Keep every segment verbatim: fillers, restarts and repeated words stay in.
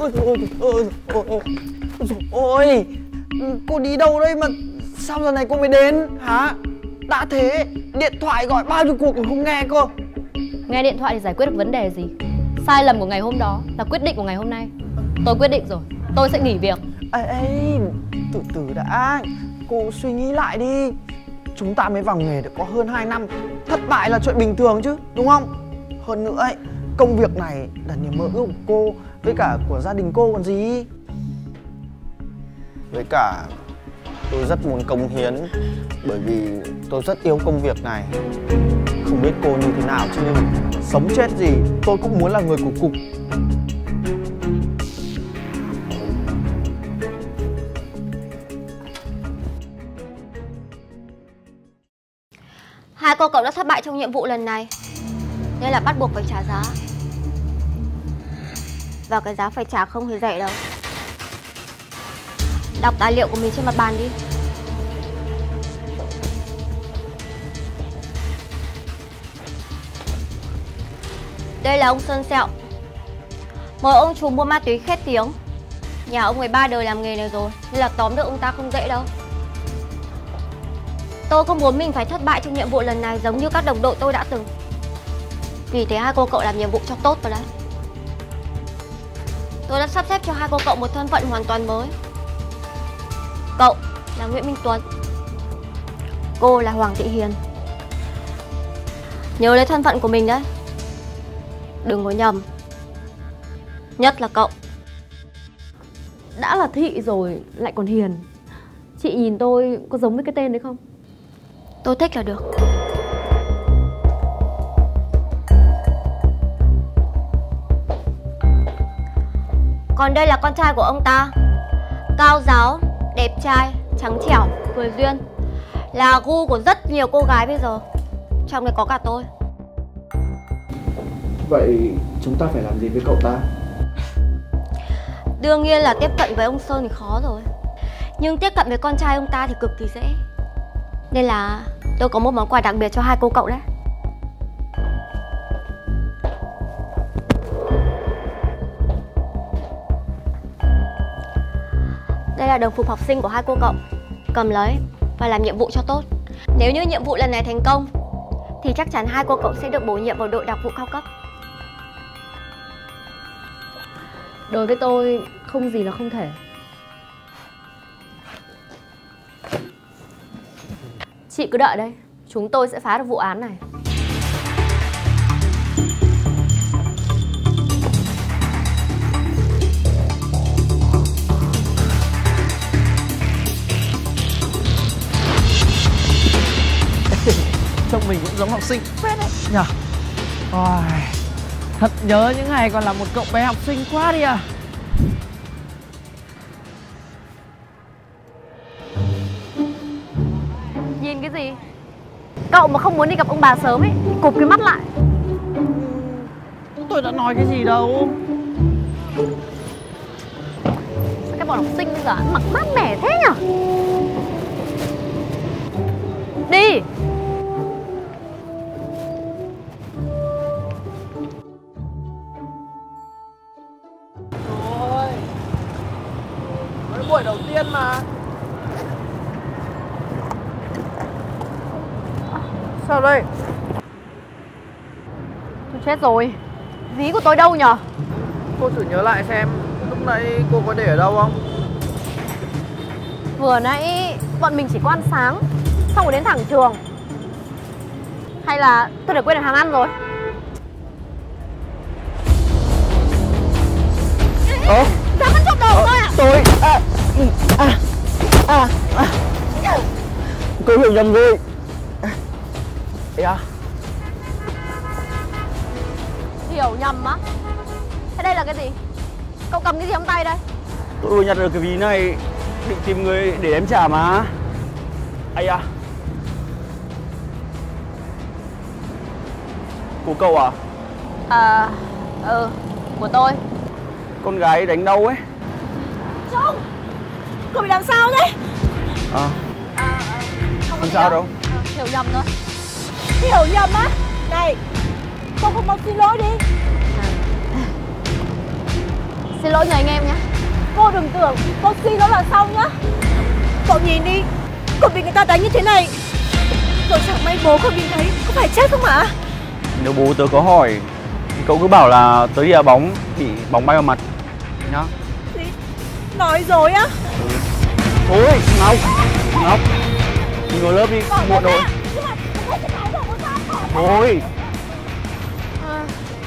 Ôi, ôi, ôi, ôi, cô đi đâu đây mà sao giờ này cô mới đến hả? Đã thế điện thoại gọi bao nhiêu cuộc còn không nghe cơ. Nghe điện thoại thì giải quyết được vấn đề gì? Sai lầm của ngày hôm đó là quyết định của ngày hôm nay. Tôi quyết định rồi, tôi sẽ nghỉ việc. Ê, ê, từ từ đã, cô suy nghĩ lại đi. Chúng ta mới vào nghề được có hơn hai năm, thất bại là chuyện bình thường chứ, đúng không? Hơn nữa ấy, công việc này là niềm mơ ước của cô với cả của gia đình cô còn gì. Với cả tôi rất muốn cống hiến, bởi vì tôi rất yêu công việc này. Không biết cô như thế nào chứ nhưng sống chết gì tôi cũng muốn là người của cục. Hai cô cậu đã thất bại trong nhiệm vụ lần này, nên là bắt buộc phải trả giá. Và cái giá phải trả không hề rẻ đâu. Đọc tài liệu của mình trên mặt bàn đi. Đây là ông Sơn Sẹo, một ông chủ mua ma túy khét tiếng. Nhà ông ấy ba đời làm nghề này rồi, nên là tóm được ông ta không dễ đâu. Tôi không muốn mình phải thất bại trong nhiệm vụ lần này giống như các đồng đội tôi đã từng. Vì thế hai cô cậu làm nhiệm vụ cho tốt vào đấy. Tôi đã sắp xếp cho hai cô cậu một thân phận hoàn toàn mới. Cậu là Nguyễn Minh Tuấn, cô là Hoàng Thị Hiền. Nhớ lấy thân phận của mình đấy, đừng có nhầm. Nhất là cậu. Đã là Thị rồi lại còn Hiền. Chị nhìn tôi có giống với cái tên đấy không? Tôi thích là được. Còn đây là con trai của ông ta, cao ráo, đẹp trai, trắng trẻo, cười duyên, là gu của rất nhiều cô gái bây giờ. Trong này có cả tôi. Vậy chúng ta phải làm gì với cậu ta? Đương nhiên là tiếp cận với ông Sơn thì khó rồi, nhưng tiếp cận với con trai ông ta thì cực kỳ dễ. Nên là tôi có một món quà đặc biệt cho hai cô cậu đấy. Đây là đồng phục học sinh của hai cô cậu. Cầm lấy và làm nhiệm vụ cho tốt. Nếu như nhiệm vụ lần này thành công thì chắc chắn hai cô cậu sẽ được bổ nhiệm vào đội đặc vụ cao cấp. Đối với tôi không gì là không thể. Chị cứ đợi đây, chúng tôi sẽ phá được vụ án này. Trông mình cũng giống học sinh phết đấy nhở. Ôi, thật nhớ những ngày còn là một cậu bé học sinh quá đi à. Nhìn cái gì? Cậu mà không muốn đi gặp ông bà sớm ấy thì cụp cái mắt lại. Tôi đã nói cái gì đâu. Sao cái bọn học sinh bây giờ ăn mặc mát mẻ thế nhở? Đi. Thôi, mới buổi đầu tiên mà. Sao đây? Tôi chết rồi. Ví của tôi đâu nhở? Cô thử nhớ lại xem lúc nãy cô có để ở đâu không? Vừa nãy bọn mình chỉ có ăn sáng, xong rồi đến thẳng trường. Hay là tôi để quên ở hàng ăn rồi? Ơ? Dám ăn trộm đồ của tôi à? Tôi... À... À... À... à. Cô hiểu nhầm rồi. Ê à? Hiểu nhầm á? Thế đây là cái gì? Cậu cầm cái gì trong tay đây? Tôi vừa nhặt được cái ví này, định tìm người để em trả mà. Ây à? Của cậu à? À... Ừ, của tôi. Con gái đánh đâu ấy? Trung! Cậu bị làm sao thế? À... À... Không, không sao đâu. À, hiểu nhầm thôi. Hiểu nhầm á? Này, con không mau xin lỗi đi. Xin lỗi người anh em nhé. Cô đừng tưởng cô xin nó là xong nhá. Cậu nhìn đi, cậu bị người ta đánh như thế này, cậu chẳng may bố cậu nhìn thấy có phải chết không hả? Nếu bố tớ có hỏi thì cậu cứ bảo là tớ đi đá bóng, bị bóng bay vào mặt nhá. Gì? Nói dối á? Thôi Ngọc, Ngọc đi ngồi lớp đi, muộn rồi. Nhưng mà cái cái của con trai khỏi. Thôi À,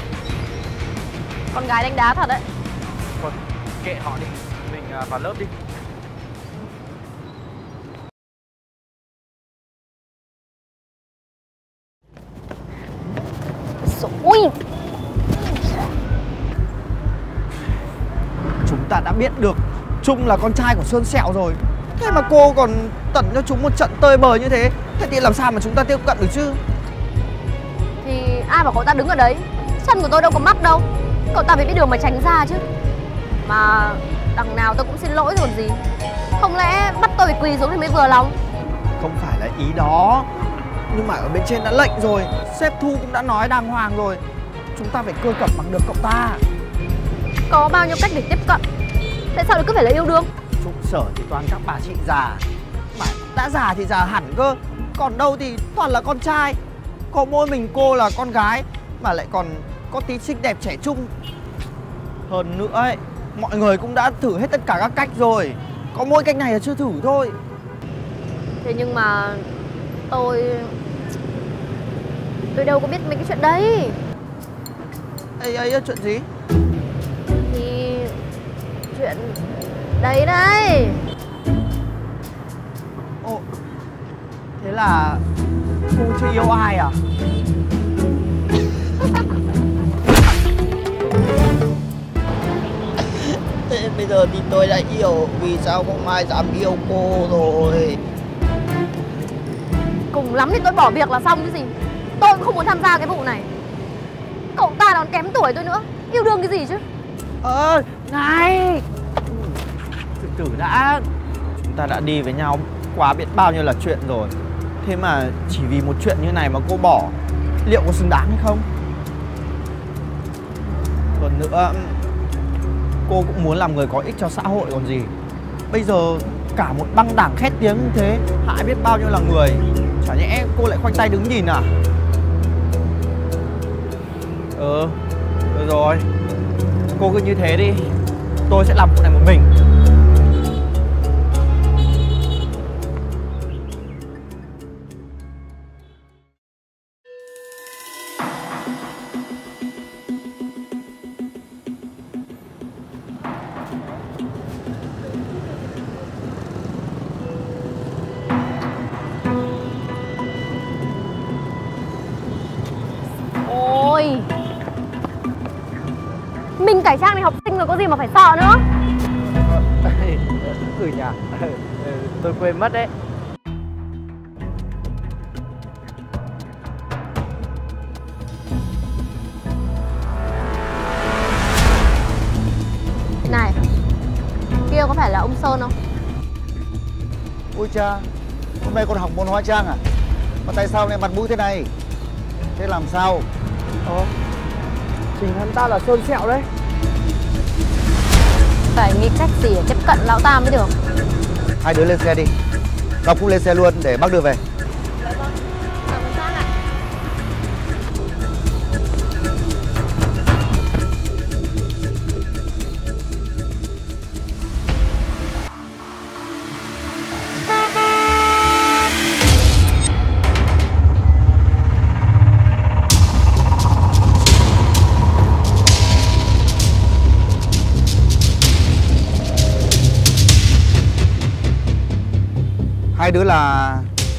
con gái đánh đá thật đấy. thôi kệ họ đi, mình à, vào lớp đi. Ui, Chúng ta đã biết được Trung là con trai của Sơn Sẹo rồi. Thế mà cô còn tẩn cho chúng một trận tơi bời như thế. Thế thì làm sao mà chúng ta tiếp cận được chứ? thì ai bảo cậu ta đứng ở đấy? Chân của tôi đâu có mắt đâu. Cậu ta phải biết đường mà tránh ra chứ. Mà đằng nào tôi cũng xin lỗi rồi còn gì. Không lẽ bắt tôi phải quỳ xuống thì mới vừa lòng? Không phải là ý đó. Nhưng mà ở bên trên đã lệnh rồi, sếp Thu cũng đã nói đàng hoàng rồi. Chúng ta phải cưa cẩm bằng được cậu ta. Có bao nhiêu cách để tiếp cận, tại sao lại cứ phải là yêu đương? Trụ sở thì toàn các bà chị già. Mà đã già thì già hẳn cơ. Còn đâu thì toàn là con trai. Có mỗi mình cô là con gái, mà lại còn có tí xinh đẹp trẻ trung. Hơn nữa ấy, mọi người cũng đã thử hết tất cả các cách rồi. Có mỗi cách này là chưa thử thôi. Thế nhưng mà tôi tôi đâu có biết mấy cái chuyện đấy. Ê, ấy, chuyện gì? Thì chuyện đấy đấy. Ồ, thế là Thu chưa yêu ai à? Thế bây giờ thì tôi đã hiểu vì sao không ai dám yêu cô rồi. Cùng lắm thì tôi bỏ việc là xong chứ gì. Tôi cũng không muốn tham gia cái vụ này. Cậu ta còn kém tuổi tôi nữa, yêu đương cái gì chứ. Ờ, này, từ từ đã. Chúng ta đã đi với nhau quá biết bao nhiêu là chuyện rồi. Thế mà chỉ vì một chuyện như này mà cô bỏ, liệu có xứng đáng hay không? Hơn nữa, cô cũng muốn làm người có ích cho xã hội còn gì. Bây giờ cả một băng đảng khét tiếng như thế, hại biết bao nhiêu là người. Chả nhẽ cô lại khoanh tay đứng nhìn à? Ừ, được rồi. Cô cứ như thế đi, tôi sẽ làm vụ này một mình. Ôi, mình cải trang này học sinh rồi có gì mà phải sợ nữa. Ừ nhỉ, tôi quên mất đấy. Này, kia có phải là ông Sơn không? Ôi cha, hôm nay con học môn hóa trang à? Mà tại sao lại mặt mũi thế này? Thế làm sao? Ồ, chính hắn ta là Sơn Sẹo đấy. Phải nghĩ cách gì để tiếp cận lão ta mới được. Hai đứa lên xe đi. Ngọc cũng lên xe luôn để bác đưa về. Dạ vâng, cảm ơn bác ạ. Hai đứa là...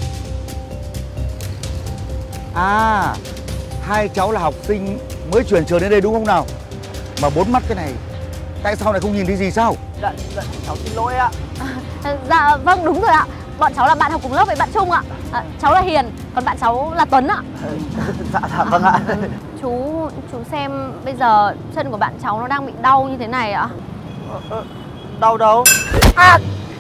À, hai cháu là học sinh mới chuyển trường đến đây đúng không nào? Mà bốn mắt cái này, tại sao lại không nhìn thấy gì sao? Dạ, dạ, cháu xin lỗi ạ. À, dạ vâng, đúng rồi ạ. Bọn cháu là bạn học cùng lớp với bạn Trung ạ. À, cháu là Hiền, còn bạn cháu là Tuấn ạ. Dạ, dạ vâng ạ. Chú, chú xem bây giờ chân của bạn cháu nó đang bị đau như thế này ạ. Ờ, đau đâu? À,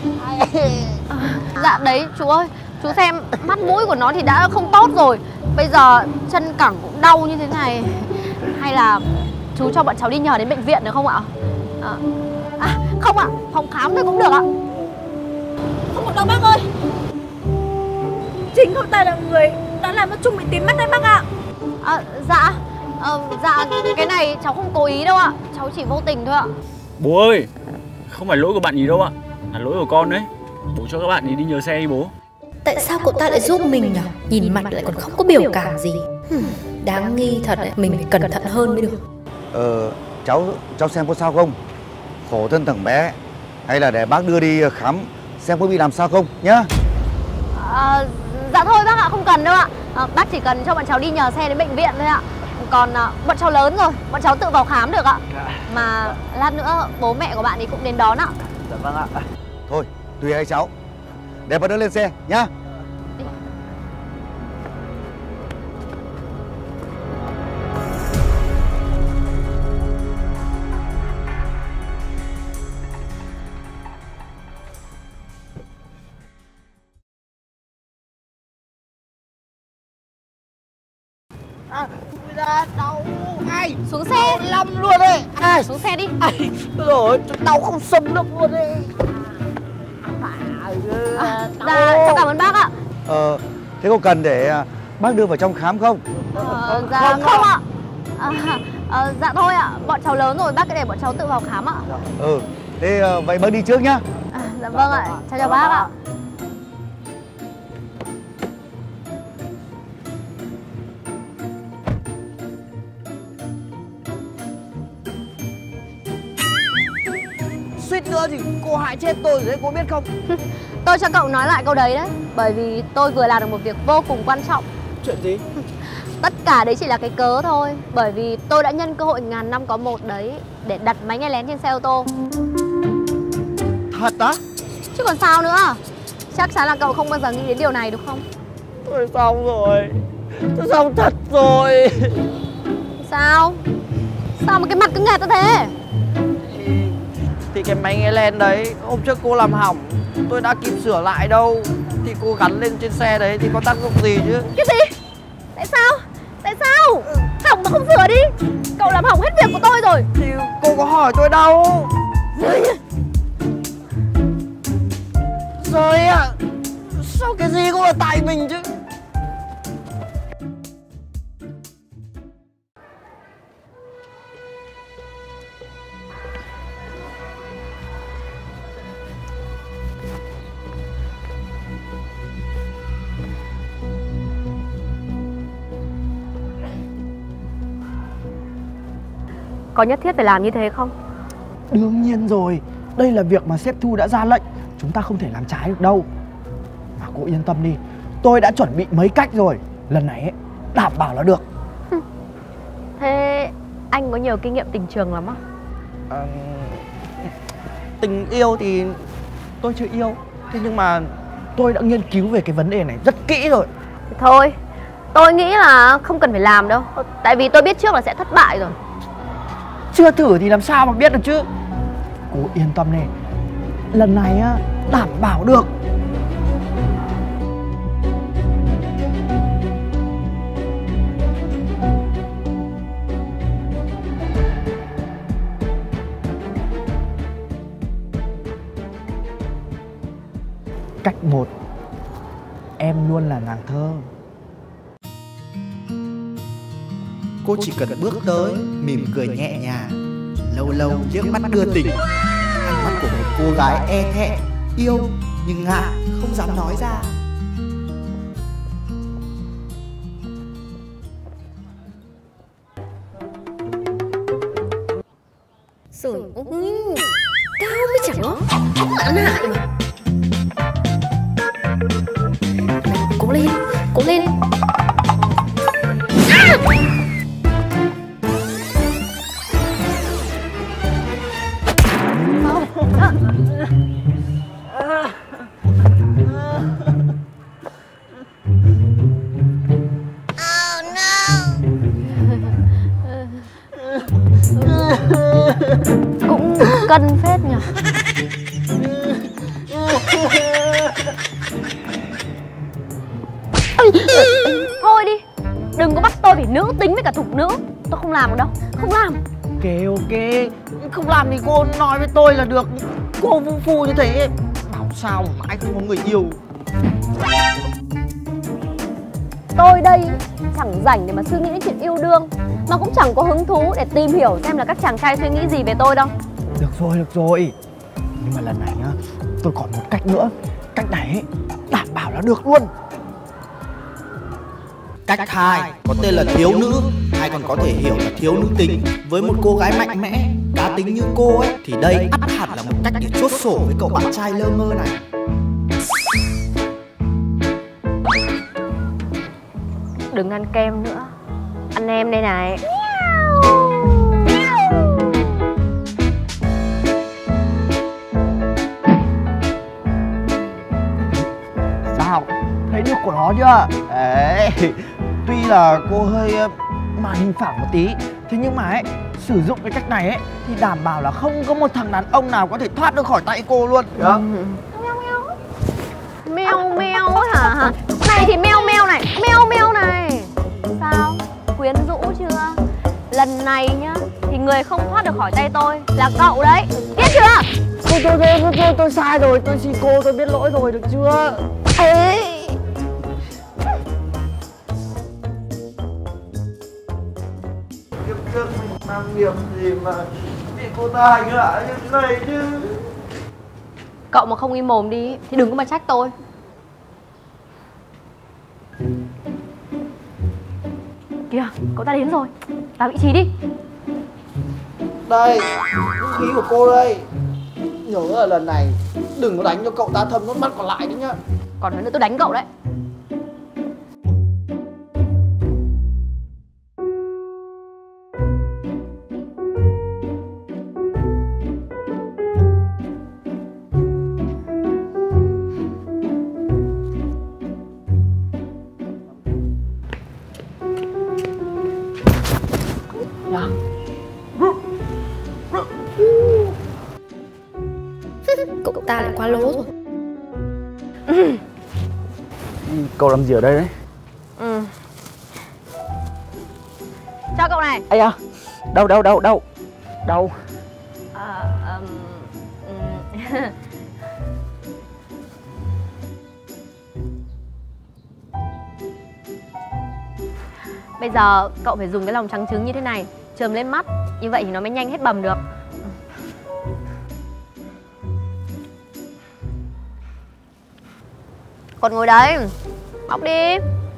dạ đấy chú ơi, chú xem mắt mũi của nó thì đã không tốt rồi, bây giờ chân cẳng cũng đau như thế này. Hay là chú cho bọn cháu đi nhờ đến bệnh viện được không ạ? À, à không ạ, phòng khám thôi cũng được ạ. Không được đâu bác ơi. Chính ông ta là người đã làm cho Trung bị tím mắt đấy bác ạ. À, dạ, à, dạ cái này cháu không cố ý đâu ạ, cháu chỉ vô tình thôi ạ. Bố ơi, không phải lỗi của bạn ý đâu ạ, là lỗi của con đấy. Bố cho các bạn ý đi nhờ xe đi bố. Tại sao cậu ta lại giúp mình nhỉ? Nhìn mặt lại còn không có biểu cảm gì. hmm, Đáng nghi thật đấy, mình phải cẩn thận hơn mới được. Ờ, cháu cháu xem có sao không? Khổ thân thằng bé. Hay là để bác đưa đi khám xem có bị làm sao không nhá. À, dạ thôi bác ạ, không cần đâu ạ. À, bác chỉ cần cho bọn cháu đi nhờ xe đến bệnh viện thôi ạ. Còn à, bọn cháu lớn rồi, bọn cháu tự vào khám được ạ. Mà lát nữa bố mẹ của bạn ấy cũng đến đón ạ. Dạ vâng ạ. Thôi, tùy hai cháu. Để bác đưa lên xe nhá. À, ra đau. Ai? Xuống xe. Lắm luôn đấy. Ai? Xuống xe đi. Ai? Rồi, đau không sống được luôn đấy. À, dạ, cháu cảm ơn bác ạ. Ờ, thế có cần để bác đưa vào trong khám không? À, dạ không, không ạ. À, à, dạ thôi ạ, bọn cháu lớn rồi, bác cứ để bọn cháu tự vào khám ạ. Ừ, thế vậy bác đi trước nhá. À, dạ vâng ạ, chào chào bác ạ. Suýt nữa thì cô hại chết tôi rồi đấy, cô biết không? Tôi cho cậu nói lại câu đấy đấy. Bởi vì tôi vừa làm được một việc vô cùng quan trọng. Chuyện gì? Tất cả đấy chỉ là cái cớ thôi. Bởi vì tôi đã nhân cơ hội ngàn năm có một đấy để đặt máy nghe lén trên xe ô tô. Thật á? Chứ còn sao nữa. Chắc chắn là cậu không bao giờ nghĩ đến điều này đúng không? Tôi xong rồi. Tôi xong thật rồi. Sao? Sao mà cái mặt cứ nghẹt ra thế? Thì cái máy nghe lén đấy hôm trước cô làm hỏng, tôi đã kịp sửa lại đâu. Thì cô gắn lên trên xe đấy thì có tác dụng gì chứ? Cái gì? Tại sao? Tại sao? Hỏng mà không sửa đi. Cậu làm hỏng hết việc của tôi rồi. Thì cô có hỏi tôi đâu. Rồi ạ. Sao cái gì cũng là tại mình chứ. Có nhất thiết phải làm như thế không? Đương nhiên rồi. Đây là việc mà sếp Thu đã ra lệnh. Chúng ta không thể làm trái được đâu. Mà cô yên tâm đi. Tôi đã chuẩn bị mấy cách rồi. Lần này ấy, đảm bảo là được. Thế anh có nhiều kinh nghiệm tình trường lắm á? À, tình yêu thì tôi chưa yêu. Thế nhưng mà tôi đã nghiên cứu về cái vấn đề này rất kỹ rồi. Thì thôi, tôi nghĩ là không cần phải làm đâu. Tại vì tôi biết trước là sẽ thất bại rồi. Chưa thử thì làm sao mà biết được chứ. Cô yên tâm đi. Lần này á, đảm bảo được. Cách một, em luôn là nàng thơ. Cô chỉ cần bước tới, mỉm cười nhẹ nhàng, lâu lâu liếc mắt đưa tình. Ánh mắt của một cô gái e thẹn, yêu nhưng ngại, không dám nói ra. Rồi, cao mới chẳng nó, không lãng hại mà. Cố lên, cố lên. À! Cũng cân phết nhỉ. Thôi đi, đừng có bắt tôi phải nữ tính với cả thục nữ. Tôi không làm được đâu, không làm. Ok ok, không làm thì cô nói với tôi là được. Cô vũ phu như thế bảo sao mà mãi không có người yêu. Tôi đây chẳng rảnh để mà suy nghĩ đến chuyện yêu đương, mà cũng chẳng có hứng thú để tìm hiểu xem là các chàng trai suy nghĩ gì về tôi đâu. Được rồi, được rồi. Nhưng mà lần này nhá, tôi còn một cách nữa. Cách này ấy, đảm bảo là được luôn. Cách hai có tên là thiếu nữ, hay còn có thể hiểu là thiếu nữ tính. Với một cô gái mạnh mẽ, cá tính như cô ấy, thì đây ắt hẳn là một cách để chốt sổ với cậu bạn trai lơ mơ này. Đừng ăn kem nữa, ăn em đây này. Sao? Thấy được của nó chưa? Đấy, tuy là cô hơi màn hình phẳng một tí, thế nhưng mà ấy, sử dụng cái cách này ấy thì đảm bảo là không có một thằng đàn ông nào có thể thoát được khỏi tay cô luôn. Được không? Meo meo hả? Này thì meo meo này, meo meo này. Sao? Quyến rũ chưa? Lần này nhá, thì người không thoát được khỏi tay tôi là cậu đấy, biết chưa? Tôi, tôi, tôi, tôi, tôi, tôi sai rồi, tôi xin cô, tôi biết lỗi rồi, được chưa? Ê! Kiếp trước mình mang nghiệp gì mà bị cô ta hành hạ như thế này chứ. Cậu mà không im mồm đi thì đừng có mà trách tôi. Kìa, cậu ta đến rồi. Vào vị trí đi. Đây, vũ khí của cô đây. Nhớ là lần này đừng có đánh cho cậu ta thâm nốt mắt còn lại đấy nhá. Còn nữa tôi đánh cậu đấy. Cậu ta lại quá lố rồi. Ừ. Cậu làm gì ở đây đấy? Ừ. Chào cậu này. Ây da, đâu đâu đâu đâu đâu. À, um, um. Bây giờ cậu phải dùng cái lòng trắng trứng như thế này, chườm lên mắt, như vậy thì nó mới nhanh hết bầm được. Còn ngồi đấy, móc đi.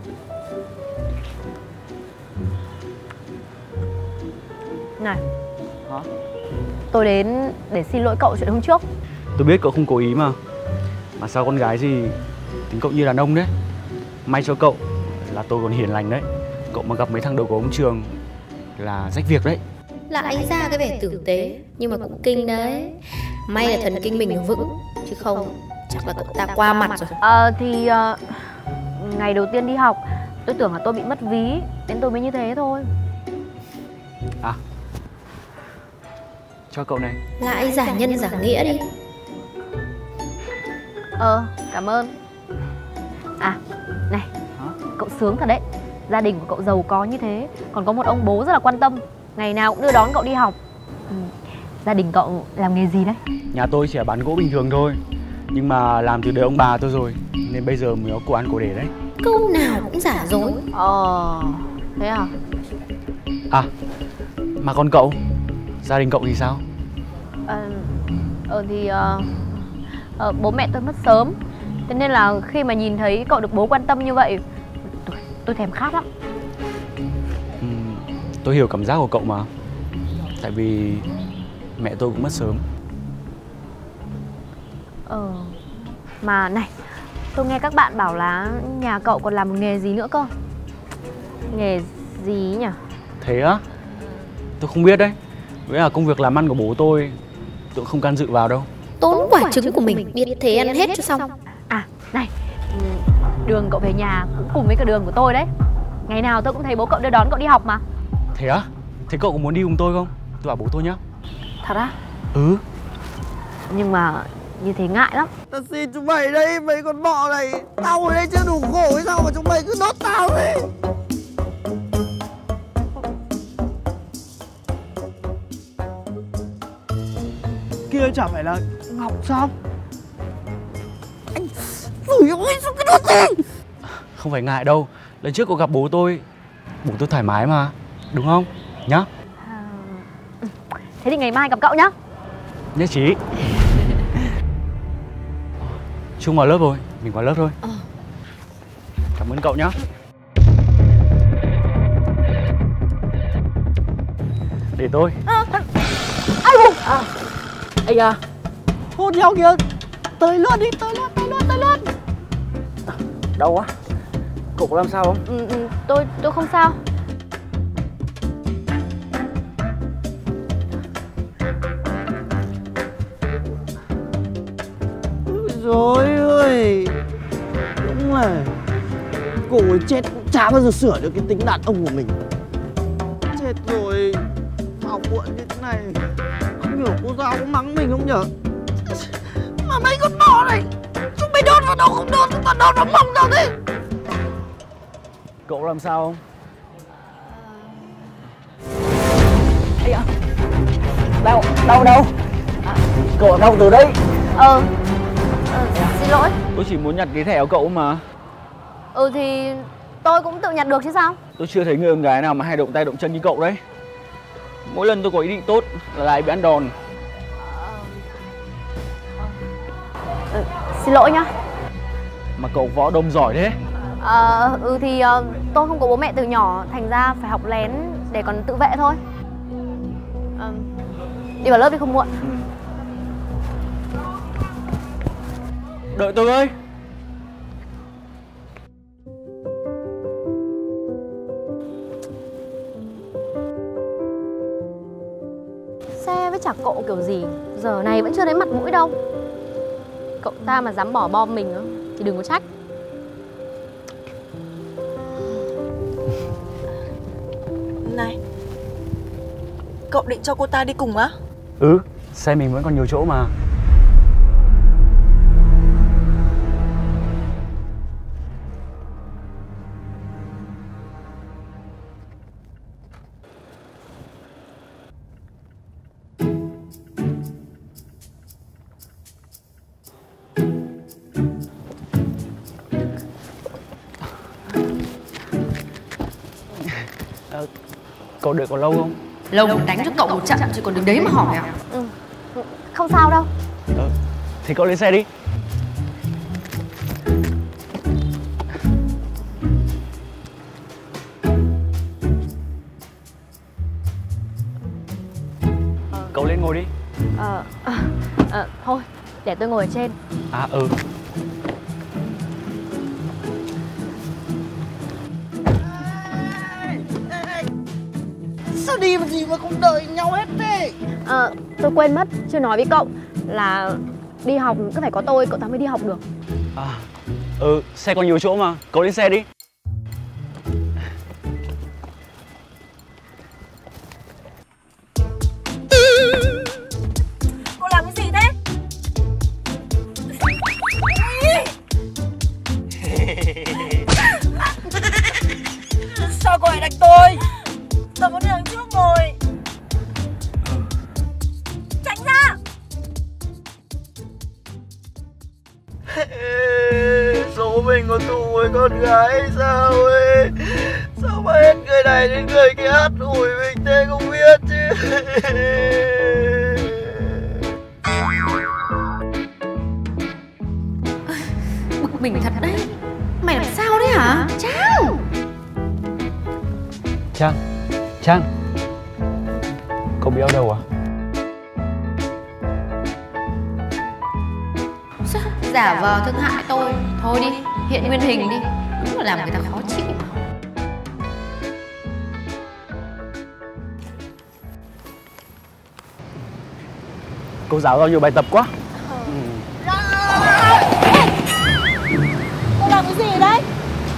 Này. Hả? Tôi đến để xin lỗi cậu chuyện hôm trước. Tôi biết cậu không cố ý mà. Mà sao con gái gì tính cậu như đàn ông đấy. May cho cậu là tôi còn hiền lành đấy. Cậu mà gặp mấy thằng đầu của ông trường là rách việc đấy. Lại ra cái vẻ tử tế, nhưng mà cũng kinh đấy. May là thần kinh mình vững, chứ không chắc là cậu ta qua mặt rồi. Ờ thì uh, ngày đầu tiên đi học tôi tưởng là tôi bị mất ví nên tôi mới như thế thôi. À, cho cậu này. Lại giả nhân giả nghĩa đi. Ờ, cảm ơn. À, này, Hả? cậu sướng thật đấy. Gia đình của cậu giàu có như thế, còn có một ông bố rất là quan tâm, ngày nào cũng đưa đón cậu đi học. Ừ. Gia đình cậu làm nghề gì đấy? Nhà tôi chỉ là bán gỗ bình thường thôi, nhưng mà làm từ đời ông bà tôi rồi, nên bây giờ mới có của ăn của để đấy. Câu nào cũng giả dối. Ờ, thế à? À, mà còn cậu, gia đình cậu thì sao? Ờ, ờ thì uh, uh, bố mẹ tôi mất sớm, thế nên là khi mà nhìn thấy cậu được bố quan tâm như vậy, tôi, tôi thèm khát lắm. Ừ, tôi hiểu cảm giác của cậu mà. Tại vì mẹ tôi cũng mất sớm. Ờ, mà này, tôi nghe các bạn bảo là nhà cậu còn làm một nghề gì nữa cơ. Nghề gì nhỉ? Thế á? Tôi không biết đấy. Với là công việc làm ăn của bố tôi, tôi không can dự vào đâu. Tốn quả trứng của mình, biết thế ăn hết cho xong. À, này, đường cậu về nhà cũng cùng với cả đường của tôi đấy. Ngày nào tôi cũng thấy bố cậu đưa đón cậu đi học mà. Thế á? Thế cậu có muốn đi cùng tôi không? Tôi bảo bố tôi nhá. Thật á? Ừ. Nhưng mà như thế ngại lắm. Tao xin chúng mày đây, mấy con bọ này. Tao ở đây chưa đủ khổ hay sao mà chúng mày cứ đốt tao đấy. chả phải là Ngọc sao? Anh... Ui ôi, sao cái đồ gì? Không phải ngại đâu. Lần trước cậu gặp bố tôi, bố tôi thoải mái mà. Đúng không? Nhá. À... Thế thì ngày mai gặp cậu nhá. Nhất trí. Trung vào lớp rồi, mình vào lớp thôi. Ờ. Cảm ơn cậu nhá. Để tôi. À, ai hùng à. Ây da, hôn nhau kìa. Tới luôn đi, tới luôn, tới luôn, tới luôn. Đau quá. Cậu có làm sao không? Ừ, ừ, tôi tôi không sao. Rồi ơi, đúng là cô ấy chết cũng chả bao giờ sửa được cái tính đàn ông của mình. Chết rồi, vào muộn như thế này, không hiểu cô giáo có mắng mình không nhở? Mà mấy con bò này, chúng mày đốt vào đâu không đốt, toàn đốt vào mông tao thế. Cậu làm sao không? Ây da, đau, đau đâu? À, cậu đau từ đấy. Ờ, ờ xin lỗi. Tôi chỉ muốn nhặt cái thẻ của cậu mà. Ừ thì tôi cũng tự nhặt được chứ sao. Tôi chưa thấy người con gái nào mà hay động tay động chân như cậu đấy. Mỗi lần tôi có ý định tốt là lại bị ăn đòn. Ừ, xin lỗi nhá. Mà cậu võ đom giỏi thế. Ờ, ừ thì uh, tôi không có bố mẹ từ nhỏ, thành ra phải học lén để còn tự vệ thôi. uh, Đi vào lớp đi không muộn. Ừ. Đợi tôi ơi. Xe với chả cộ kiểu gì, giờ này vẫn chưa thấy mặt mũi đâu. Cậu ta mà dám bỏ bom mình thì đừng có trách. Này, cậu định cho cô ta đi cùng á? Ừ, xe mình vẫn còn nhiều chỗ mà. À, cậu đợi có lâu không? Lâu đánh cho cậu một trận chứ còn đứng đấy mà hỏi à? Ừ, không sao đâu. Ờ, thì cậu lên xe đi. Cậu lên ngồi đi. Ờ, à, à, thôi, để tôi ngồi ở trên. À ừ. Sao đi mà gì mà không đợi nhau hết thế? Ờ, tôi quên mất, chưa nói với cậu là đi học cứ phải có tôi, cậu ta mới đi học được. À, ừ, xe còn nhiều chỗ mà, cậu lên xe đi. Cô làm cái gì thế? Sao cô lại đánh tôi? Tôi muốn đi đằng trước rồi. Tránh ra. Số mình có thù với con gái hay sao ấy? Sao mà hết người này đến người kia hắt hủi mình thế không biết chứ. Bực mình thật đấy. Mày làm sao đấy hả? Trang! Trang, Trang, cậu bị đau đầu à? Giả vờ thương hại tôi. Thôi đi, hiện nguyên hình đi. Đúng là làm người ta khó chịu. Cô giáo giao nhiều bài tập quá. Ừ. Cô làm cái gì đấy?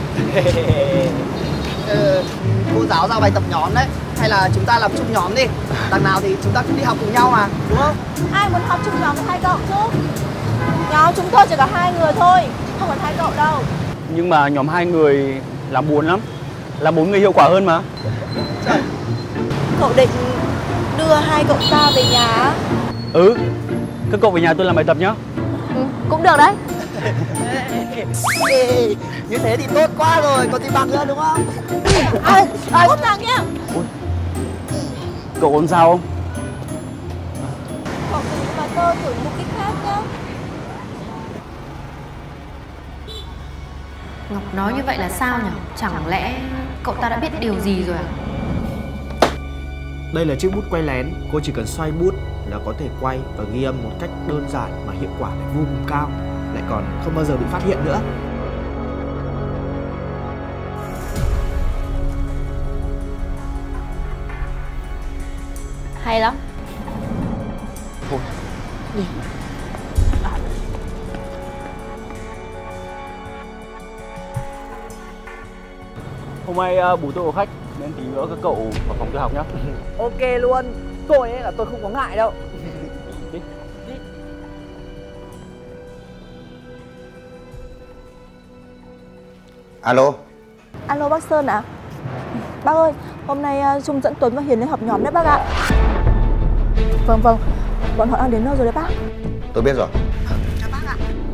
ờ, cô giáo giao bài tập nhóm đấy. Hay là chúng ta làm chung nhóm đi. Đằng nào thì chúng ta cũng đi học cùng nhau mà, đúng không? Ai muốn học chung nhóm với hai cậu chứ? Nhóm chúng tôi chỉ có hai người thôi, không phải hai cậu đâu. Nhưng mà nhóm hai người làm buồn lắm. Làm bốn người hiệu quả hơn mà. Cậu định đưa hai cậu ta về nhà á? Ừ, các cậu về nhà tôi làm bài tập nhá. Ừ, cũng được đấy. Ê, như thế thì tốt quá rồi, còn gì bằng nữa đúng không? À, cút ra nhá. Cậu còn sao không? Còn gì mà tôi thử một cái khác nhá. Ngọc nói như vậy là sao nhỉ? Chẳng lẽ cậu ta đã biết điều gì rồi à? Đây là chiếc bút quay lén, cô chỉ cần xoay bút là có thể quay và ghi âm một cách đơn giản mà hiệu quả lại vô cùng cao, lại còn không bao giờ bị phát hiện nữa. Hay lắm. Thôi, đi. Hôm nay uh, bố tôi có khách nên tí nữa các cậu vào phòng tôi học nhá. Ok luôn, tôi ấy là tôi không có ngại đâu. Đi. Đi. Alo. Alo bác Sơn ạ. Bác ơi, hôm nay Dung dẫn Tuấn và Hiền lên họp nhóm đấy bác ạ. Vâng vâng, bọn họ đang đến nơi rồi đấy bác. Tôi biết rồi. Chào bác ạ.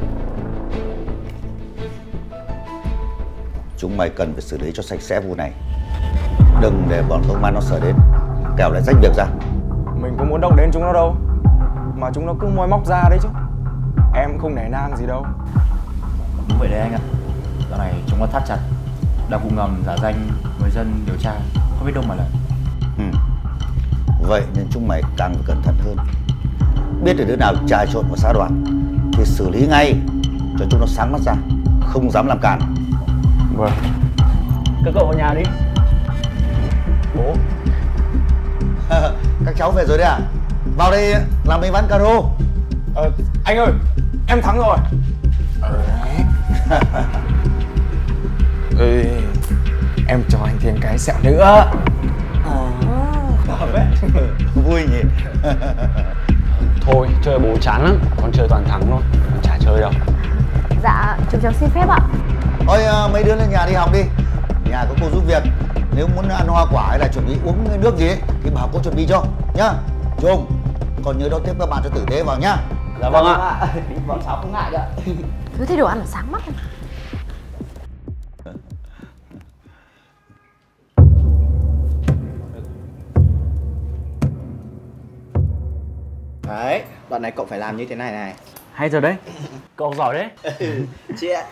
Chúng mày cần phải xử lý cho sạch sẽ vụ này. Đừng để bọn công an nó sờ đến, kẻo lại rách việc ra. Mình cũng muốn động đến chúng nó đâu, mà chúng nó cứ moi móc ra đấy chứ. Em không nể nang gì đâu. Đúng vậy đấy anh ạ. Dạo này chúng nó thắt chặt, đào cụ ngầm giả danh người dân điều tra, không biết đâu mà lần. Ừ. Vậy nên chúng mày càng phải cẩn thận hơn. Biết được đứa nào trà trộn vào xã đoàn thì xử lý ngay cho chúng nó sáng mắt ra, không dám làm cản. Vâng. Các cậu vào nhà đi. Bố. Các cháu về rồi đấy à? Vào đây làm mấy ván caro. Ờ, anh ơi, em thắng rồi. Ừ, em cho anh thêm cái sẹo nữa. Vui nhỉ. Thôi chơi bố chán lắm, con chơi toàn thắng thôi, con chả chơi đâu. Dạ, chúng cháu xin phép ạ. Thôi mấy đứa lên nhà đi học đi. Nhà có cô giúp việc. Nếu muốn ăn hoa quả hay là chuẩn bị uống nước gì ấy, thì bảo cô chuẩn bị cho nhá. Trung, còn nhớ đón tiếp các bạn cho tử tế vào nhá. Dạ vâng ạ. Bọn cháu không ngại đâu. Cứ thấy đồ ăn là sáng mắt. Đấy, đoạn này cậu phải làm như thế này này. Hay rồi đấy. Cậu giỏi đấy. Chị ạ.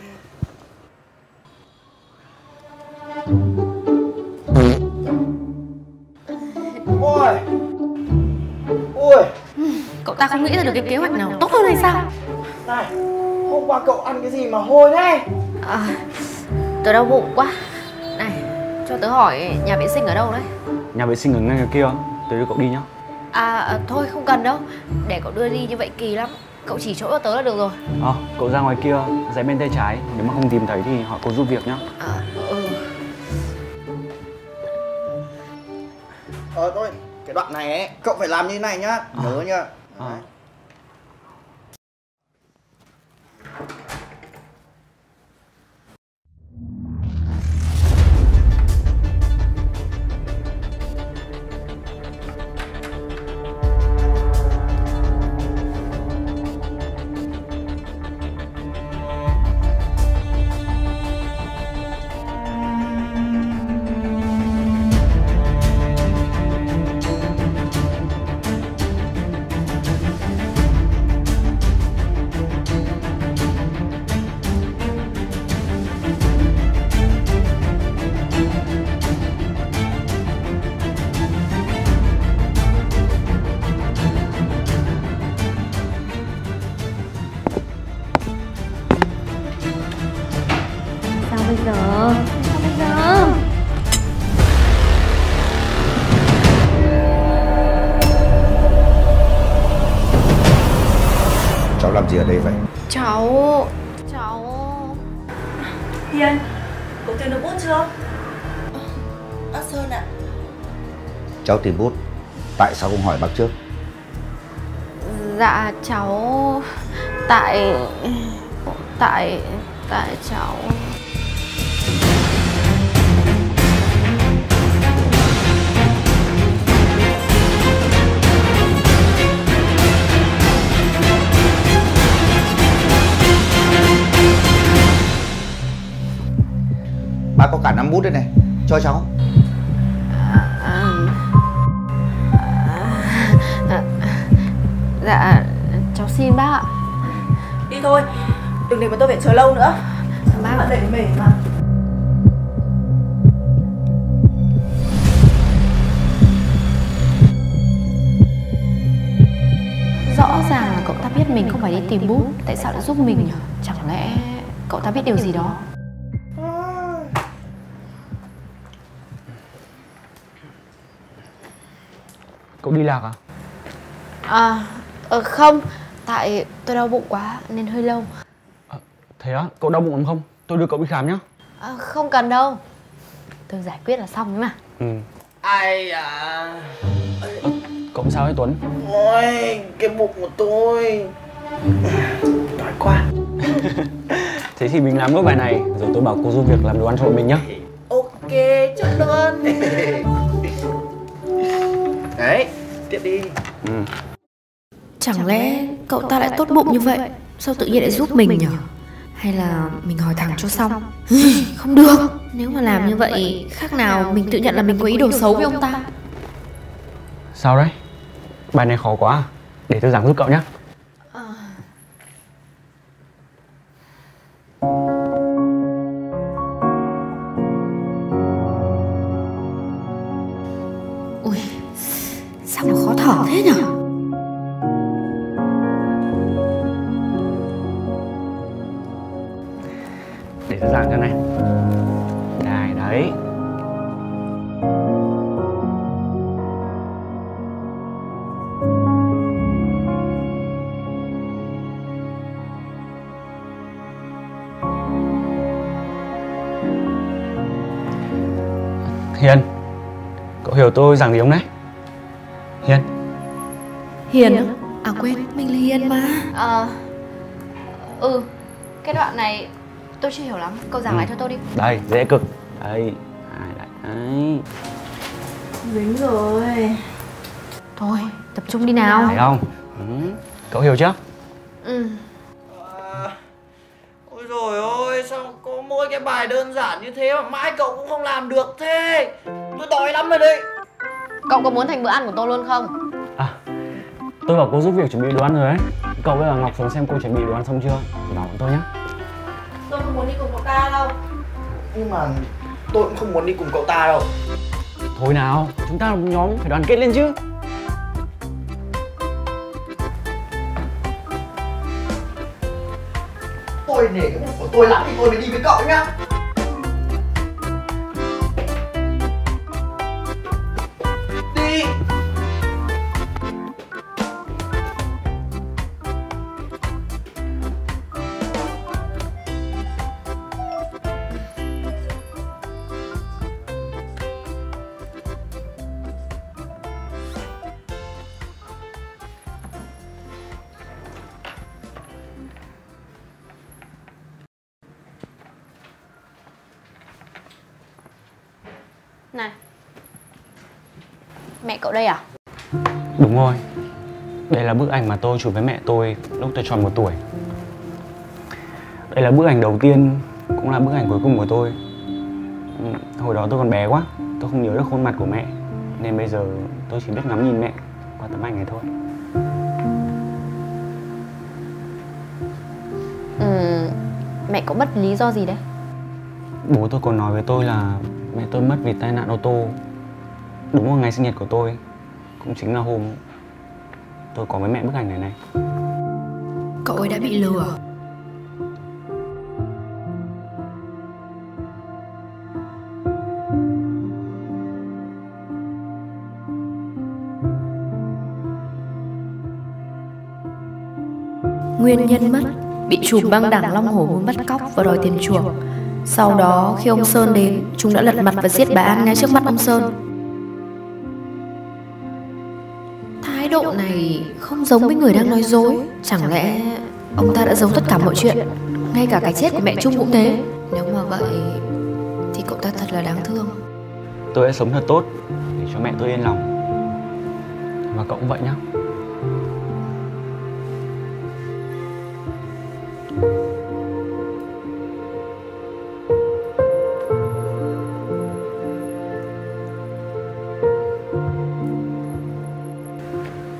Ôi. Ôi. Cậu ta không nghĩ ra được cái kế hoạch nào tốt hơn hay sao? Này, hôm qua cậu ăn cái gì mà hôi thế? À, tớ đau bụng quá. Này, cho tớ hỏi nhà vệ sinh ở đâu đấy? Nhà vệ sinh ở ngay kia, tớ đưa cậu đi nhá. À, à thôi không cần đâu. Để cậu đưa đi như vậy kỳ lắm. Cậu chỉ chỗ cho tớ là được rồi. Ờ, à, cậu ra ngoài kia, dãy bên tay trái. Nếu mà không tìm thấy thì hỏi cô giúp việc nhá. À, ừ. Ờ thôi, cái đoạn này ấy, cậu phải làm như thế này nhá, nhớ à. nhá. À. Bây giờ, sao bây giờ? Cháu làm gì ở đây vậy? Cháu... Cháu... Hiền, cậu tìm được bút chưa? Bác Sơn ạ. Cháu tìm bút. Tại sao không hỏi bác trước? Dạ cháu... Tại... Tại... Tại cháu... nắm bút đây này, cho cháu. À, à, à, dạ, cháu xin bác ạ. Đi thôi, đừng để mà tôi phải chờ lâu nữa. Bác Bạn để mệt mà. Rõ ràng là cậu ta biết mình không phải đi tìm bút, tại sao lại giúp mình nhỉ? Chẳng lẽ cậu ta biết điều gì đó? Cậu đi lạc à? À, ờ, không, tại tôi đau bụng quá nên hơi lâu. À, thế á? Cậu đau bụng lắm không? Tôi đưa cậu đi khám nhá. À, không cần đâu, tôi giải quyết là xong ấy mà. Ừ. Ai à? À, cậu sao ấy Tuấn? Ôi, cái bụng của tôi đói quá. Thế thì mình làm nốt bài này rồi tôi bảo cô giúp việc làm đồ ăn cho bọn mình nhá. Ok, chốt luôn. Đấy, tiếp đi. Ừ. Chẳng lẽ cậu ta lại tốt bụng như vậy? Sao tự nhiên lại giúp mình nhỉ? Hay là mình hỏi thẳng cho xong? Không được, nếu mà làm như vậy khác nào mình tự nhận là mình có ý đồ xấu với ông ta. Sao đấy? Bài này khó quá à? Để tôi giảng giúp cậu nhé. À... Ui, sao mà khó thở thế nhỉ? Để tôi giảng cho này. Đây, đấy. Hiền, cậu hiểu tôi giảng gì không đấy? Hiền. Hiền á? À quên, mình là Hiền mà. À, ừ, cái đoạn này tôi chưa hiểu lắm, cậu giảng ừ. lại cho tôi đi. Đây, dễ cực. Đây, đây, đấy. Dính rồi. Thôi, tập trung đi nào. Thấy không? Ừ. Cậu hiểu chưa? Ừ. À, ôi dồi ôi, sao có mỗi cái bài đơn giản như thế mà mãi cậu cũng không làm được thế? Tôi đói lắm rồi đấy. Cậu có muốn thành bữa ăn của tôi luôn không? À, tôi bảo cô giúp việc chuẩn bị đồ ăn rồi đấy. Cậu với bà Ngọc xuống xem cô chuẩn bị đồ ăn xong chưa? Bảo bọn tôi nhé. Tôi không muốn đi cùng cậu ta đâu. Nhưng mà tôi cũng không muốn đi cùng cậu ta đâu. Thôi nào, chúng ta là một nhóm, phải đoàn kết lên chứ. Tôi nể cái bụng của tôi lắm thì tôi mới đi với cậu nhá. Đi. Này, mẹ cậu đây à? Đúng rồi. Đây là bức ảnh mà tôi chụp với mẹ tôi lúc tôi tròn một tuổi. Đây là bức ảnh đầu tiên, cũng là bức ảnh cuối cùng của tôi. Hồi đó tôi còn bé quá, tôi không nhớ được khuôn mặt của mẹ, nên bây giờ tôi chỉ biết ngắm nhìn mẹ qua tấm ảnh này thôi. Ừ, mẹ cậu mất lý do gì đấy? Bố tôi còn nói với tôi là mẹ tôi mất vì tai nạn ô tô đúng vào ngày sinh nhật của tôi, cũng chính là hôm tôi có với mẹ bức ảnh này này. Cậu ấy đã bị lừa. Nguyên nhân mất bị chùm băng đảng Long Hổ muốn bắt cóc và đòi tiền chuộc. Sau đó khi ông Sơn đến, chúng đã lật mặt và giết bà An ngay trước mắt ông Sơn. Thái độ này không giống với người đang nói dối. Chẳng lẽ ông ta đã giấu tất cả mọi chuyện, ngay cả cái chết của mẹ Trung cũng thế? Nếu mà vậy thì cậu ta thật là đáng thương. Tôi sẽ sống thật tốt để cho mẹ tôi yên lòng. Và cậu cũng vậy nhá.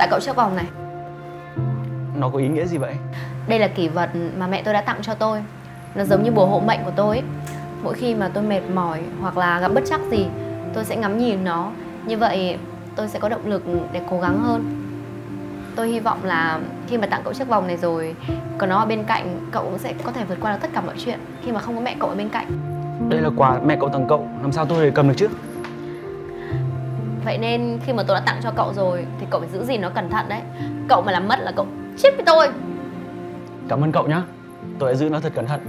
tặng cậu chiếc vòng này. Nó có ý nghĩa gì vậy? Đây là kỷ vật mà mẹ tôi đã tặng cho tôi. Nó giống như bùa hộ mệnh của tôi ấy. Mỗi khi mà tôi mệt mỏi hoặc là gặp bất trắc gì, tôi sẽ ngắm nhìn nó. Như vậy tôi sẽ có động lực để cố gắng hơn. Tôi hy vọng là khi mà tặng cậu chiếc vòng này rồi, có nó ở bên cạnh, cậu cũng sẽ có thể vượt qua được tất cả mọi chuyện khi mà không có mẹ cậu ở bên cạnh. Đây là quà mẹ cậu tặng cậu, làm sao tôi để cầm được chứ? Vậy nên khi mà tôi đã tặng cho cậu rồi thì cậu phải giữ gìn nó cẩn thận đấy. Cậu mà làm mất là cậu chết với tôi. Cảm ơn cậu nhá, tôi đã giữ nó thật cẩn thận.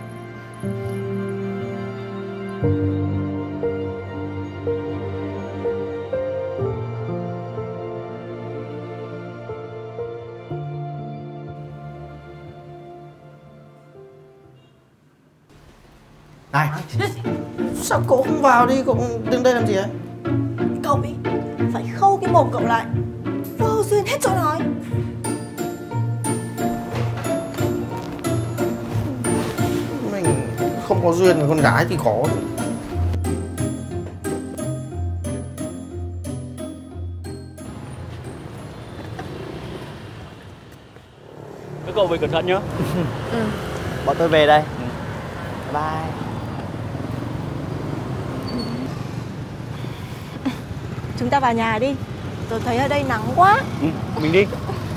Này, sao cậu không vào đi, cậu đứng đây làm gì ấy? Cậu ý, phải khâu cái mồm cậu lại. Vô duyên hết chỗ nói. Mình không có duyên với con gái thì có. Các cậu về cẩn thận nhá. Ừ. Bọn tôi về đây. Bye. Chúng ta vào nhà đi. Tôi thấy ở đây nắng quá. Ừ, mình đi.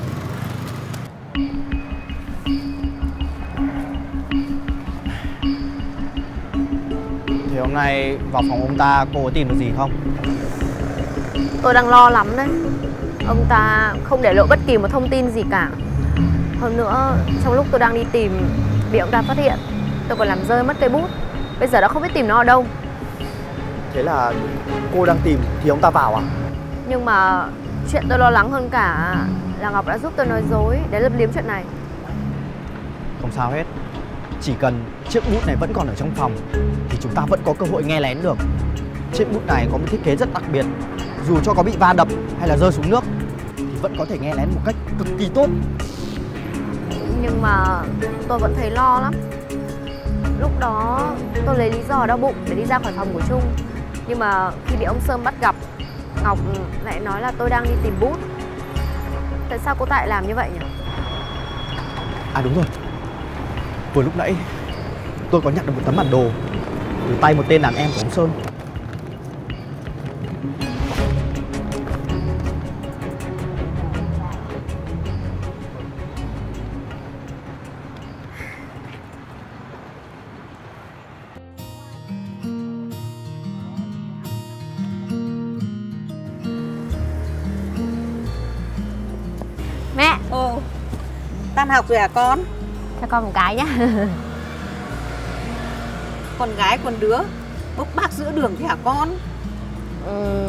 Thì hôm nay vào phòng ông ta cô có tìm được gì không? Tôi đang lo lắm đấy. Ông ta không để lộ bất kỳ một thông tin gì cả. Hơn nữa, trong lúc tôi đang đi tìm, bị ông ta phát hiện. Tôi còn làm rơi mất cây bút. Bây giờ đã không biết tìm nó ở đâu. Thế là cô đang tìm thì ông ta vào à? Nhưng mà chuyện tôi lo lắng hơn cả là Ngọc đã giúp tôi nói dối để lấp liếm chuyện này. Không sao hết. Chỉ cần chiếc bút này vẫn còn ở trong phòng thì chúng ta vẫn có cơ hội nghe lén được. Chiếc bút này có một thiết kế rất đặc biệt. Dù cho có bị va đập hay là rơi xuống nước thì vẫn có thể nghe lén một cách cực kỳ tốt. Nhưng mà tôi vẫn thấy lo lắm. Lúc đó tôi lấy lý do đau bụng để đi ra khỏi phòng của Trung. Nhưng mà khi bị ông Sơn bắt gặp, Ngọc lại nói là tôi đang đi tìm bút. Tại sao cô ta lại làm như vậy nhỉ? À đúng rồi. Vừa lúc nãy tôi có nhận được một tấm bản đồ từ tay một tên đàn em của ông Sơn. Mẹ! Ồ, tan học rồi à con? Cho con một cái nhá. Con gái con đứa bốc bác giữa đường thì hả con? Ừ,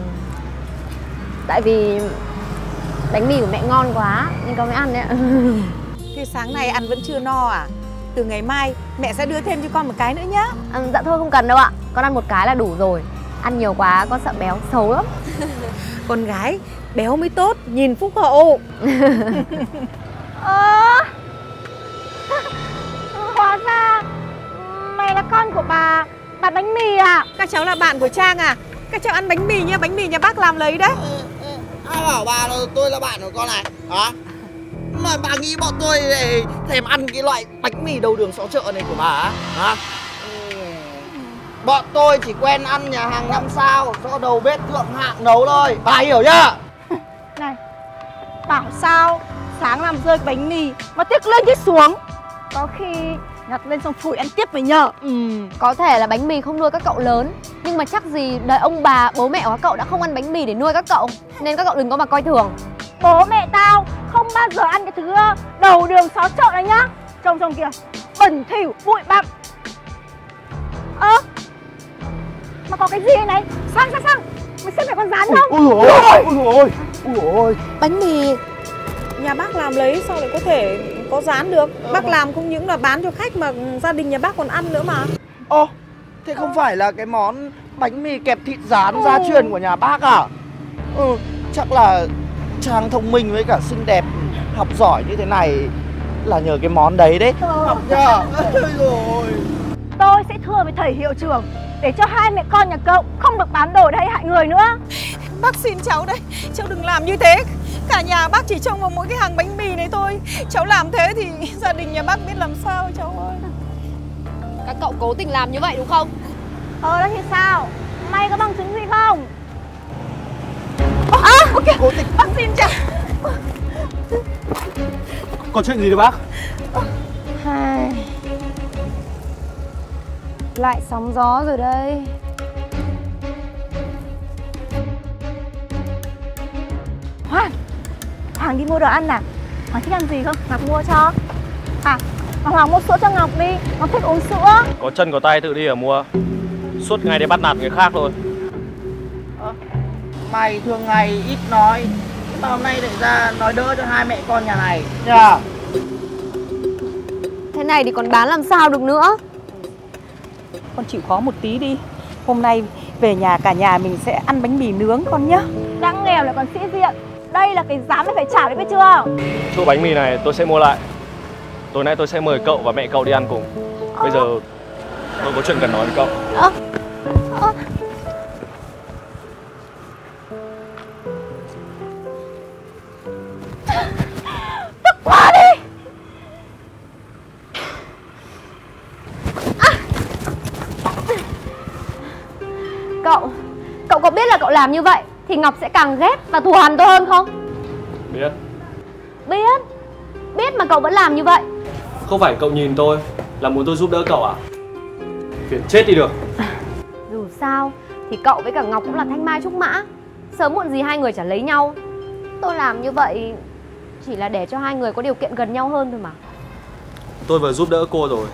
tại vì bánh mì của mẹ ngon quá nên con mới ăn đấy ạ. Thế sáng nay ăn vẫn chưa no à? Từ ngày mai mẹ sẽ đưa thêm cho con một cái nữa nhá. À, dạ thôi không cần đâu ạ. Con ăn một cái là đủ rồi. Ăn nhiều quá con sợ béo xấu lắm. Con gái béo mới tốt, nhìn phúc hậu. Ơ, hóa ra mày là con của bà bà bánh mì à? Các cháu là bạn của Trang à? Các cháu ăn bánh mì nha, bánh mì nhà bác làm lấy đấy. Ai bảo bà là tôi là bạn của con này hả? Mà bà nghĩ bọn tôi để thèm ăn cái loại bánh mì đầu đường xó chợ này của bà hả? Bọn tôi chỉ quen ăn nhà hàng năm sao do đầu bếp thượng hạng nấu thôi, bà hiểu chưa? Này, bảo sao sáng làm rơi bánh mì mà tiếc lên tiếc xuống. Có khi nhặt lên xong phủi ăn tiếp với nhờ. Ừ, có thể là bánh mì không nuôi các cậu lớn, nhưng mà chắc gì đời ông bà, bố mẹ của các cậu đã không ăn bánh mì để nuôi các cậu. Nên các cậu đừng có mà coi thường. Bố mẹ tao không bao giờ ăn cái thứ đầu đường xó chợ này nhá. Trông trông kìa, bẩn thỉu, bụi bặm. Ơ, à, mà có cái gì này? Sang sang sang, mày xem phải con rán không? Ôi dồi ôi, ôi dồi ôi, ôi dồi ôi. Bánh mì nhà bác làm lấy sao lại có thể có rán được? Bác làm không những là bán cho khách mà gia đình nhà bác còn ăn nữa mà. Ô, thế không phải là cái món bánh mì kẹp thịt rán gia truyền của nhà bác à? Ừ, chắc là Trang thông minh với cả xinh đẹp, học giỏi như thế này là nhờ cái món đấy đấy. Học chưa? Ôi rồi. Tôi sẽ thưa với thầy hiệu trưởng để cho hai mẹ con nhà cậu không được bán đồ đây hại người nữa. Bác xin cháu đây, cháu đừng làm như thế. Cả nhà bác chỉ trông vào mỗi cái hàng bánh mì này thôi. Cháu làm thế thì gia đình nhà bác biết làm sao cháu ơi. Các cậu cố tình làm như vậy đúng không? Ờ đó thì sao? Mày có bằng chứng gì không? À, ok, cố tình. Bác xin chào. Có chuyện gì đấy bác? Hai. Lại sóng gió rồi đây. Hoàng, Hoàng đi mua đồ ăn à? Hoàng thích ăn gì không? Ngọc mua cho. À, Hoàng mua sữa cho Ngọc đi. Ngọc thích uống sữa. Có chân có tay tự đi ở mua. Suốt ngày để bắt nạt người khác thôi. Ờ, mày thường ngày ít nói, mà hôm nay lại ra nói đỡ cho hai mẹ con nhà này nhờ. Thế này thì còn bán làm sao được nữa. Con chịu khó một tí đi. Hôm nay về nhà cả nhà mình sẽ ăn bánh mì nướng con nhá. Đang nghèo lại còn sĩ diện. Đây là cái giá mày phải trả đấy, biết chưa? Chỗ bánh mì này tôi sẽ mua lại. Tối nay tôi sẽ mời cậu và mẹ cậu đi ăn cùng. Bây giờ tôi có chuyện cần nói với cậu. Ờ. Ờ. Tức quá đi. À. Cậu, cậu có biết là cậu làm như vậy thì Ngọc sẽ càng ghét và thù hằn tôi hơn không? Biết. Biết. Biết mà cậu vẫn làm như vậy. Không phải cậu nhìn tôi là muốn tôi giúp đỡ cậu à? Phiền chết đi được. Dù sao thì cậu với cả Ngọc cũng là thanh mai trúc mã. Sớm muộn gì hai người chả lấy nhau. Tôi làm như vậy chỉ là để cho hai người có điều kiện gần nhau hơn thôi mà. Tôi vừa giúp đỡ cô rồi.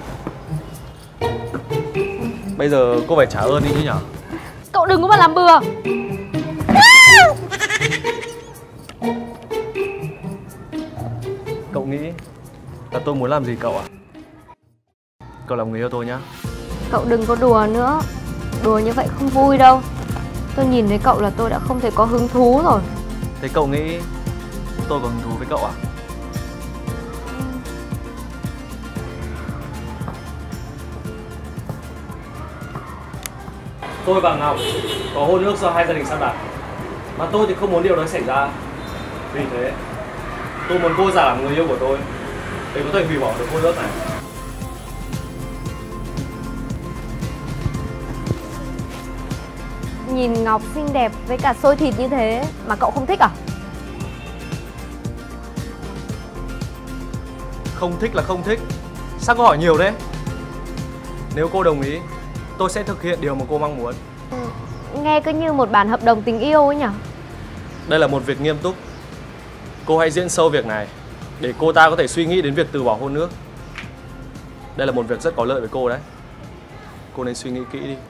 Bây giờ cô phải trả ơn đi chứ nhở? Cậu đừng có mà làm bừa. Cậu nghĩ là tôi muốn làm gì cậu à? Cậu làm người yêu tôi nhá. Cậu đừng có đùa nữa. Đùa như vậy không vui đâu. Tôi nhìn thấy cậu là tôi đã không thể có hứng thú rồi. Thế cậu nghĩ tôi có hứng thú với cậu à? Tôi và Ngọc có hôn ước do hai gia đình sắp đặt, mà tôi thì không muốn điều đó xảy ra. Vì thế tôi muốn cô giả làm người yêu của tôi để có thể hủy bỏ được hôn ước này. Nhìn Ngọc xinh đẹp với cả xôi thịt như thế mà cậu không thích à? Không thích là không thích. Sao cô hỏi nhiều thế? Nếu cô đồng ý, tôi sẽ thực hiện điều mà cô mong muốn. Ừ, nghe cứ như một bản hợp đồng tình yêu ấy nhở? Đây là một việc nghiêm túc. Cô hãy diễn sâu việc này để cô ta có thể suy nghĩ đến việc từ bỏ hôn ước. Đây là một việc rất có lợi với cô đấy. Cô nên suy nghĩ kỹ đi.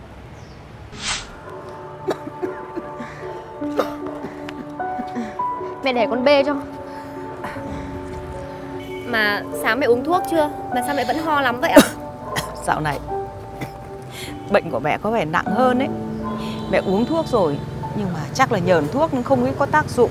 Mẹ để con bê cho. Mà sáng mẹ uống thuốc chưa? Mà sao mẹ vẫn ho lắm vậy ạ? Dạo này bệnh của mẹ có vẻ nặng hơn đấy. Mẹ uống thuốc rồi nhưng mà chắc là nhờn thuốc nhưng không nghĩ có tác dụng.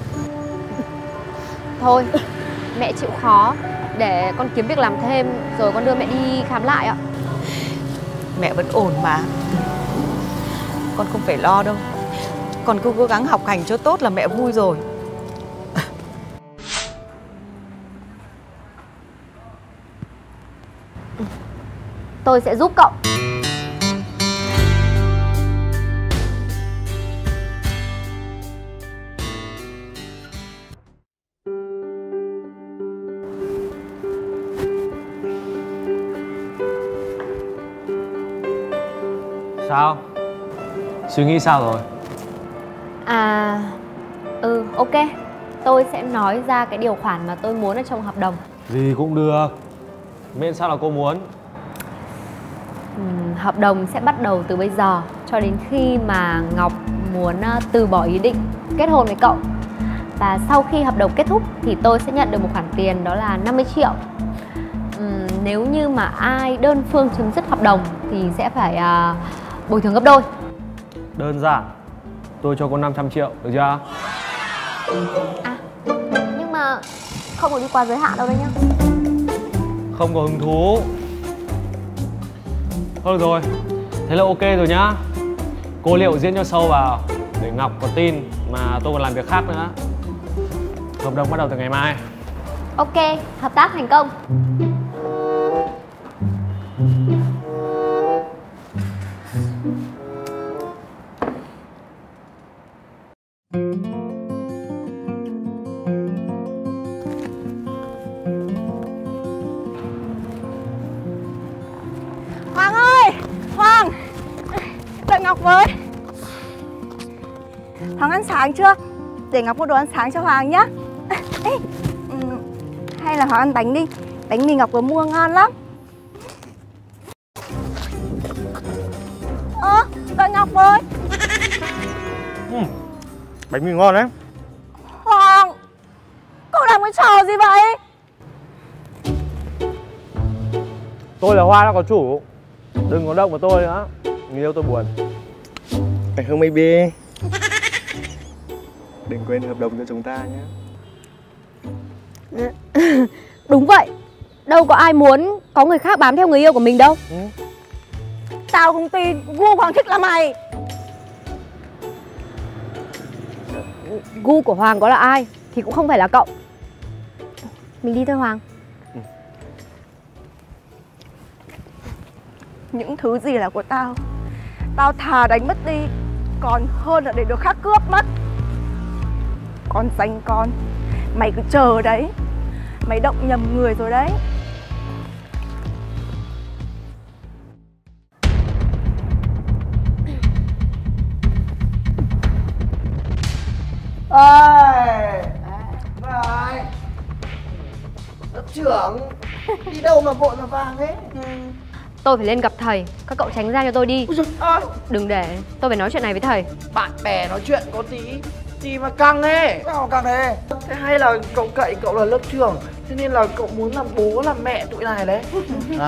Thôi mẹ chịu khó, để con kiếm việc làm thêm rồi con đưa mẹ đi khám lại ạ. Mẹ vẫn ổn mà. Con không phải lo đâu. Con cứ cố gắng học hành cho tốt là mẹ vui rồi. Tôi sẽ giúp cậu. Sao? Suy nghĩ sao rồi? À, ừ, ok. Tôi sẽ nói ra cái điều khoản mà tôi muốn ở trong hợp đồng. Gì cũng được. Miễn sao là cô muốn. Ừ, hợp đồng sẽ bắt đầu từ bây giờ cho đến khi mà Ngọc muốn uh, từ bỏ ý định kết hôn với cậu. Và sau khi hợp đồng kết thúc thì tôi sẽ nhận được một khoản tiền đó là năm mươi triệu. Ừ, nếu như mà ai đơn phương chấm dứt hợp đồng thì sẽ phải uh, bồi thường gấp đôi. Đơn giản. Tôi cho cô năm trăm triệu, được chưa? À, nhưng mà không được đi quá giới hạn đâu đấy nhá. Không có hứng thú. Thôi được rồi. Thế là ok rồi nhá. Cô liệu diễn cho sâu vào để Ngọc có tin mà tôi còn làm việc khác nữa. Hợp đồng bắt đầu từ ngày mai. Ok, hợp tác thành công. Hoàng ơi! Hoàng! Đợi Ngọc với. Hoàng ăn sáng chưa? Để Ngọc mua đồ ăn sáng cho Hoàng nhá. Ê, ừ, hay là Hoàng ăn bánh đi. Bánh mì Ngọc vừa mua ngon lắm. Ơ, đợi Ngọc với. Ừ, bánh mì ngon đấy. Hoàng! Cậu làm cái trò gì vậy? Tôi là Hoa đã có chủ. Đừng có động vào tôi nữa. Người yêu tôi buồn. Cảnh Hương baby. Đừng quên hợp đồng cho chúng ta nhé. Đúng vậy. Đâu có ai muốn có người khác bám theo người yêu của mình đâu. Ừ. Tao không tin gu Hoàng thích là mày. Gu của Hoàng có là ai thì cũng không phải là cậu. Mình đi thôi Hoàng. Ừ. Những thứ gì là của tao, tao thà đánh mất đi còn hơn là để được khác cướp mất. Con danh con, mày cứ chờ đấy. Mày động nhầm người rồi đấy. Ơi! Này! Lớp trưởng! Đi đâu mà vội mà vàng thế? Tôi phải lên gặp thầy. Các cậu tránh ra cho tôi đi. À, Đừng để tôi phải nói chuyện này với thầy. bạn bè nói chuyện có tí gì mà căng thế? Sao căng thế? Thế hay là cậu cậy cậu là lớp trưởng, thế nên là cậu muốn làm bố làm mẹ tụi này đấy? À?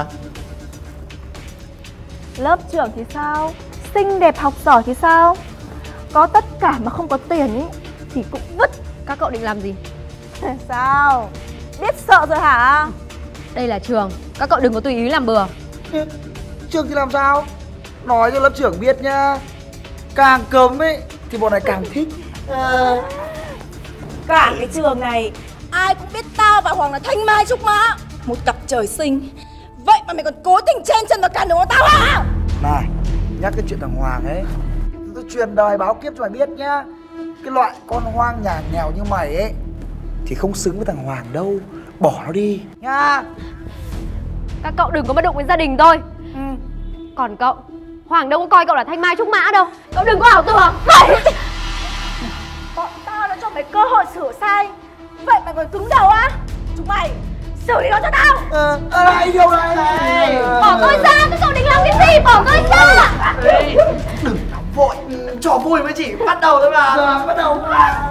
Lớp trưởng thì sao? Xinh đẹp học giỏi thì sao? Có tất cả mà không có tiền ý thì cũng vứt. Các cậu định làm gì? Sao? Biết sợ rồi hả? Đây là trường. Các cậu đừng có tùy ý làm bừa. Trường thì làm sao? Nói cho lớp trưởng biết nhá. Càng cấm ấy thì bọn này càng thích. Ờ, cả cái trường này ai cũng biết tao và Hoàng là thanh mai trúc mã, một cặp trời sinh. Vậy mà mày còn cố tình chen chân vào cản đường của tao hả? Này, nhắc cái chuyện thằng Hoàng ấy, tôi truyền đời báo kiếp cho mày biết nhá. Cái loại con hoang nhà nghèo như mày ấy thì không xứng với thằng Hoàng đâu. Bỏ nó đi nha. Các cậu đừng có bất động với gia đình tôi. Ừ. Còn cậu, Hoàng đâu có coi cậu là thanh mai trúc mã đâu. Cậu đừng có ảo tưởng. Mày! Bọn tao đã cho mày cơ hội sửa sai, vậy mày còn cứng đầu á? Chúng mày xử lý nó cho tao. Ờ, à, lại điều này này. Bỏ tôi ra, các cậu định làm cái gì? Bỏ tôi ra. Đừng nóng vội, trò vui mới chỉ bắt đầu thôi mà. Rồi, bắt đầu.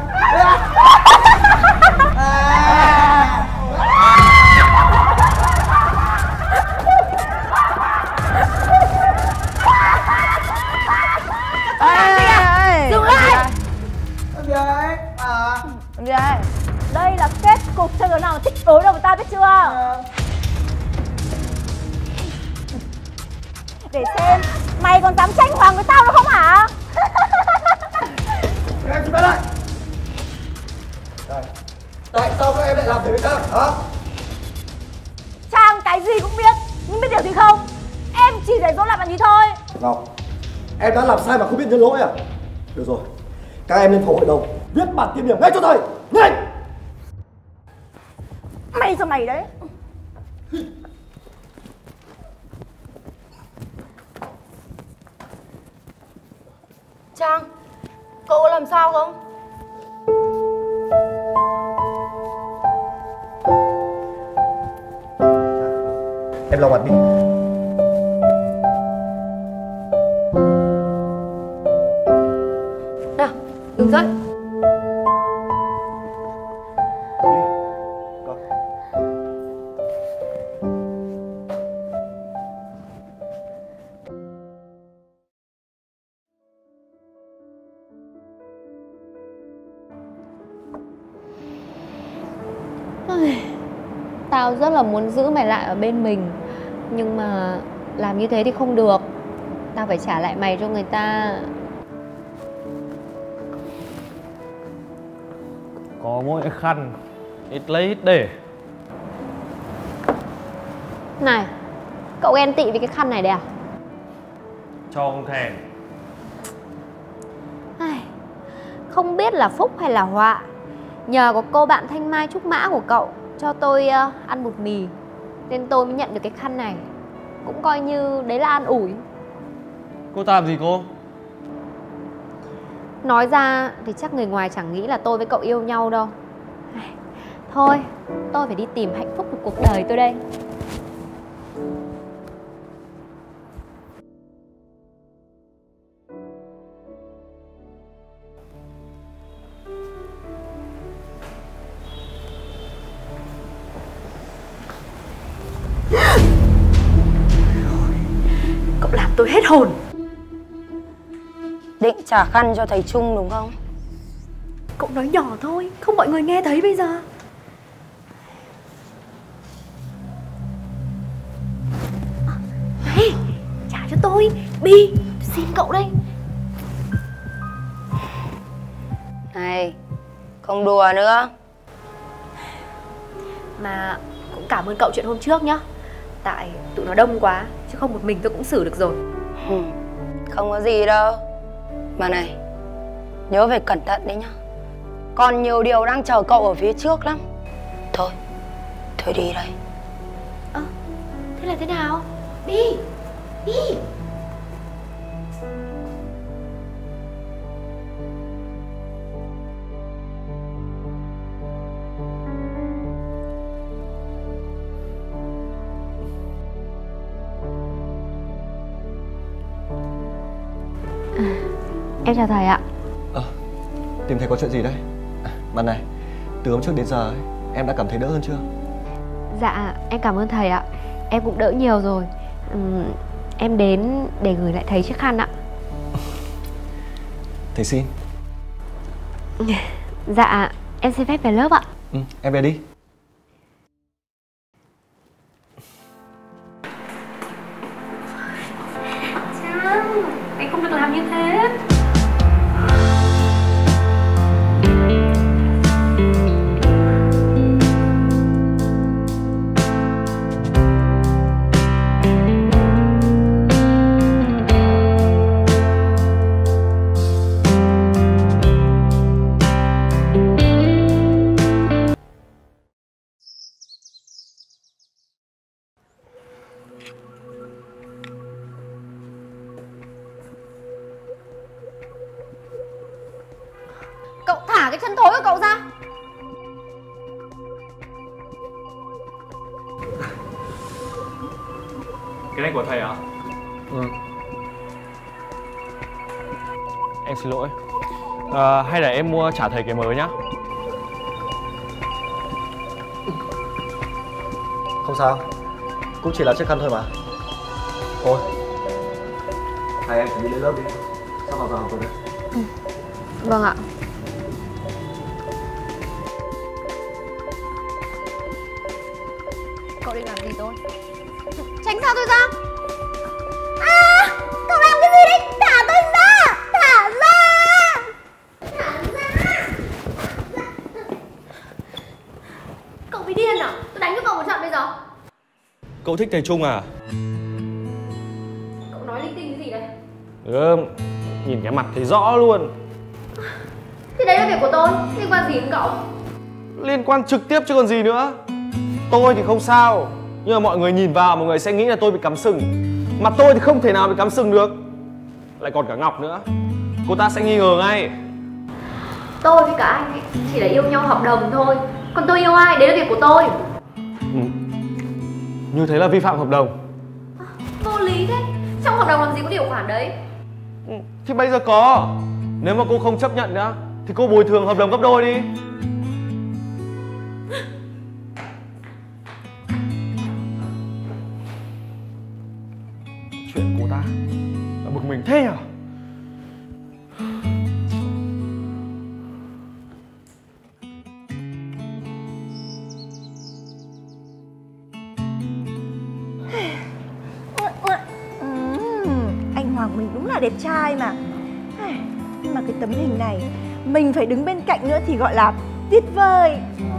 Dừng lại. Gì đấy? À. Gì đây? Đây là kết cục cho đứa nào thích đối đầu với tao biết chưa? À. Để xem mày còn dám tranh Hoàng với tao nữa không hả? Em xin lại. Tại sao các em lại làm thế với Trang hả? Trang cái gì cũng biết, nhưng biết điều gì không? Em chỉ để dỗ làm bạn gì thôi. Ngọc, em đã làm sai mà không biết nhận lỗi à? Được rồi, các em lên phòng hội đồng viết bản kiểm điểm ngay cho thầy. Nhanh! Mày cho mày đấy. Trang, cậu có làm sao không? Em lau mặt đi. Nào, đứng dậy. Tao rất là muốn giữ mày lại ở bên mình, nhưng mà làm như thế thì không được. Tao phải trả lại mày cho người ta. Có mỗi cái khăn, ít lấy ít để. Này, cậu ghen tị vì cái khăn này đấy à? Cho không thèm. Ai, không biết là phúc hay là họa, nhờ có cô bạn Thanh Mai Trúc Mã của cậu cho tôi uh, ăn bột mì, nên tôi mới nhận được cái khăn này. Cũng coi như đấy là an ủi. Cô ta làm gì cô? Nói ra thì chắc người ngoài chẳng nghĩ là tôi với cậu yêu nhau đâu. Ai, thôi, tôi phải đi tìm hạnh phúc của cuộc đời tôi đây. Cậu làm tôi hết hồn. Định trả khăn cho thầy Trung đúng không? Cậu nói nhỏ thôi, không mọi người nghe thấy bây giờ. Này, trả cho tôi, Bi, xin cậu đây. Này, không đùa nữa. Mà cũng cảm ơn cậu chuyện hôm trước nhá. Tại tụi nó đông quá, chứ không một mình tôi cũng xử được rồi. Không có gì đâu. Mà này, nhớ phải cẩn thận đấy nhá. Còn nhiều điều đang chờ cậu ở phía trước lắm. Thôi, thôi đi đây. Ơ, à, thế là thế nào? Bi, Bi. Em chào thầy ạ. Ờ, tìm thầy có chuyện gì đấy? À, mà này, từ hôm trước đến giờ ấy, em đã cảm thấy đỡ hơn chưa? Dạ, em cảm ơn thầy ạ. Em cũng đỡ nhiều rồi. uhm, Em đến để gửi lại thầy chiếc khăn ạ. Thầy xin. Dạ, em xin phép về lớp ạ. Ừ, em về đi. Trang, anh không được làm như thế. Cậu thả cái chân thối của cậu ra. Cái này của thầy à? Ừ. Em xin lỗi. À, hay là em mua trả thầy cái mới nhá. Không sao, cũng chỉ là chiếc khăn thôi mà. Thôi, hai em chuẩn bị lên lớp đi. Sắp vào giờ học rồi đấy. Ừ. Vâng ạ. Cậu định làm gì tôi? Tránh xa tôi ra. À, cậu làm cái gì đấy? Thả tôi ra. Thả ra. Thả ra. Cậu bị điên à? Tôi đánh cho cậu một trận bây giờ. Cậu thích thầy Trung à? Cậu nói linh tinh cái gì đấy? Ừ, nhìn cái mặt thấy rõ luôn. Thì đấy là việc của tôi, liên quan gì đến cậu? Liên quan trực tiếp chứ còn gì nữa. Tôi thì không sao, nhưng mà mọi người nhìn vào mọi người sẽ nghĩ là tôi bị cắm sừng. Mà tôi thì không thể nào bị cắm sừng được. Lại còn cả Ngọc nữa. Cô ta sẽ nghi ngờ ngay. Tôi với cả anh ấy chỉ là yêu nhau hợp đồng thôi. Còn tôi yêu ai, đấy là việc của tôi. Ừ. Như thế là vi phạm hợp đồng. À, vô lý thế. Trong hợp đồng làm gì có điều khoản đấy? Ừ. Thì bây giờ có. Nếu mà cô không chấp nhận nữa thì cô bồi thường hợp đồng gấp đôi đi. Chuyện cô ta là bực mình thế à? Anh Hoàng mình đúng là đẹp trai mà. Nhưng mà cái tấm hình này mình phải đứng bên cạnh nữa thì gọi là tuyệt vời.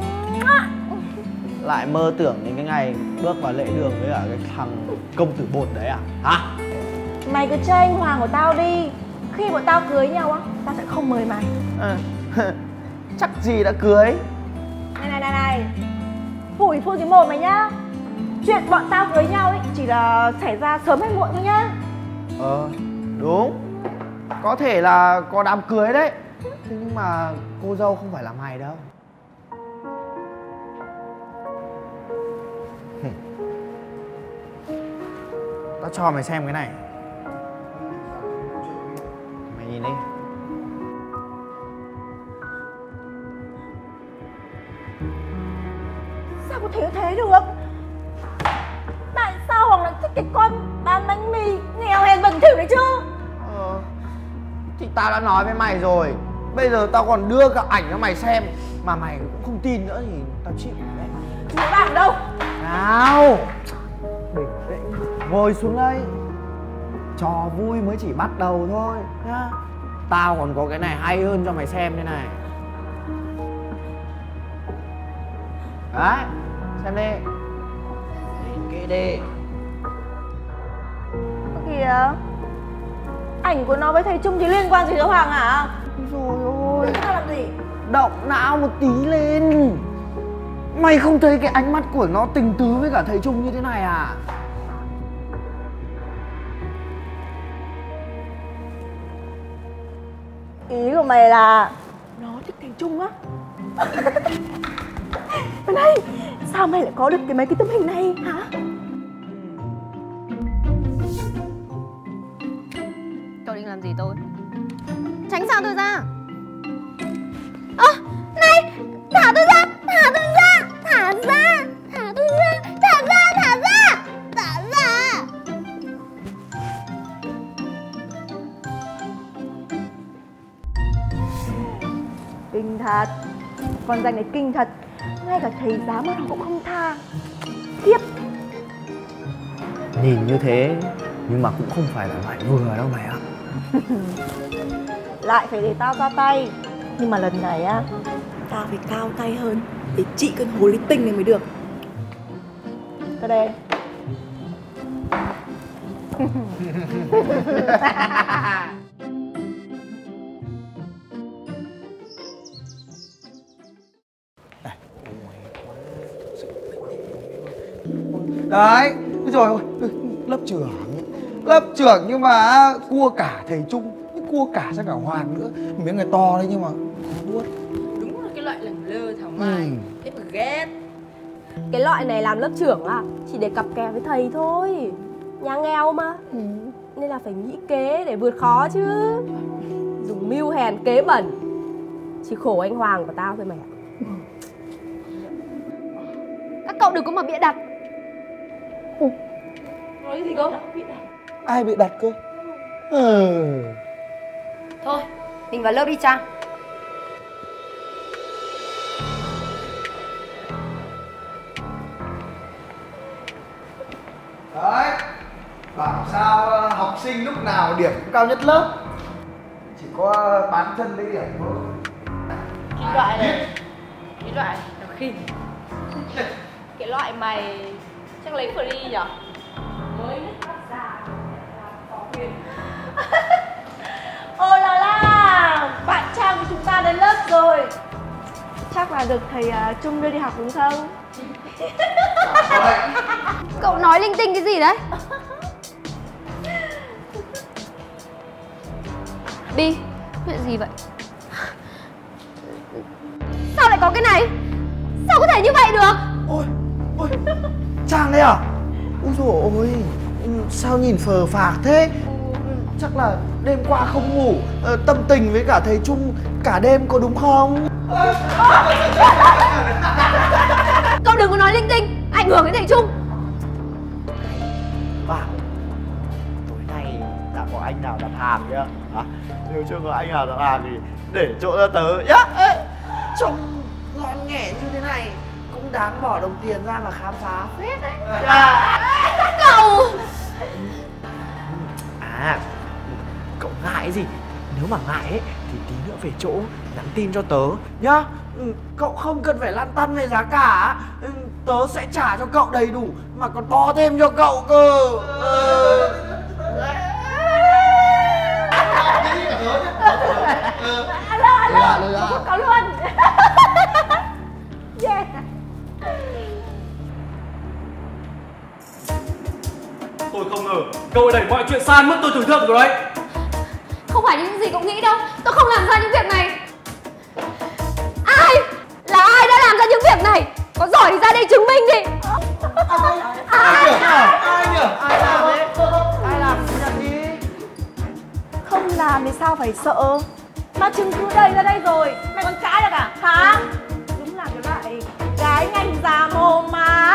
Lại mơ tưởng đến cái ngày bước vào lễ đường với cả cái thằng công tử bột đấy à? Hả? Mày cứ chơi anh Hoàng của tao đi. Khi bọn tao cưới nhau á, tao sẽ không mời mày. À, chắc gì đã cưới. Này này này này, phủi phun cái mồm mày nhá. Chuyện bọn tao cưới nhau ấy chỉ là xảy ra sớm hay muộn thôi nhá. Ờ, đúng. Có thể là có đám cưới đấy. Thế nhưng mà cô dâu không phải là mày đâu. Tao cho mày xem cái này. Mày nhìn đi. Sao có thể thế được? Tại sao Hoàng lại thích cái con bán bánh mì nghèo hèn bẩn thỉu đấy chứ? Ờ, thì tao đã nói với mày rồi. Bây giờ tao còn đưa cả ảnh cho mày xem mà mày cũng không tin nữa thì tao chịu đấy. Chúng bạn ở đâu? Nào, bình tĩnh, ngồi xuống đây. Trò vui mới chỉ bắt đầu thôi nhá. Tao còn có cái này hay hơn cho mày xem đây này. Đấy, xem đi. Nhìn kỹ đi. Kìa, ảnh của nó với thầy Trung thì liên quan gì tới Hoàng hả? Rồi ôi, tao làm gì? động não một tí lên. Mày không thấy cái ánh mắt của nó tình tứ với cả thầy Trung như thế này à? Ý của mày là nó thích thầy Trung á? Mà này, sao mày lại có được cái mấy cái tấm hình này hả? Cậu định làm gì tôi? Tránh xa tôi ra. Ơ, à, này, thả tôi ra, thả tôi ra, thả ra, thả tôi ra, thả ra, thả ra, thả ra. Kinh thật, con danh này kinh thật. Ngay cả thầy giáo mà nó cũng không tha. Tiếp. Nhìn như thế nhưng mà cũng không phải là loại vừa đâu mày ạ. Lại phải để tao ra tay. Nhưng mà lần này á, tao phải cao tay hơn để trị cơn hồ ly tinh này mới được. Cái đây. Đấy, rồi ôi, lớp trưởng, lớp trưởng nhưng mà cua cả thầy Trung, cua cả ra cả Hoàng nữa. Miếng người to đấy nhưng mà khó nuốt. Đúng là cái loại lẳng lơ thảo mai, Ừ. thế mà ghét. Cái loại này làm lớp trưởng à, chỉ để cặp kè với thầy thôi. Nhà nghèo mà, ừ. Nên là phải nghĩ kế để vượt khó chứ. Dùng mưu hèn kế bẩn. Chỉ khổ anh Hoàng của tao thôi mày ạ. Các cậu đừng có mà bịa đặt. Nói gì cơ? Ai bị đặt cơ? Ừ. Thôi, mình vào lớp đi Trang. Đấy, bảo sao học sinh lúc nào điểm cũng cao nhất lớp. Chỉ có bán chân lấy điểm thôi. Cái loại này, cái loại nó khinh. Cái loại mày chắc lấy free nhở? Mới phát ra có quyền. Ôi là la, bạn Trang của chúng ta đến lớp rồi. Chắc là được thầy uh, Trung đưa đi học đúng không? Cậu nói linh tinh cái gì đấy? Bi, chuyện gì vậy? Sao lại có cái này? Sao có thể như vậy được? Ôi, ôi, Trang đấy à? Úi dồi ôi, sao nhìn phờ phạc thế? Chắc là đêm qua không ngủ, tâm tình với cả thầy Trung cả đêm có đúng không? Cậu đừng có nói linh tinh, ảnh hưởng đến thầy Trung. Bảo, tối nay đã có anh nào đặt hàng chưa? Hả? Nếu chưa có anh nào đặt hàng thì để chỗ cho tớ nhá. Ê, trông ngon nghẻ như thế này cũng đáng bỏ đồng tiền ra mà khám phá phết đấy. Cậu À, cậu ngại gì? Nếu mà ngại ấy thì tí nữa về chỗ nhắn tin cho tớ nhá. Ừ, cậu không cần phải lăn tăn về giá cả. Ừ, tớ sẽ trả cho cậu đầy đủ mà còn to thêm cho cậu cơ. Ừ. Alo, alo, có cậu luôn. Yeah. Tôi không ngờ cậu đẩy mọi chuyện san mất tôi tưởng tượng rồi đấy. Không phải những gì cậu nghĩ đâu. Tôi không làm ra những việc này. Ai? Là ai đã làm ra những việc này? Có giỏi thì ra đây chứng minh đi. Ai nhỉ? Ai nhỉ? Ai làm thế? Ai làm nhận đi. Không làm thì sao phải sợ? Mà chứng cứ đây ra đây rồi, mày còn cãi được à? Hả? Đúng là cái loại gái nhanh già mồm mà.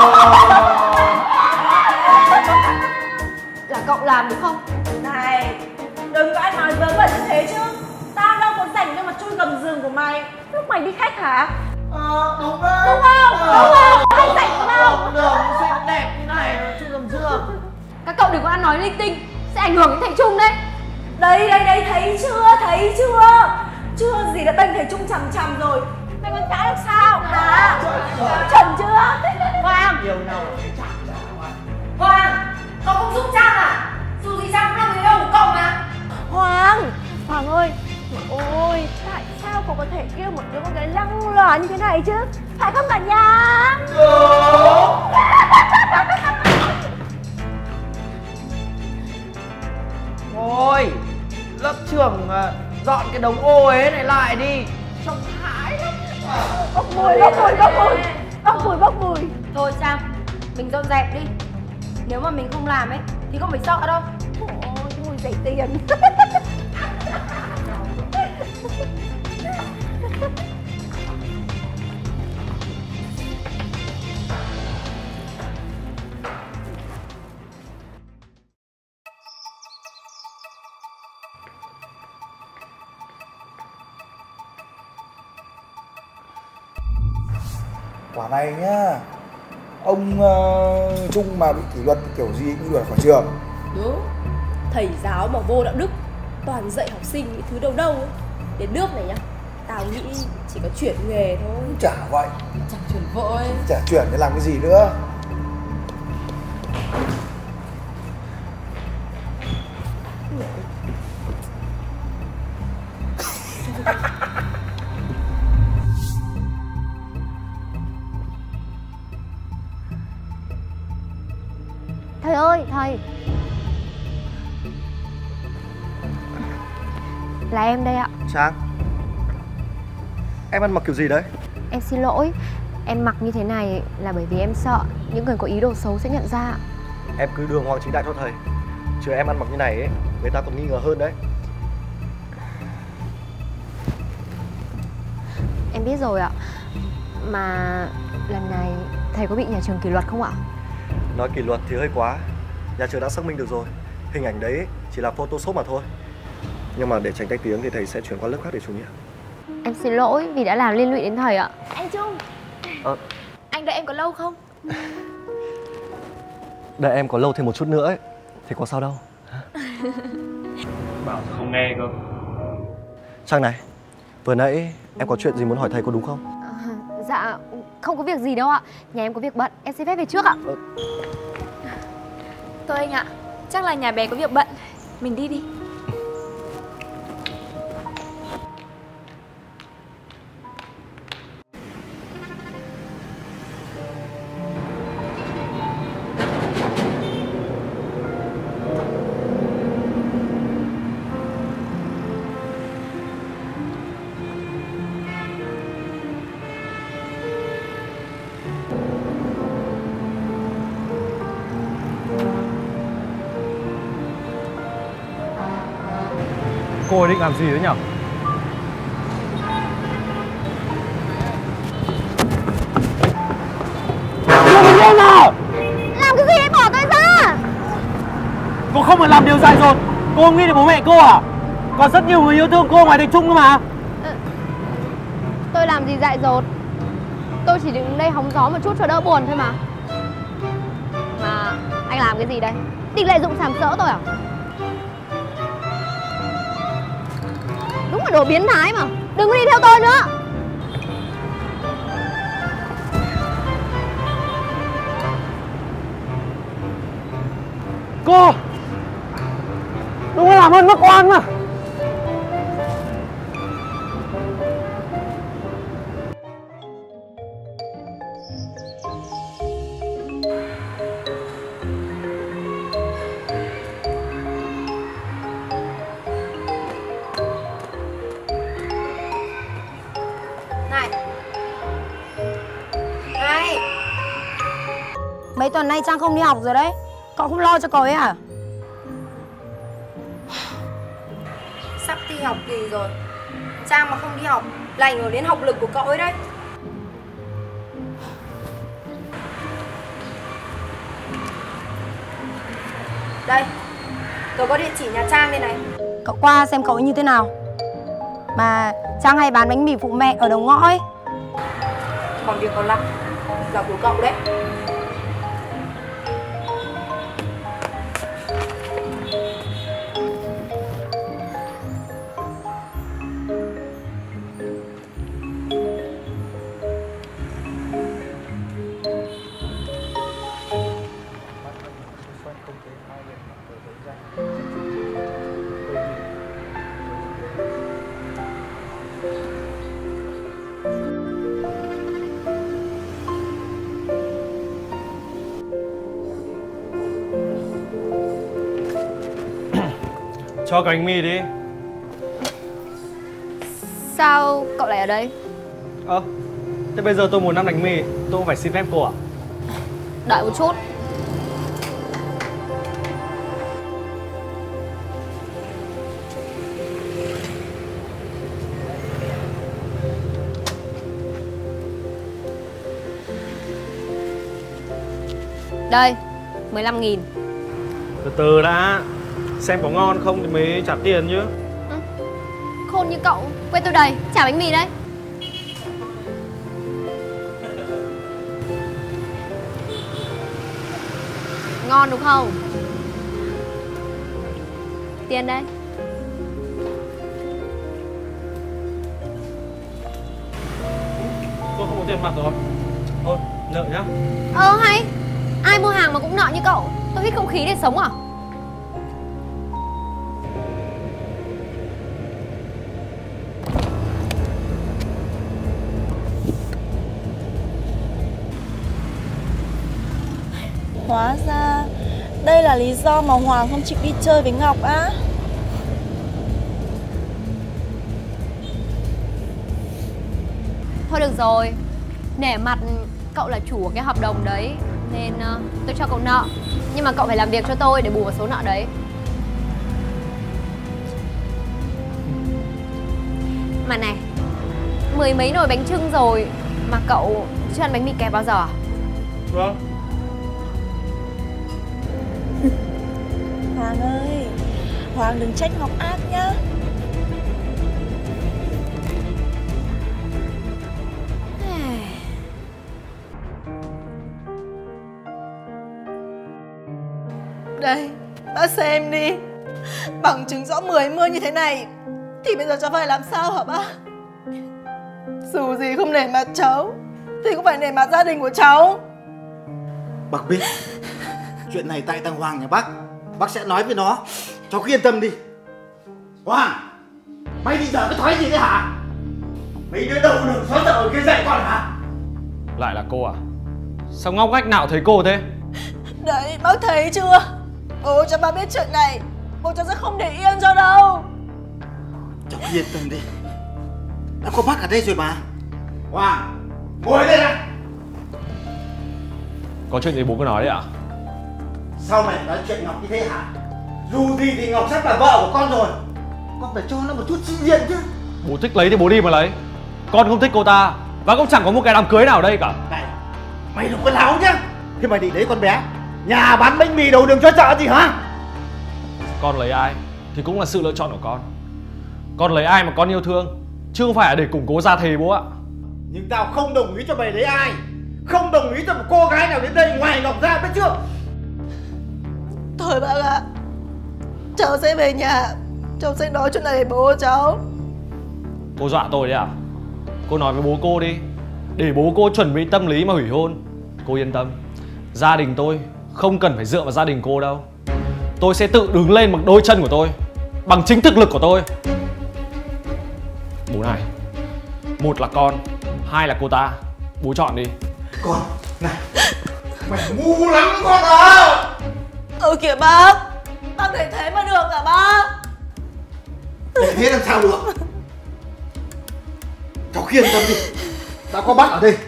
Là cậu làm đúng không? Này, đừng có ai nói vớ vẩn như thế chứ. Tao đâu có rảnh đâu mà chui gầm giường của mày. Lúc mày đi khách hả? Ờ, đúng đấy. Đúng không? Ờ, đúng không? Ai rảnh đúng không? Đường xinh đẹp như này mà chui gầm giường. Các cậu đừng có ăn nói linh tinh, sẽ ảnh hưởng đến thầy Trung đấy. Đây, đây, đây, thấy chưa? Thấy chưa? Chưa gì đã bênh thầy Trung chằm chằm rồi. Mày còn cãi được sao? Hả? Chuẩn chưa? Hoàng! Điều nào là phải trả trả Hoàng. Hoàng! Cậu không giúp Trang à? Dù gì Trang cũng là người yêu của cậu mà. Hoàng! Hoàng ơi! Ôi, tại sao cậu có thể yêu một đứa con gái lăng loà như thế này chứ? Phải không cả nhà? Đúng! Thôi, lớp trưởng dọn cái đống ô ế này lại đi. Trông hãi lắm. Bốc mùi, bốc mùi, bốc mùi. Bốc mùi, bốc mùi. Thôi Trang, mình dọn dẹp đi. Nếu mà mình không làm ấy thì không phải sợ đâu. Ôi, cái mùi rẻ tiền. Quả này nhá, ông uh, Trung mà bị kỷ luật kiểu gì cũng đuổi khỏi trường. Đúng, thầy giáo mà vô đạo đức, toàn dạy học sinh những thứ đâu đâu ấy. Đến nước này nhá, tao nghĩ chỉ có chuyển nghề thôi. Chả vậy. Chẳng chuyển vội. Chả chuyển để làm cái gì nữa. Thầy ơi, thầy. Là em đây ạ. Trang, em ăn mặc kiểu gì đấy? Em xin lỗi, em mặc như thế này là bởi vì em sợ những người có ý đồ xấu sẽ nhận ra. Em cứ đường hoàng chính đại cho thầy. Chứ em ăn mặc như này ấy, người ta còn nghi ngờ hơn đấy. Em biết rồi ạ. Mà lần này thầy có bị nhà trường kỷ luật không ạ? Nói kỷ luật thì hơi quá. Nhà trường đã xác minh được rồi. Hình ảnh đấy chỉ là photoshop mà thôi. Nhưng mà để tránh tay tiếng thì thầy sẽ chuyển qua lớp khác để chủ nhiệm. Em xin lỗi vì đã làm liên lụy đến thầy ạ. Anh Trung, Ờ, anh đợi em có lâu không? đợi em có lâu thêm một chút nữa ấy, thì có sao đâu. Bảo không nghe cơ. Trang này, vừa nãy em có chuyện gì muốn hỏi thầy có đúng không? À, dạ, không có việc gì đâu ạ. Nhà em có việc bận, em xin phép về trước ạ. Ờ. Thôi anh ạ, chắc là nhà bé có việc bận. Mình đi đi. Cô ấy định làm gì đấy nhở? Làm cái gì đấy, bỏ tôi ra. Cô không phải làm điều dại dột. Cô không nghĩ đến bố mẹ cô à? Còn rất nhiều người yêu thương cô ngoài thầy Trung cơ mà. Tôi làm gì dại dột. Tôi chỉ đứng đây hóng gió một chút cho đỡ buồn thôi mà. Mà anh làm cái gì đây? Định lợi dụng sàm sỡ tôi à? cái đồ biến thái mà. Đừng có đi theo tôi nữa. Cô đúng là làm ơn mất oan mà. Này Này, mấy tuần nay Trang không đi học rồi đấy. Cậu không lo cho cậu ấy à? Sắp thi học kỳ rồi, Trang mà không đi học là ảnh hưởng đến học lực của cậu ấy đấy. Đây, cậu có địa chỉ nhà Trang đây này. Cậu qua xem cậu ấy như thế nào. Mà Trang hay bán bánh mì phụ mẹ ở đầu ngõ ấy. Còn việc còn lại là của cậu đấy. Cho cái bánh mì đi. Sao cậu lại ở đây? Ơ, à, thế bây giờ tôi muốn ăn bánh mì, tôi cũng phải xin phép cô à? Đợi một chút. Đây, mười lăm nghìn. Từ từ đã, xem có ngon không thì mới trả tiền chứ. Ừ. Khôn như cậu, quên tôi đây, trả bánh mì đấy. Ngon đúng không? Tiền đây. Tôi không có tiền mặt rồi. Thôi, nợ nhá. Ờ hay, ai mua hàng mà cũng nợ như cậu. Tôi hít không khí để sống à? Hóa ra đây là lý do mà Hoàng không chịu đi chơi với Ngọc á. Thôi được rồi, nể mặt cậu là chủ của cái hợp đồng đấy nên uh, tôi cho cậu nợ. Nhưng mà cậu phải làm việc cho tôi để bù vào số nợ đấy. Mà này, mười mấy nồi bánh chưng rồi mà cậu chưa ăn bánh mì kẹp bao giờ à? Vâng. Hoàng ơi, Hoàng đừng trách Ngọc ác nhá. Đây, bác xem đi. Bằng chứng rõ mười mươi như thế này thì bây giờ cháu phải làm sao hả bác? Dù gì không nể mặt cháu thì cũng phải nể mặt gia đình của cháu. Bác biết chuyện này tại thằng Hoàng nhà bác, bác sẽ nói với nó. Cháu cứ yên tâm đi. Hoàng, mày bây giờ cái thói gì đấy hả? Mày đưa đầu đường xó chợ ở kia dạy con hả? Lại là cô à? Sao ngóc ngách nào thấy cô thế? Đấy, bác thấy chưa? Bố cho bác biết chuyện này, bố cháu sẽ không để yên cho đâu. Cháu cứ yên tâm đi, đã có bác ở đây rồi mà. Hoàng, ngồi đây này. Có chuyện gì bố cứ nói đấy ạ? Sao mày nói chuyện Ngọc như thế hả? Dù gì thì Ngọc sắp là vợ của con rồi, con phải cho nó một chút sinh diện chứ. Bố thích lấy thì bố đi mà lấy. Con không thích cô ta và cũng chẳng có một cái đám cưới nào ở đây cả. Này, mày đừng có láo nhá. Thế mày định lấy con bé nhà bán bánh mì đầu đường cho chợ gì hả? Con lấy ai thì cũng là sự lựa chọn của con. Con lấy ai mà con yêu thương, chứ không phải là để củng cố gia thế bố ạ. Nhưng tao không đồng ý cho mày lấy ai, không đồng ý cho một cô gái nào đến đây ngoài Ngọc ra, biết chưa? Thôi bác ạ, cháu sẽ về nhà, cháu sẽ nói chuyện này với bố cháu. Cô dọa tôi đấy à? Cô nói với bố cô đi, để bố cô chuẩn bị tâm lý mà hủy hôn. Cô yên tâm, gia đình tôi không cần phải dựa vào gia đình cô đâu. Tôi sẽ tự đứng lên bằng đôi chân của tôi, bằng chính thực lực của tôi. Bố này, một là con, hai là cô ta. Bố chọn đi. Con, này, mày ngu lắm con à. Ừ kìa bác, bác để thế mà được hả bác? Để thế làm sao được? Cháu khiên tâm đi, đã có bác ở đây.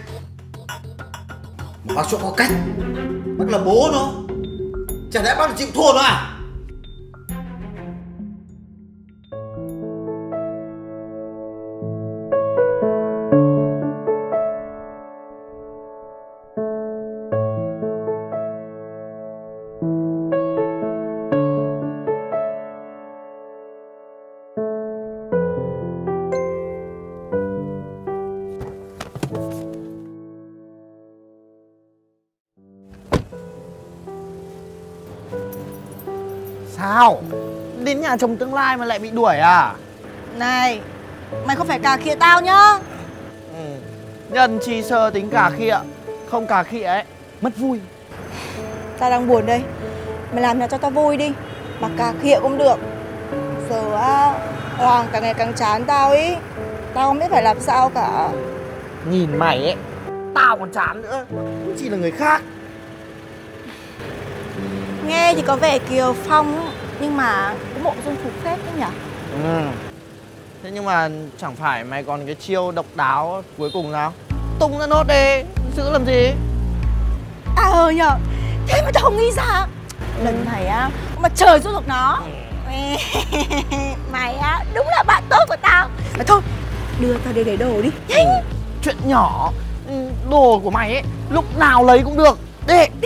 Mà bác sẽ có cách. Bác là bố nó, chả lẽ bác là chịu thua nó à? Sao? Đến nhà chồng tương lai mà lại bị đuổi à? Này, mày không phải cà khịa tao nhá. Ừ. Nhân chi sơ tính cà khịa, không cà khịa ấy, mất vui. Tao đang buồn đây, mày làm nào cho tao vui đi. Mà cà khịa cũng được. Giờ á, Hoàng càng ngày càng chán tao ý. Tao không biết phải làm sao cả. Nhìn mày ấy, tao còn chán nữa, cũng chỉ là người khác. Nghe thì có vẻ kiều phong, nhưng mà cái bộ dung phục phết đấy nhở? Ừ. Thế nhưng mà chẳng phải mày còn cái chiêu độc đáo cuối cùng sao? Tung ra nốt đi, giữ làm gì? À ờ nhở, thế mà tao không nghĩ ra. Lần này á, mà trời giúp được nó. Mày á, đúng là bạn tốt của tao. Mà thôi, đưa tao đi lấy đồ đi. Ừ. Chuyện nhỏ, đồ của mày ấy, lúc nào lấy cũng được. Đi, đi.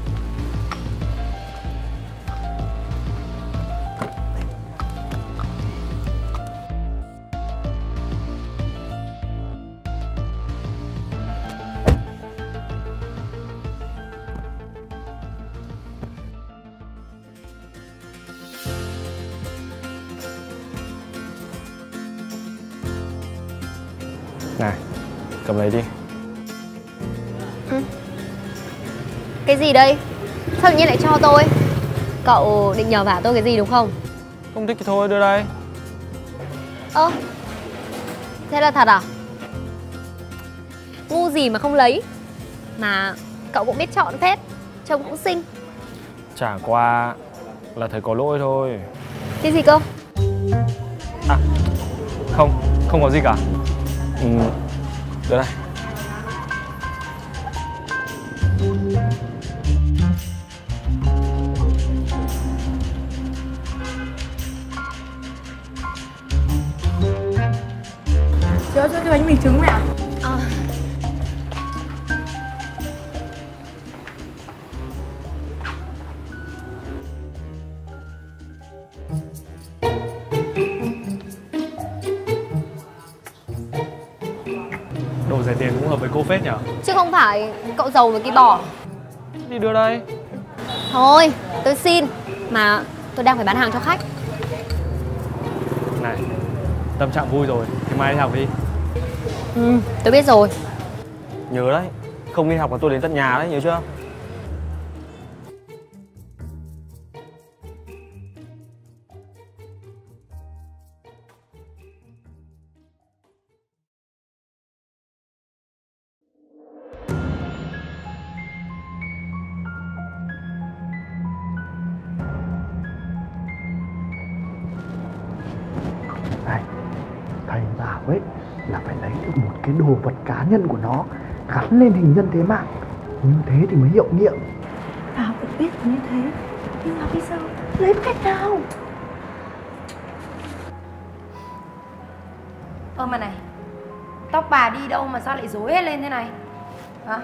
Này, cầm lấy đi. Ừ. Cái gì đây? Sao tự nhiên lại cho tôi? Cậu định nhờ vả tôi cái gì đúng không? Không thích thì thôi, đưa đây. Ơ, thế là thật à? Ngu gì mà không lấy. Mà cậu cũng biết chọn phết, trông cũng xinh. Chả qua là thấy có lỗi thôi. Cái gì cơ? À, không, không có gì cả. Ừ, đưa đây. Cho cho bánh mì trứng mẹ ạ. À. Đồ rẻ tiền cũng hợp với cô phết nhở? Chứ không phải cậu giàu với cái bò. Đi đưa đây. Thôi, tôi xin. Mà tôi đang phải bán hàng cho khách. Này, tâm trạng vui rồi thì mai đi học đi. Ừ, tôi biết rồi. Nhớ đấy, không đi học là tôi đến tận nhà đấy, nhớ chưa? Này, thầy bảo ấy là phải lấy được một cái đồ vật cá nhân của nó gắn lên hình nhân thế mạng, như thế thì mới hiệu nghiệm. Tao cũng biết như thế, nhưng mà bây giờ lấy cách nào? Ơ mà này, tóc bà đi đâu mà sao lại rối hết lên thế này? Hả?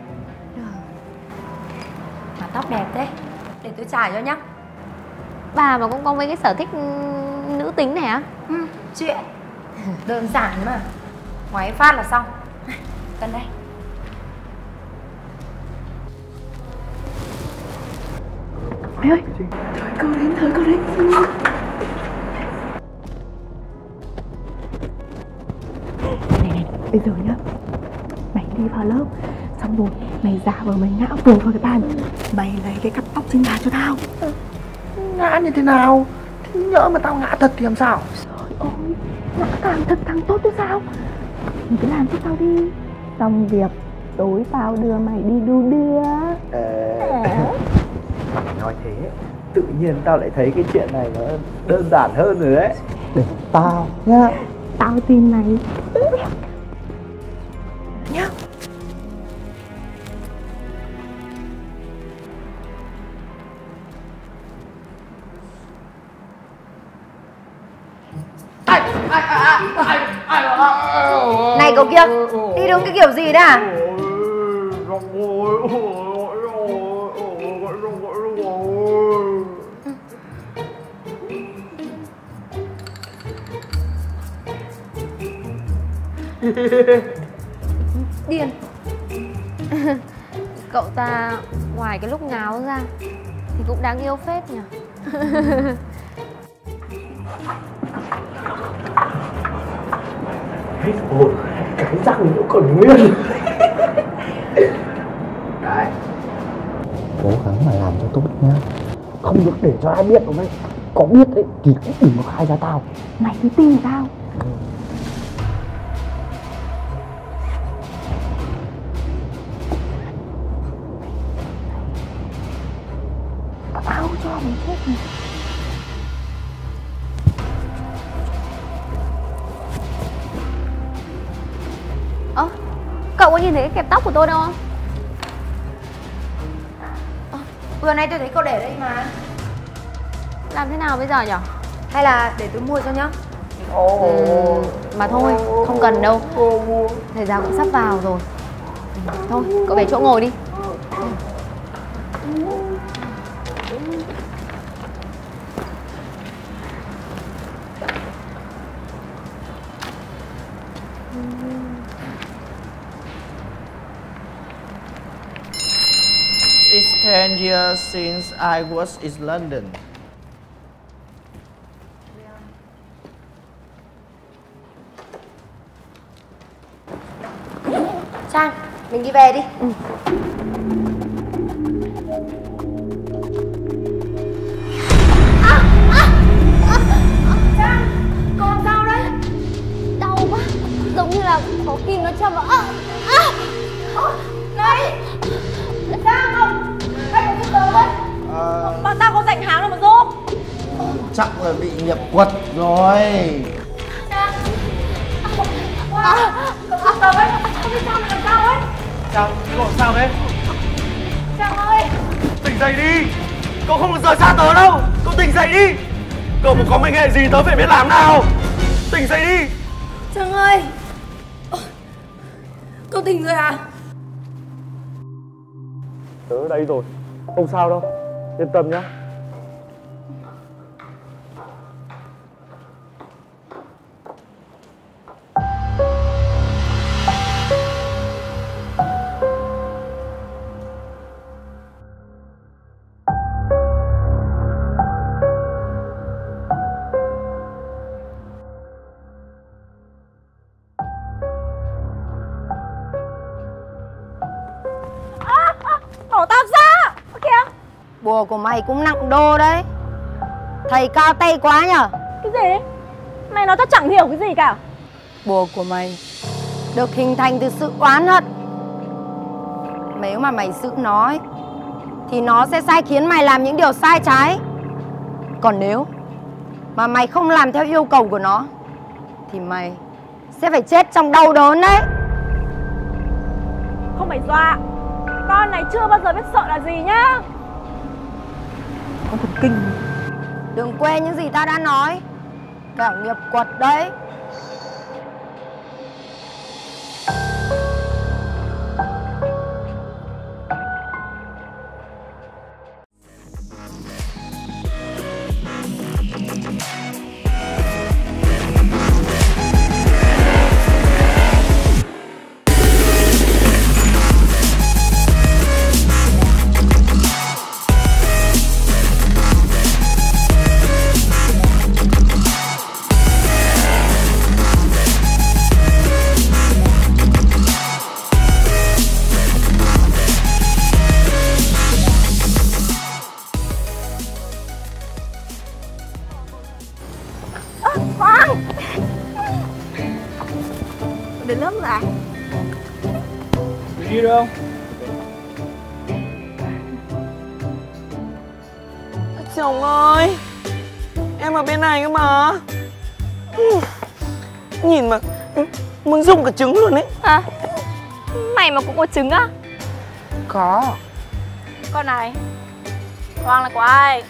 Mà tóc đẹp thế, để tôi chải cho nhá. Bà mà cũng có mấy cái sở thích nữ tính này á? Ừ, chuyện đơn giản mà. Ngoáy phát là xong. Cần đây. Mày ơi, thời cơ đến, thời cơ đến. Bây giờ nhá, mày đi vào lớp, xong rồi mày giả vờ mày ngã vồ vào cái bàn, mày lấy cái cắt tóc trên bàn cho tao. Ngã như thế nào? Thế nhỡ mà tao ngã thật thì làm sao? Trời ơi, ngã càng thật càng tốt chứ sao? Mày cứ làm cho tao đi. Xong việc tối tao đưa mày đi đu đưa. Ờ... Nói thế, tự nhiên tao lại thấy cái chuyện này nó đơn giản hơn rồi đấy. Để tao nhá. Tao tin mày nhá. Này cậu kia, đi đứng cái kiểu gì đấy à? Điên. Cậu ta ngoài cái lúc ngáo ra thì cũng đáng yêu phết nhỉ. Hết hồn, cái răng nó còn nguyên. Đấy, cố gắng mà làm cho tốt nhá, không được để cho ai biết đâu đấy. Có biết ấy thì cũng đừng có khai ra tao. Mày cứ tin tao. Tao cho mày chết này. Ơ, cậu có nhìn thấy cái kẹp tóc của tôi đâu không? À, vừa nay tôi thấy cậu để đây mà. Làm thế nào bây giờ nhỉ? Hay là để tôi mua cho nhá. Ừ, mà thôi, không cần đâu. Thời gian cũng sắp vào rồi. Ừ, thôi, cậu về chỗ ngồi đi. Ừ. It's ten years since I was in London. Trang, mình đi về đi. Ừ. À, à, à, à, Trang, con sao đấy? Đau quá, giống như là có kim nó châm vào. À, à, à, này, Trang không? Anh có giúp tớ đấy. À... Bọn tao có rảnh háng đâu mà giúp. Chắc là bị nhập quật rồi. Trang, à, cậu giúp tớ với. Không biết sao mà làm sao ấy. Trang, cậu sao thế? Trang ơi, tỉnh dậy đi. Cậu không được rời xa tớ đâu. Cậu tỉnh dậy đi. Cậu mà có mệnh hệ gì tớ phải biết làm nào. Tỉnh dậy đi. Trang ơi, cậu tỉnh rồi à? Tớ ở đây rồi, không sao đâu, yên tâm nhá. Bỏ tao ra. Kìa, bùa của mày cũng nặng đô đấy. Thầy cao tay quá nhở. Cái gì? Mày nói tao chẳng hiểu cái gì cả. Bùa của mày được hình thành từ sự oán hận. Nếu mà mày giữ nó ấy, thì nó sẽ sai khiến mày làm những điều sai trái. Còn nếu mà mày không làm theo yêu cầu của nó thì mày sẽ phải chết trong đau đớn đấy. Không phải dọa. Con này chưa bao giờ biết sợ là gì nhá. Con thần kinh. Đừng quên những gì ta đã nói. Cả nghiệp quật đấy. đến lớp rồi à? Đi đâu? Chồng ơi, em ở bên này cơ mà. Nhìn mà muốn rụng cả trứng luôn ấy. À, mày mà cũng có trứng á? Có. Con này, Hoàng là của ai?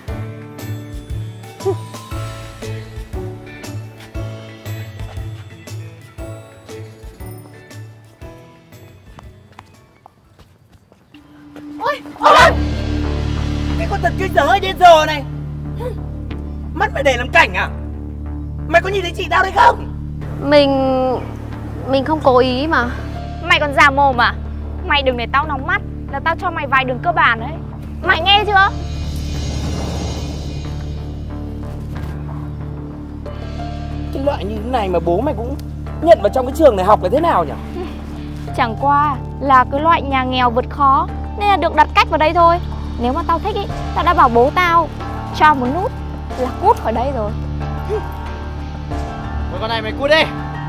Ôi, ôi! Cái con thật cái dở điên rồ này. Mắt mày để làm cảnh à? Mày có nhìn thấy chị tao đấy không? Mình... mình không cố ý mà. Mày còn già mồm à? Mày đừng để tao nóng mắt, là tao cho mày vài đường cơ bản đấy. Mày nghe chưa? Cái loại như thế này mà bố mày cũng nhận vào trong cái trường này học là thế nào nhỉ? Chẳng qua là cái loại nhà nghèo vượt khó nên là được đặt cách vào đây thôi. Nếu mà tao thích ý, tao đã bảo bố tao cho một nút là cút khỏi đây rồi. Thôi con này mày cút đi.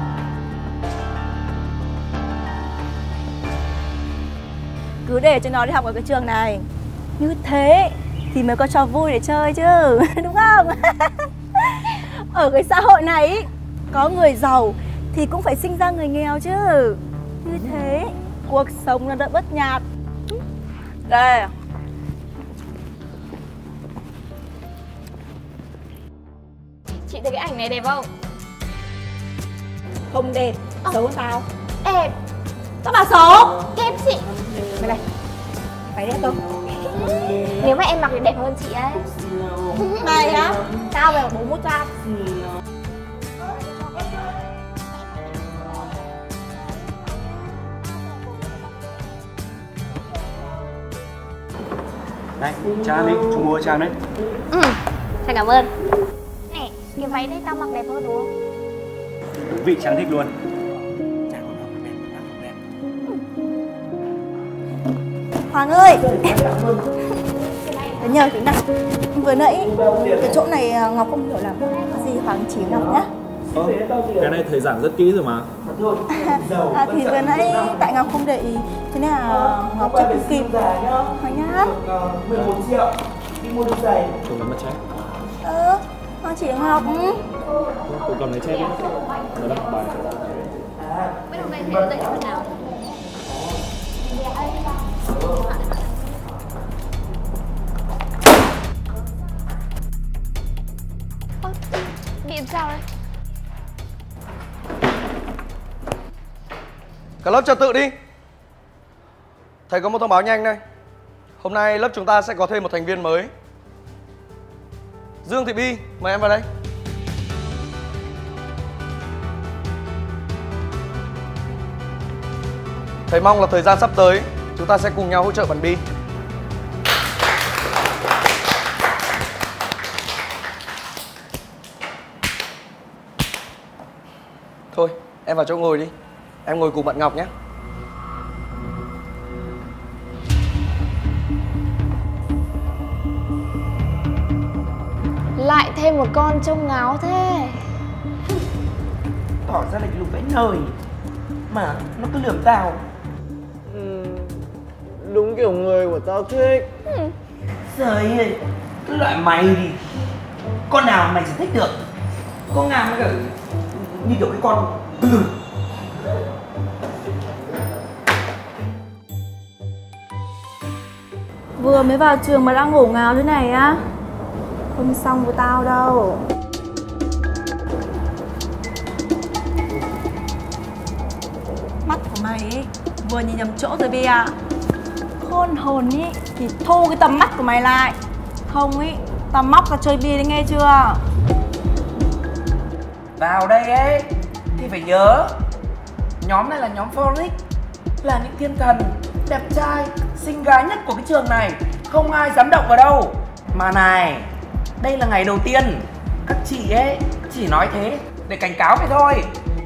Cứ để cho nó đi học ở cái trường này. Như thế thì mới có trò vui để chơi chứ, đúng không? Ở cái xã hội này ý, có người giàu thì cũng phải sinh ra người nghèo chứ. Như thế cuộc sống nó đỡ bớt nhạt. Đây. Chị thấy cái ảnh này đẹp không? Không đẹp, xấu hơn tao. Đẹp. Sao mà xấu? Kém chị. Mày này, phải đẹp không? Nếu mà em mặc thì đẹp hơn chị ấy. Này hả? Cao về bốn mốt trăm. Này, Trang đi, chúng mua Trang đấy. Ừ, Trang cảm ơn. Nè, cái váy đấy tao mặc đẹp hơn đúng không? Đúng vị Trang thích luôn. Hoàng ơi, tớ nhờ tí này. Vừa nãy cái chỗ này Ngọc không hiểu làm cái gì, Hoàng chỉ Ngọc nhá. Ờ, cái này thầy giảng rất kỹ rồi mà. À, thì vừa nãy tại Ngọc không để ý, thế nên là Ngọc chắc không kịp. Hoàng nhá. mười một triệu đi mua đôi giày. Không làm mất trách. Ờ, Hoàng chỉ Ngọc. Tôi cầm lấy chép đấy. Nó đọc bài. Biết hôm nay thầy dạy cho phần nào? Ơ, bị làm sao đấy? Cả lớp trật tự đi. Thầy có một thông báo nhanh đây. Hôm nay lớp chúng ta sẽ có thêm một thành viên mới. Dương Thị Bi, mời em vào đây. Thầy mong là thời gian sắp tới chúng ta sẽ cùng nhau hỗ trợ bạn Bi. Thôi, em vào chỗ ngồi đi. Em ngồi cùng bạn Ngọc nhé. Lại thêm một con trông ngáo thế. Tỏ ra lệch lùng vãi nời mà nó cứ lườm tao. Ừ, đúng kiểu người của tao thích. Ừ. Trời ơi, cái loại mày thì con nào mày sẽ thích được. Con nào mới cả như kiểu cái con ừ. Vừa mới vào trường mà đã ngổ ngáo thế này á, không xong với tao đâu. Mắt của mày ấy, vừa nhìn nhầm chỗ rồi Bi à. Khôn hồn ý thì thu cái tầm mắt của mày lại. Không ý, tao móc ra chơi bia đấy nghe chưa? Vào đây ấy thì phải nhớ nhóm này là nhóm Forex, là những thiên thần đẹp trai, xinh gái nhất của cái trường này. Không ai dám động vào đâu. Mà này, đây là ngày đầu tiên. Các chị ấy chỉ nói thế để cảnh cáo vậy thôi.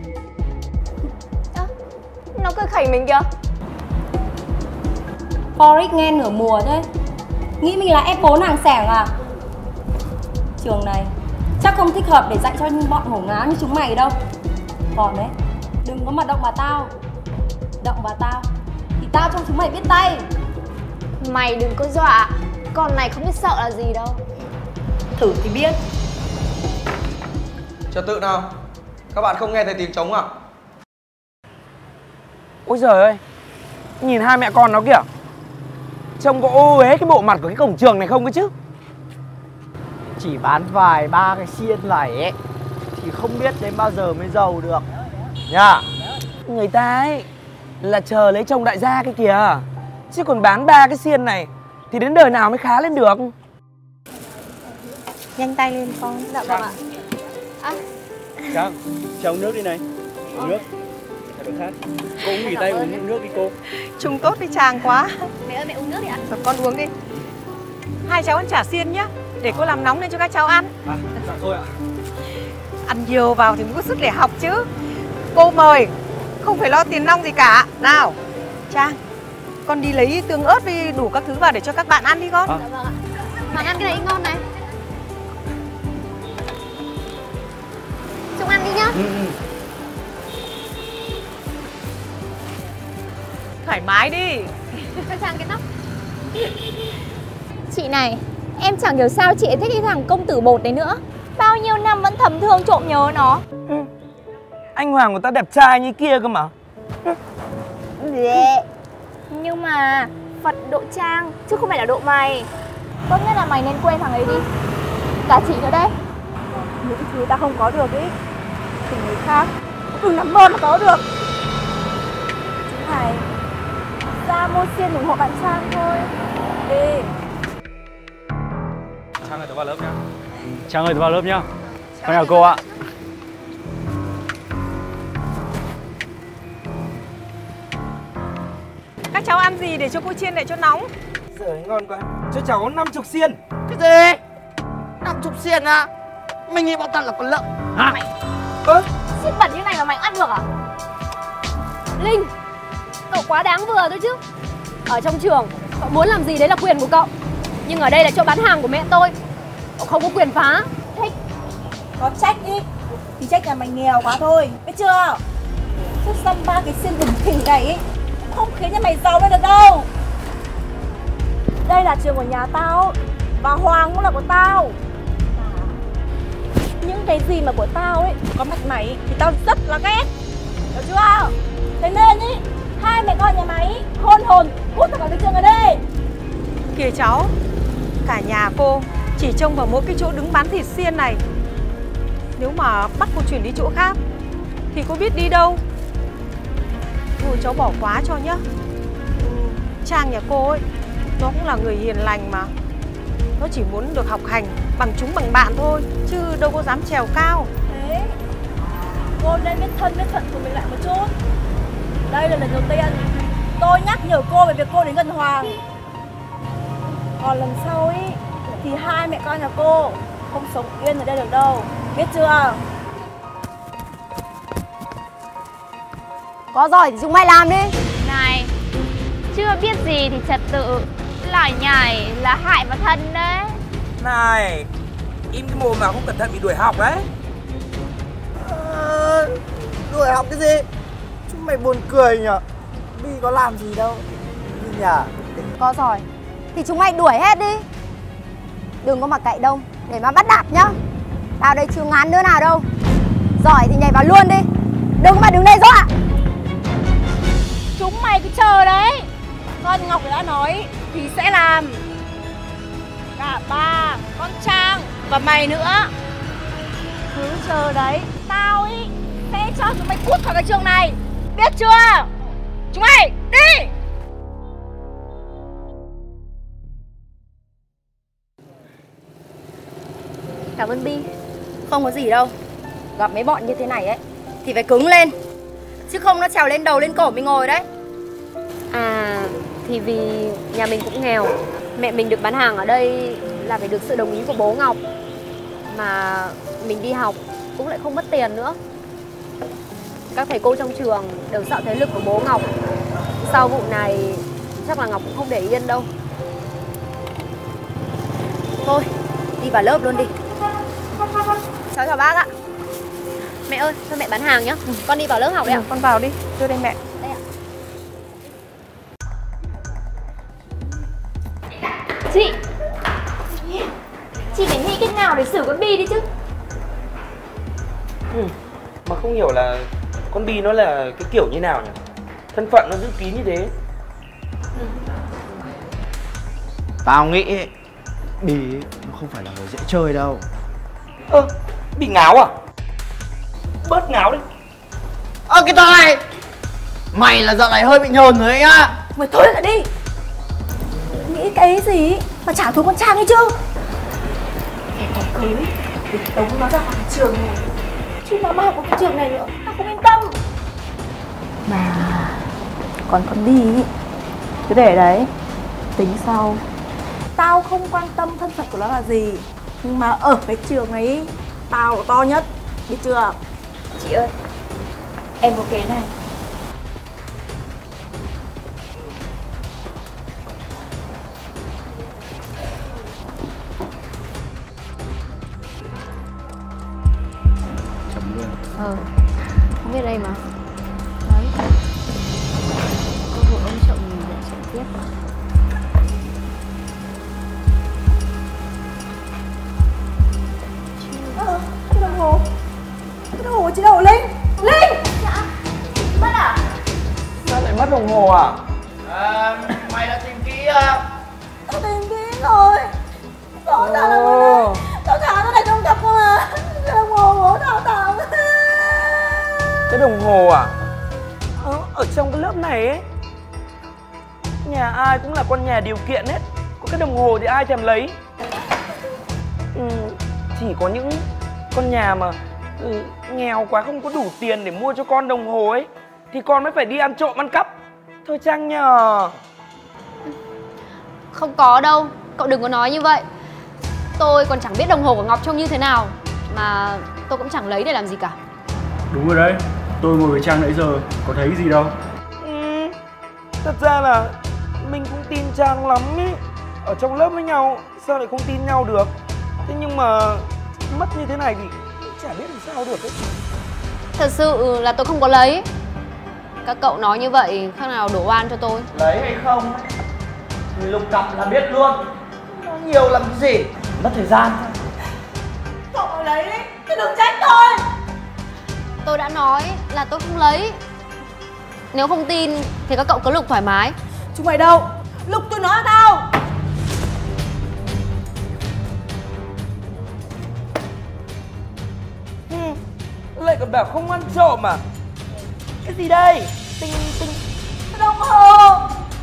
À, nó cười khẩy mình kìa. Forex nghe nửa mùa thôi. Nghĩ mình là ép bốn hàng xẻng à? Trường này chắc không thích hợp để dạy cho những bọn hổ ngáo như chúng mày đâu. Còn đấy, Đừng có mà động vào tao. Động vào tao thì tao trong chúng mày biết tay. Mày đừng có dọa, con này không biết sợ là gì đâu. Thử thì biết. Trật tự nào. Các bạn không nghe thấy tiếng trống à? Ôi giời ơi, nhìn hai mẹ con nó kìa. Trông có ô uế cái bộ mặt của cái cổng trường này không cơ chứ. Chỉ bán vài ba cái xiên này ấy thì không biết đến bao giờ mới giàu được nha. Người ta ấy là chờ lấy chồng đại gia cái kìa, chứ còn bán ba cái xiên này thì đến đời nào mới khá lên được. Nhanh tay lên con. Dạ vâng ạ. À. Trang, cho uống nước đi này. Uống nước. Thay đổi khác. Cô uống nghỉ tay uống nước đi cô. Trông tốt với Trang quá. Mẹ ơi, mẹ uống nước đi ạ. Rồi con uống đi. Hai cháu ăn chả xiên nhá, để cô làm nóng lên cho các cháu ăn. À, dạ thôi ạ. Ăn nhiều vào thì mới có sức để học chứ. Cô mời, không phải lo tiền nong gì cả. Nào, Trang, con đi lấy tương ớt với đủ các thứ vào để cho các bạn ăn đi con. À. Dạ vâng ạ. Bạn ăn cái này ngon này. Chúng ăn đi nhá. Ừ. Thoải mái đi. Cho Trang cái nắp. Chị này, em chẳng hiểu sao chị ấy thích cái thằng công tử bột đấy nữa. Bao nhiêu năm vẫn thầm thương trộm nhớ nó. Ừ. Anh Hoàng của ta đẹp trai như kia cơ mà. Nhưng mà Phật độ Trang chứ không phải là độ mày. Tốt nhất là mày nên quên thằng ấy đi. Cả chị nữa đấy. Những thứ ta không có được ý thì người khác đừng nằm mơ mà có được. Chúng mày ra mua xiên ủng hộ bạn Trang thôi. Đi. Trang ơi, tôi vào lớp nhá. Trang ơi, tôi vào lớp nhá. Con chào cô ạ. Các cháu ăn gì để cho cô chiên lại cho nóng. Giời, ngon quá. Cho cháu năm chục xiên. Cái gì? Năm chục xiên à? Mình nghĩ bọn ta là con lợn hả? Mày... Ơ? Xiên bẩn như này mà mày ăn được à? Linh, cậu quá đáng vừa thôi chứ. Ở trong trường, cậu muốn làm gì đấy là quyền của cậu. Nhưng ở đây là chỗ bán hàng của mẹ tôi. Cậu không có quyền phá. Thích. Có trách đi thì trách là mày nghèo quá thôi, biết chưa? Chứ xăm ba cái xiên bẩn thỉu này ấy không khiến cho mày giàu lên được đâu. Đây là trường của nhà tao và Hoàng cũng là của tao. Những cái gì mà của tao ấy có mặt mày thì tao rất là ghét, hiểu chưa? Thế nên ý, hai mẹ con nhà mày khôn hồn cút ra khỏi cái trường ở đây. Kìa cháu, cả nhà cô chỉ trông vào mỗi cái chỗ đứng bán thịt xiên này. Nếu mà bắt cô chuyển đi chỗ khác thì cô biết đi đâu. Thôi cháu bỏ quá cho nhá. Trang nhà cô ấy nó cũng là người hiền lành mà. Nó chỉ muốn được học hành bằng chúng bằng bạn thôi, chứ đâu có dám trèo cao. Thế cô nên biết thân biết phận của mình lại một chút. Đây là lần đầu tiên tôi nhắc nhở cô về việc cô đến gần Hoàng. Còn lần sau ấy thì hai mẹ con nhà cô không sống yên ở đây được đâu, biết chưa? Có giỏi thì chúng mày làm đi. Này, chưa biết gì thì trật tự, lại nhảy là hại vào thân đấy. Này, im cái mồm mà không cẩn thận bị đuổi học đấy. À, đuổi học cái gì? Chúng mày buồn cười nhở. Bi có làm gì đâu. Đi nhờ. Có giỏi thì chúng mày đuổi hết đi. Đừng có mà cậy đông để mà bắt đạp nhá. Tao đây chưa ngán đứa nào đâu. Giỏi thì nhảy vào luôn đi. Đừng mà đứng đây dọa. Chúng mày cứ chờ đấy. Con Ngọc đã nói thì sẽ làm. Cả ba, con Trang và mày nữa. Cứ chờ đấy. Tao ý sẽ cho chúng mày cút khỏi cái trường này, biết chưa? Chúng mày đi. Cảm ơn Bi. Không có gì đâu. Gặp mấy bọn như thế này ấy thì phải cứng lên, chứ không nó trèo lên đầu lên cổ mình ngồi đấy. À, thì vì nhà mình cũng nghèo, mẹ mình được bán hàng ở đây là phải được sự đồng ý của bố Ngọc. Mà mình đi học cũng lại không mất tiền nữa. Các thầy cô trong trường đều sợ thế lực của bố Ngọc. Sau vụ này chắc là Ngọc cũng không để yên đâu. Thôi, đi vào lớp luôn đi. Cháu chào bác ạ. Mẹ ơi, cho mẹ bán hàng nhá. Con đi vào lớp học đấy ạ. Con vào đi, đưa đây mẹ. Đây ạ. Chị Chị phải nghĩ cách nào để xử con Bi đi chứ. Ừ. Mà không hiểu là con Bi nó là cái kiểu như nào nhỉ? Thân phận nó giữ kín như thế. Tao nghĩ ấy, Bi ấy, nó không phải là người dễ chơi đâu. Ơ, bị ngáo à? Bớt ngáo đi. Ơ cái thằng này, mày là dạo này hơi bị nhờn rồi ấy nhá. Mày thôi lại đi. Nghĩ cái gì mà trả thù con Trang ấy chứ. Em còn cưới thì tống nó ra khỏi trường này, chứ nó mà học ở cái trường này nữa tao không yên tâm. Mà còn con Bi cứ để đấy, tính sau. Tao không quan tâm thân phận của nó là gì, nhưng mà ở cái trường này tao là to nhất, biết chưa? Chị ơi, em có kế này. Chấm luôn. Ờ, không biết đây mà. Đấy. Cơ hội ông chồng mình để chạy tiếp. Ờ, cái đồng hồ. Cái đồng hồ chị đâu Linh? Linh! Dạ. Mất à? Sao lại mất đồng hồ à? À, mày đã tìm kỹ à? Tao tìm kỹ rồi. Rõ ràng là vừa nãy tao thả nó lại trong cặp cơ mà. Cái đồng hồ bố tao tao. Cái đồng hồ à? Ờ, ở trong cái lớp này ấy, nhà ai cũng là con nhà điều kiện hết. Có cái đồng hồ thì ai thèm lấy. Ừ, chỉ có những con nhà mà ừ, nghèo quá không có đủ tiền để mua cho con đồng hồ ấy thì con mới phải đi ăn trộm ăn cắp. Thôi Trang nhờ. Không có đâu, cậu đừng có nói như vậy. Tôi còn chẳng biết đồng hồ của Ngọc trông như thế nào, mà tôi cũng chẳng lấy để làm gì cả. Đúng rồi đấy, tôi ngồi với Trang nãy giờ có thấy gì đâu. Ừ, thật ra là mình cũng tin Trang lắm ý. Ở trong lớp với nhau sao lại không tin nhau được. Thế nhưng mà mất như thế này thì chả biết làm sao được ấy. Thật sự là tôi không có lấy. Các cậu nói như vậy khác nào đổ oan cho tôi. Lấy hay không người lục cặp là biết luôn. Nó nhiều làm cái gì, mất thời gian thôi. Cậu lấy đi, chứ đừng trách tôi. Tôi đã nói là tôi không lấy. Nếu không tin thì các cậu cứ lục thoải mái. Chúng mày đâu? Lục tôi nói tao. Ừ, lại còn bảo không ăn trộm à? Cái gì đây? Tinh tinh Đồng hồ.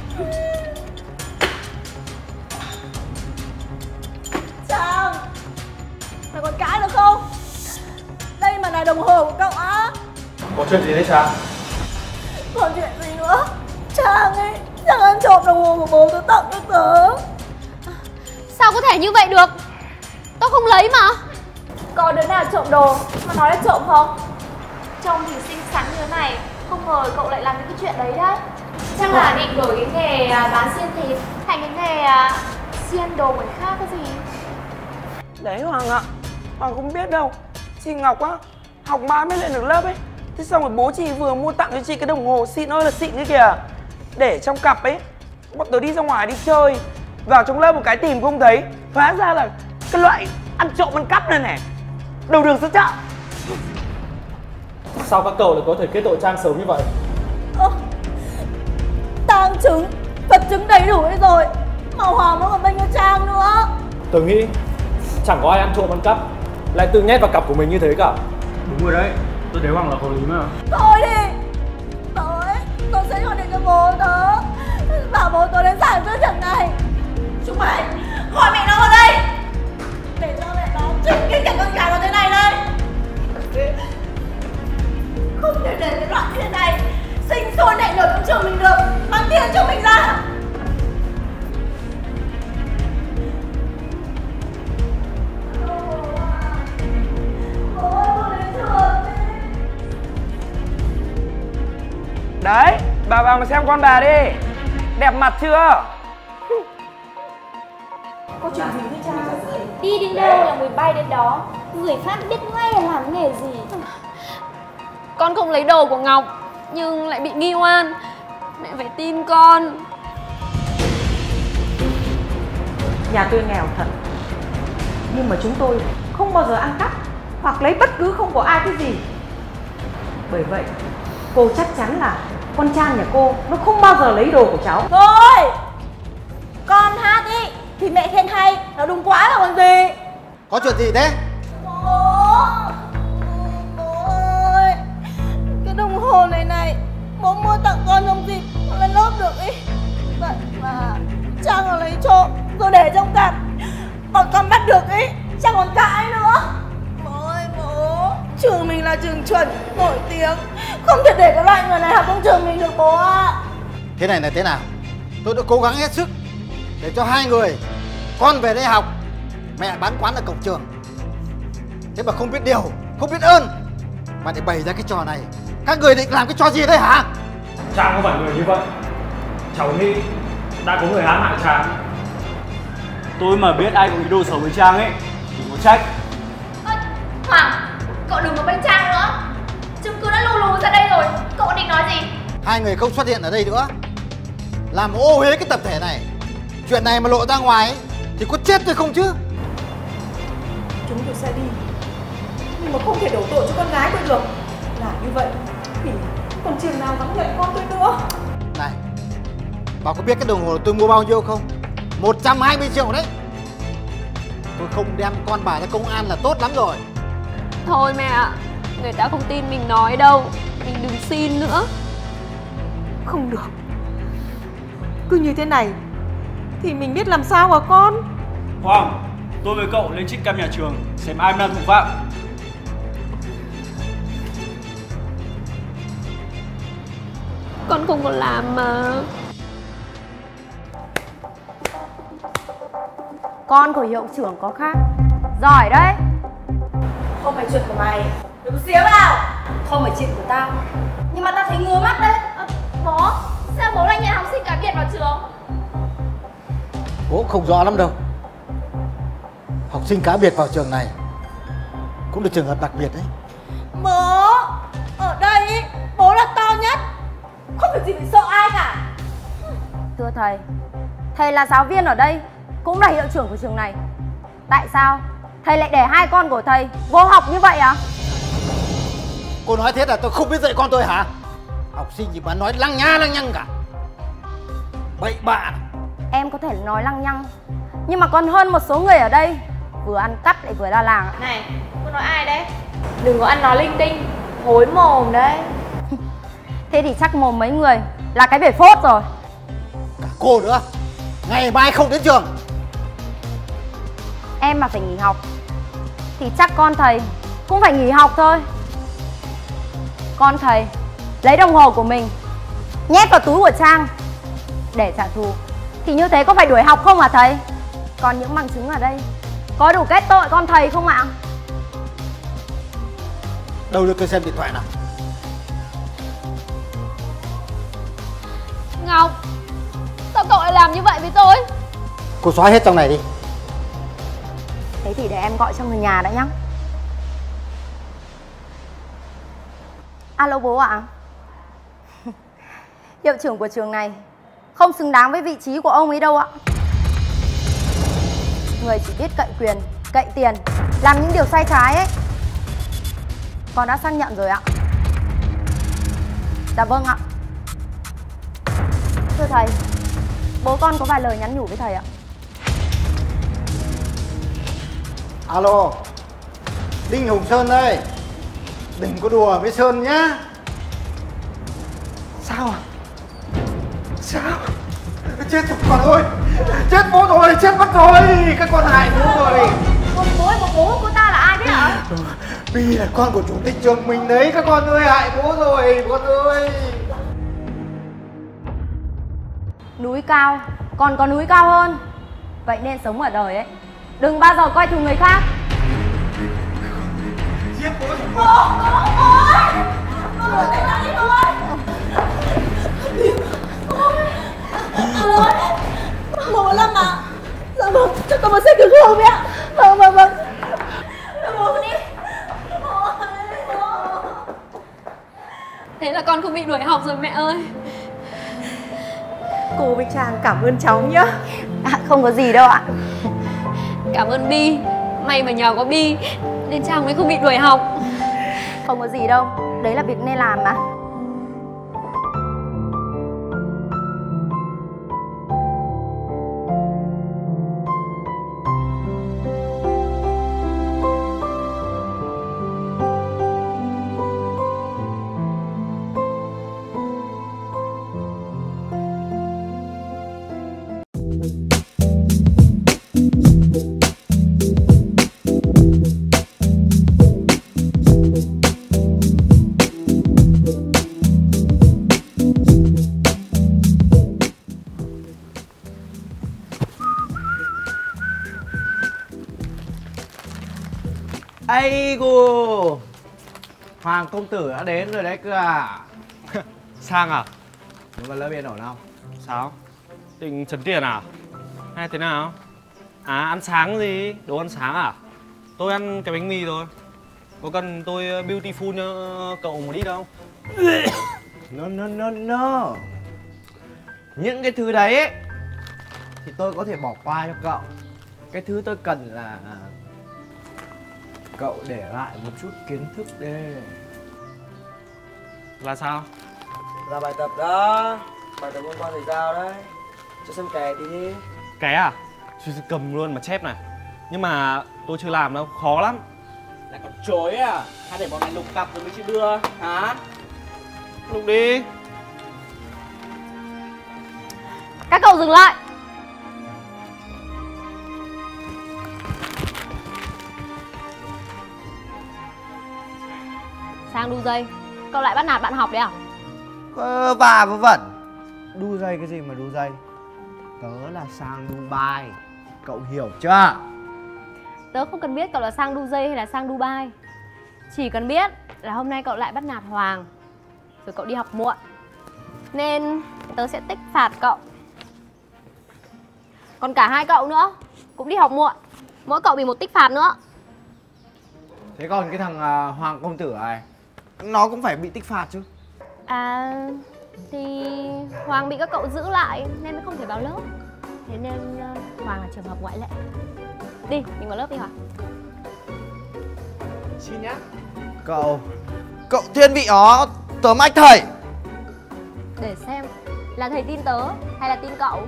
Trang, mày còn cãi được không? Đây mà là đồng hồ của cậu á. Có chuyện gì đấy Trang? Còn chuyện gì nữa? Trang ấy, Trang ăn trộm đồng hồ của bố tớ tặng cho tớ. Sao có thể như vậy được? Tôi không lấy mà. Có đứa nào trộm đồ mà nói là trộm không? Trông thì xinh xắn như thế này, không ngờ cậu lại làm những cái chuyện đấy đấy. Chắc là định đổi cái nghề bán xiên thịt thành cái nghề xiên đồ người khác cái gì. Đấy Hoàng ạ, Hoàng không biết đâu. Chị Ngọc á, học mãi mới lên được lớp ấy. Thế xong rồi bố chị vừa mua tặng cho chị cái đồng hồ xịn ơi là xịn cái kìa. Để trong cặp ấy, bọn tớ đi ra ngoài đi chơi, vào trong lớp một cái tìm không thấy. Hóa ra là cái loại ăn trộm ăn cắp này này. Đầu đường xuất chợ. Sao các cậu lại có thể kết tội Trang sớm như vậy? Ơ, tang chứng, vật chứng đầy đủ hết rồi, màu hòm nó còn bên cho Trang nữa. Tớ nghĩ chẳng có ai ăn trộm ăn cắp lại tự nhét vào cặp của mình như thế cả. Đúng rồi đấy, tôi thấy Hoàng là có lý mà. Thôi đi, tôi, tôi sẽ gọi điện cho bố tớ, bảo bố tớ đến giải quyết chuyện này. Chúng mày, gọi mẹ nó vào đây, để cho mẹ nó chứng kiến cảnh con gái nó thế này đây. Không thể để cái loại như thế này sinh sôi nảy nở trong trường mình được, mang tiền cho mình ra. Đấy, bà vào mà xem con bà đi. Đẹp mặt chưa? Có chuyện gì với Trang? Đi đến đâu là người bay đến đó. Người khác biết ngay là làm nghề gì. con không lấy đồ của Ngọc nhưng lại bị nghi oan. Mẹ phải tin con. Nhà tôi nghèo thật, nhưng mà chúng tôi không bao giờ ăn cắp hoặc lấy bất cứ không của ai cái gì. Bởi vậy cô chắc chắn là con Trang nhà cô nó không bao giờ lấy đồ của cháu. Thôi, con hát đi thì mẹ khen hay, nó đúng quá là còn gì. Có chuyện gì thế? Bố, bố ơi, cái đồng hồ này này bố mua tặng con trong dịp lên lớp được ý. Vậy mà Trang nó lấy trộm rồi để trong cặp, bọn con bắt được ý, Trang còn cãi nữa. Bố ơi bố, trường mình là trường chuẩn nổi tiếng, không thể để cái loại người này học trong trường mình được bố ạ. Thế này là thế nào? Tôi đã cố gắng hết sức để cho hai người con về đây học, mẹ bán quán ở cổng trường. Thế mà không biết điều, không biết ơn mà để bày ra cái trò này. Các người định làm cái trò gì đây hả? Trang không phải người như vậy. Cháu nghĩ đã có người hãm hại Trang. Tôi mà biết ai có ý đồ xấu với Trang ấy thì có trách. À, Hoàng, cậu đừng có bênh Trang nữa. Chứng cứ đã lù lù ra đây rồi, cậu định nói gì? Hai người không xuất hiện ở đây nữa, làm ô uế cái tập thể này. Chuyện này mà lộ ra ngoài ấy, thì có chết tôi không chứ? Chúng tôi sẽ đi, nhưng mà không thể đổ tội cho con gái tôi được. Làm như vậy thì còn trường nào dám nhận con tôi nữa. Này, bảo có biết cái đồng hồ tôi mua bao nhiêu không? một trăm hai mươi triệu đấy. Tôi không đem con bà ra công an là tốt lắm rồi. Thôi mẹ ạ, người ta không tin mình nói đâu. Mình đừng xin nữa. Không được, cứ như thế này thì mình biết làm sao hả con? Hoàng, tôi với cậu lên trích cam nhà trường xem ai là thủ phạm. Con không có làm mà. Con của hiệu trưởng có khác. Giỏi đấy. Không phải chuyện của mày, đừng xía vào. Không phải chuyện của tao. Nhưng mà tao thấy ngứa mắt đấy. À, bố, sao bố lại nhận học sinh cá biệt vào trường? Bố không rõ lắm đâu. Học sinh cá biệt vào trường này cũng là trường hợp đặc biệt đấy. Bố, ở đây ý, bố là to nhất, không phải gì phải sợ ai cả. Thưa thầy, thầy là giáo viên ở đây, cũng là hiệu trưởng của trường này. Tại sao thầy lại để hai con của thầy vô học như vậy à? Cô nói thế là tôi không biết dạy con tôi hả? Học sinh gì mà nói lăng nha lăng nhăng cả. Bậy bạ. Em có thể nói lăng nhăng, nhưng mà còn hơn một số người ở đây vừa ăn cắp lại vừa la làng. Này, cô nói ai đấy? Đừng có ăn nói linh tinh, hối mồm đấy. Thế thì chắc mồm mấy người là cái bể phốt rồi. Cả cô nữa, ngày mai không đến trường. Em mà phải nghỉ học thì chắc con thầy cũng phải nghỉ học thôi. Con thầy lấy đồng hồ của mình nhét vào túi của Trang để trả thù, thì như thế có phải đuổi học không hả thầy? Còn những bằng chứng ở đây có đủ kết tội con thầy không ạ? Đâu được tôi xem điện thoại nào. Ngọc, sao cậu lại làm như vậy với tôi? Cô xóa hết trong này đi. Thế thì để em gọi cho người nhà đã nhá. Alo bố ạ. Hiệu trưởng của trường này không xứng đáng với vị trí của ông ấy đâu ạ. Người chỉ biết cậy quyền, cậy tiền, làm những điều sai trái ấy. Con đã xác nhận rồi ạ. Dạ vâng ạ. Thưa thầy, bố con có vài lời nhắn nhủ với thầy ạ. Alo, Đinh Hùng Sơn đây. Đừng có đùa với Sơn nhá. Sao à? Sao? Chết rồi con ơi. Chết bố rồi, chết mất rồi. Các con hại bố rồi. Bố, bố, bố, bố của ta là ai thế hả? Bi là con của chủ tịch trường mình đấy. Các con ơi, hại bố rồi, con ơi. Núi cao, còn có núi cao hơn. Vậy nên sống ở đời ấy, đừng bao giờ coi thường người khác. Giết bố rồi. Bố, bố, bố. Bố, tại sao đi bố ơi? Bố ơi. Bố Lâm à? Dạ vâng, cho con một xe cứu thương đi ạ. Vâng, vâng, vâng. Bố đi. Bố ơi, bố. Con không bị đuổi học rồi mẹ ơi. Cô với Trang cảm ơn cháu nhá. À, không có gì đâu ạ. Cảm ơn Bi. May mà nhờ có Bi nên Trang mới không bị đuổi học. Không có gì đâu, đấy là việc nên làm mà. Aigoo, Hoàng công tử đã đến rồi đấy cơ à. Sang à? Muốn vào lớp yên ổn không? Sao? Định trấn tiền à? Hay thế nào? À, ăn sáng gì? Đồ ăn sáng à? Tôi ăn cái bánh mì thôi. Có cần tôi beautiful cho cậu một ít không? No no no no. Những cái thứ đấy ấy, thì tôi có thể bỏ qua cho cậu. Cái thứ tôi cần là cậu để lại một chút kiến thức đi. Là sao? Là bài tập đó. Bài tập hôm qua thầy giao đấy. Cho xem kè tí đi. Ké à? Tôi sẽ cầm luôn mà chép này. Nhưng mà tôi chưa làm đâu, khó lắm. Là còn chối à? Hay để bọn này lục cặp rồi mới chịu đưa hả? Lục đi. Các cậu dừng lại. Sang đu dây. Cậu lại bắt nạt bạn học đấy à? Vơ và vớ vẩn. Đu dây cái gì mà đu dây? Tớ là sang Dubai. Cậu hiểu chưa? Tớ không cần biết cậu là sang đu dây hay là sang Dubai. Chỉ cần biết là hôm nay cậu lại bắt nạt Hoàng, rồi cậu đi học muộn, nên tớ sẽ tích phạt cậu. Còn cả hai cậu nữa cũng đi học muộn, mỗi cậu bị một tích phạt nữa. Thế còn cái thằng uh, Hoàng công tử này, nó cũng phải bị tích phạt chứ? À, thì Hoàng bị các cậu giữ lại nên mới không thể vào lớp. Thế nên uh, Hoàng là trường hợp ngoại lệ. Đi, mình vào lớp đi Hoàng. Xin nhá. Cậu, cậu thiên vị ó, tớ mách thầy. Để xem là thầy tin tớ hay là tin cậu.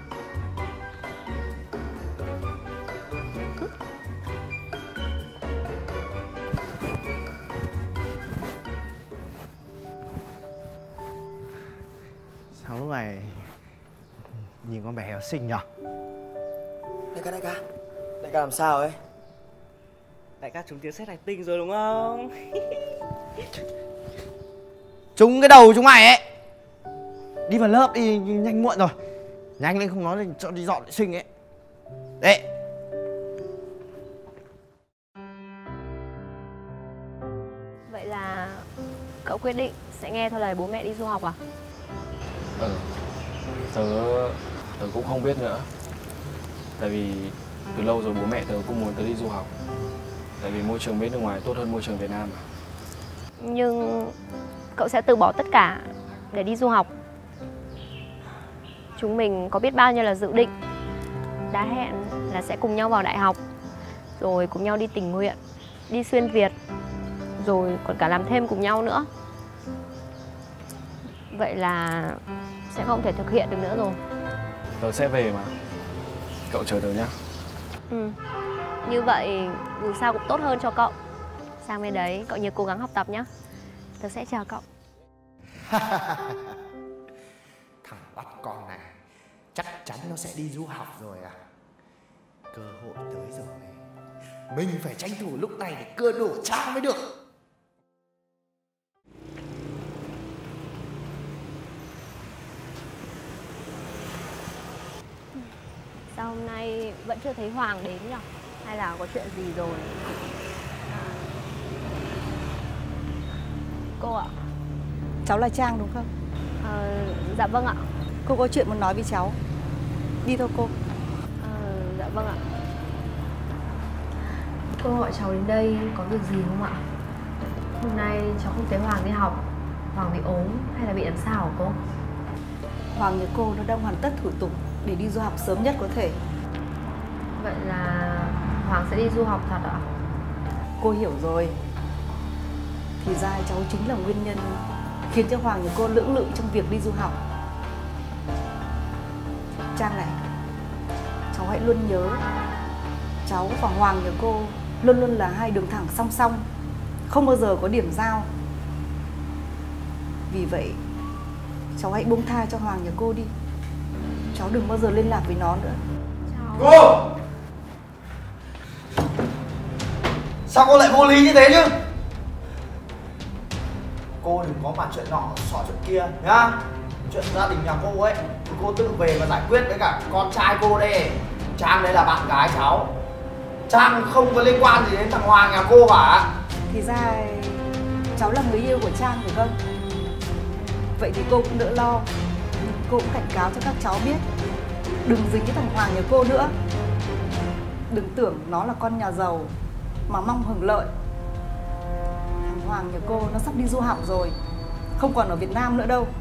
Sao lúc này nhìn con bé héo xinh nhở? Đại ca, đại ca. Đại ca làm sao ấy? Đại ca trúng tiếng sét hành tinh rồi đúng không? Trúng cái đầu chúng mày ấy. Đi vào lớp đi, nhanh muộn rồi. Nhanh lên không nói thì cho đi dọn vệ sinh ấy. Đấy. Vậy là cậu quyết định sẽ nghe theo lời bố mẹ đi du học à? Ừ. Tớ, tớ cũng không biết nữa. Tại vì từ lâu rồi bố mẹ tớ cũng muốn tớ đi du học. Tại vì môi trường bên nước ngoài tốt hơn môi trường Việt Nam mà. Nhưng cậu sẽ từ bỏ tất cả để đi du học. Chúng mình có biết bao nhiêu là dự định. Đã hẹn là sẽ cùng nhau vào đại học, rồi cùng nhau đi tình nguyện, đi xuyên Việt, rồi còn cả làm thêm cùng nhau nữa. Vậy là sẽ không thể thực hiện được nữa rồi. Tớ sẽ về mà. Cậu chờ tớ nhá. Ừ. Như vậy dù sao cũng tốt hơn cho cậu. Sang bên đấy cậu nhớ cố gắng học tập nhá. Tớ sẽ chờ cậu. Thằng bắt con này chắc chắn nó sẽ đi du học rồi à. Cơ hội tới rồi. Mình phải tranh thủ lúc này để cưa đổ Trang mới được. Sao hôm nay vẫn chưa thấy Hoàng đến nhỉ? Hay là có chuyện gì rồi? Cô ạ. Cháu là Trang đúng không? À, dạ vâng ạ. Cô có chuyện muốn nói với cháu. Đi thôi cô. À, dạ vâng ạ. Cô gọi cháu đến đây có việc gì không ạ? Hôm nay cháu không thấy Hoàng đi học, Hoàng bị ốm hay là bị làm sao hả cô? Hoàng nhà cô nó đang hoàn tất thủ tục để đi du học sớm nhất có thể. Vậy là Hoàng sẽ đi du học thật ạ? Cô hiểu rồi. Thì ra cháu chính là nguyên nhân khiến cho Hoàng nhà cô lưỡng lự trong việc đi du học. Trang này, cháu hãy luôn nhớ, cháu và Hoàng nhà cô luôn luôn là hai đường thẳng song song, không bao giờ có điểm giao. Vì vậy, cháu hãy buông tha cho Hoàng nhà cô đi. Cháu đừng bao giờ liên lạc với nó nữa. Cô! Sao cô lại vô lý như thế chứ? Cô đừng có mặt chuyện nọ xỏ chuyện kia nhá. Chuyện gia đình nhà cô ấy thì cô tự về và giải quyết với cả con trai cô đây. Trang đấy là bạn gái cháu. Trang không có liên quan gì đến thằng Hoàng nhà cô cả. Thì ra cháu là người yêu của Trang phải không? Vậy thì cô cũng đỡ lo. Cô cũng cảnh cáo cho các cháu biết, đừng dính cái thằng Hoàng nhà cô nữa. Đừng tưởng nó là con nhà giàu mà mong hưởng lợi. Thằng Hoàng nhà cô nó sắp đi du học rồi, không còn ở Việt Nam nữa đâu.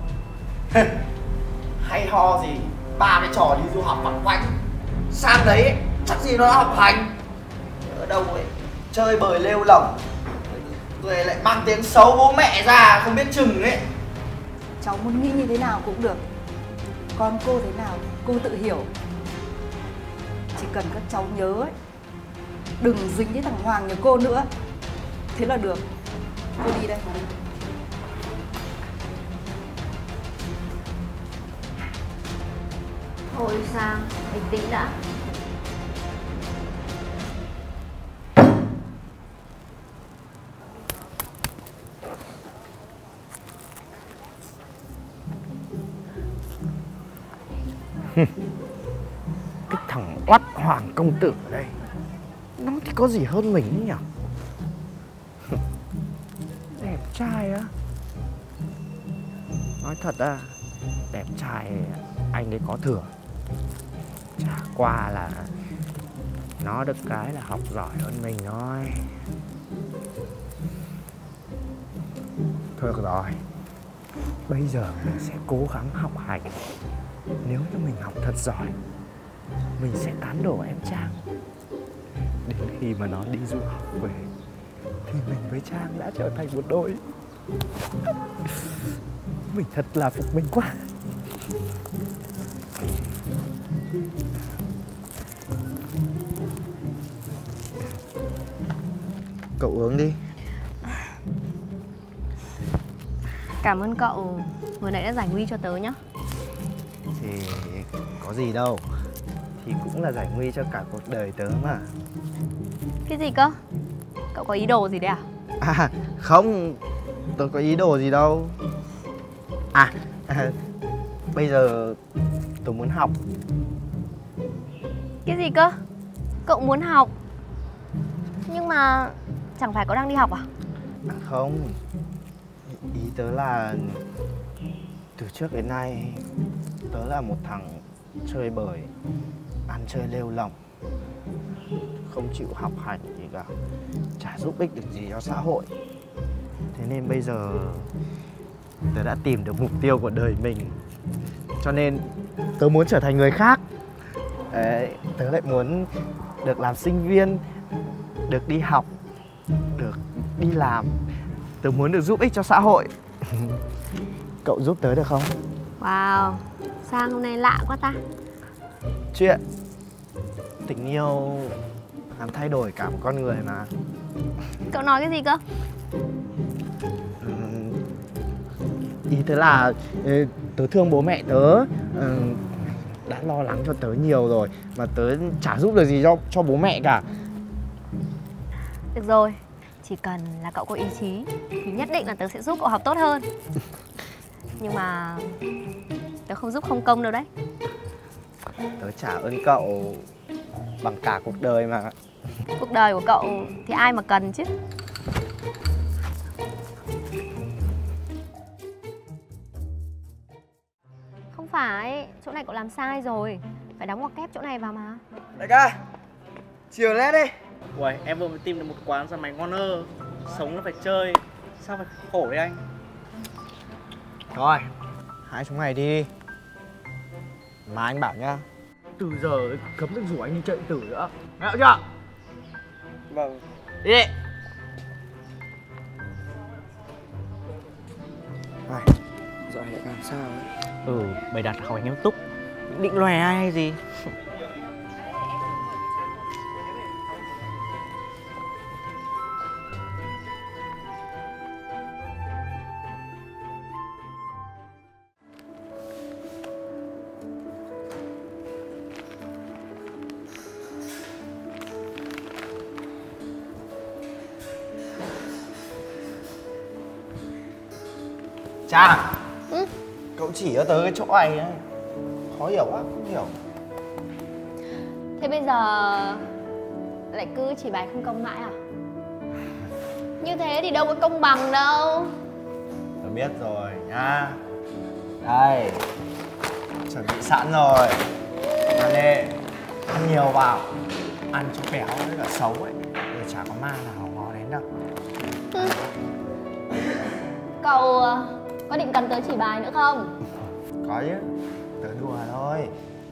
Hay ho gì, ba cái trò đi du học vặt quanh. Sang đấy chắc gì nó đã học hành. Ở đâu ấy chơi bời lêu lỏng, rồi lại mang tiếng xấu bố mẹ ra không biết chừng ấy. Cháu muốn nghĩ như thế nào cũng được, con cô thế nào cô tự hiểu. Chỉ cần các cháu nhớ ấy, đừng dính với thằng Hoàng nhà cô nữa. Thế là được. Cô đi đây. Thôi Sang, bình tĩnh đã. Cái thằng oắt Hoàng công tử ở đây, nó thì có gì hơn mình nhỉ? Đẹp trai á? Nói thật à, đẹp trai anh ấy có thừa. Chả qua là nó được cái là học giỏi hơn mình thôi. Thôi được rồi, bây giờ mình sẽ cố gắng học hành. Nếu như mình học thật giỏi, mình sẽ tán đổ em Trang. Đến khi mà nó đi du học về thì mình với Trang đã trở thành một đôi. Mình thật là phục mình quá. Cậu uống đi. Cảm ơn cậu vừa nãy đã giải nguy cho tớ nhá. Thì có gì đâu, thì cũng là giải nguy cho cả cuộc đời tớ mà. Cái gì cơ? Cậu có ý đồ gì đấy à? À không, tớ có ý đồ gì đâu. À, à bây giờ tớ muốn học. Cái gì cơ? Cậu muốn học? Nhưng mà chẳng phải cậu đang đi học à? À không, ý tớ là từ trước đến nay tớ là một thằng chơi bời, ăn chơi lêu lỏng, không chịu học hành gì cả, chả giúp ích được gì cho xã hội. Thế nên bây giờ tớ đã tìm được mục tiêu của đời mình, cho nên tớ muốn trở thành người khác. Đấy, tớ lại muốn được làm sinh viên, được đi học, được đi làm. Tớ muốn được giúp ích cho xã hội. Cậu giúp tớ được không? Wow, Sang hôm nay lạ quá ta. Chuyện tình yêu làm thay đổi cả một con người mà. Cậu nói cái gì cơ? Ừ, ý tớ là tớ thương bố mẹ tớ, đã lo lắng cho tớ nhiều rồi mà tớ chả giúp được gì cho, cho bố mẹ cả. Được rồi, chỉ cần là cậu có ý chí thì nhất định là tớ sẽ giúp cậu học tốt hơn. Nhưng mà tớ không giúp không công đâu đấy. Tớ trả ơn cậu bằng cả cuộc đời mà. Cuộc đời của cậu thì ai mà cần chứ. Không phải, chỗ này cậu làm sai rồi. Phải đóng ngoặc kép chỗ này vào mà. Đại ca, chiều lét đi. Uầy, em vừa mới tìm được một quán săn máy ngon ơ. Sống nó phải chơi, sao phải khổ đấy anh? Thôi, hai chúng mày đi. Mà anh bảo nhá, từ giờ cấm được rủ anh đi chơi điện tử nữa. Nghe chưa? Vâng. Đi đi. Này, dạo này lại làm sao ấy? Ừ, bày đặt hỏi nghiêm túc. Định lòe ai hay gì? Trang, ừ? Cậu chỉ cho tớ cái chỗ này ấy. Khó hiểu quá, không hiểu. Thế bây giờ lại cứ chỉ bài không công mãi à? Như thế thì đâu có công bằng đâu. Tớ biết rồi nhá. Đây, chuẩn bị sẵn rồi. Ăn đi, ăn nhiều vào. Ăn cho béo với cả xấu ấy, rồi chả có ma nào ngó đến đâu. ừ. Cậu có định cần tớ chỉ bài nữa không? Có chứ, tớ đùa thôi.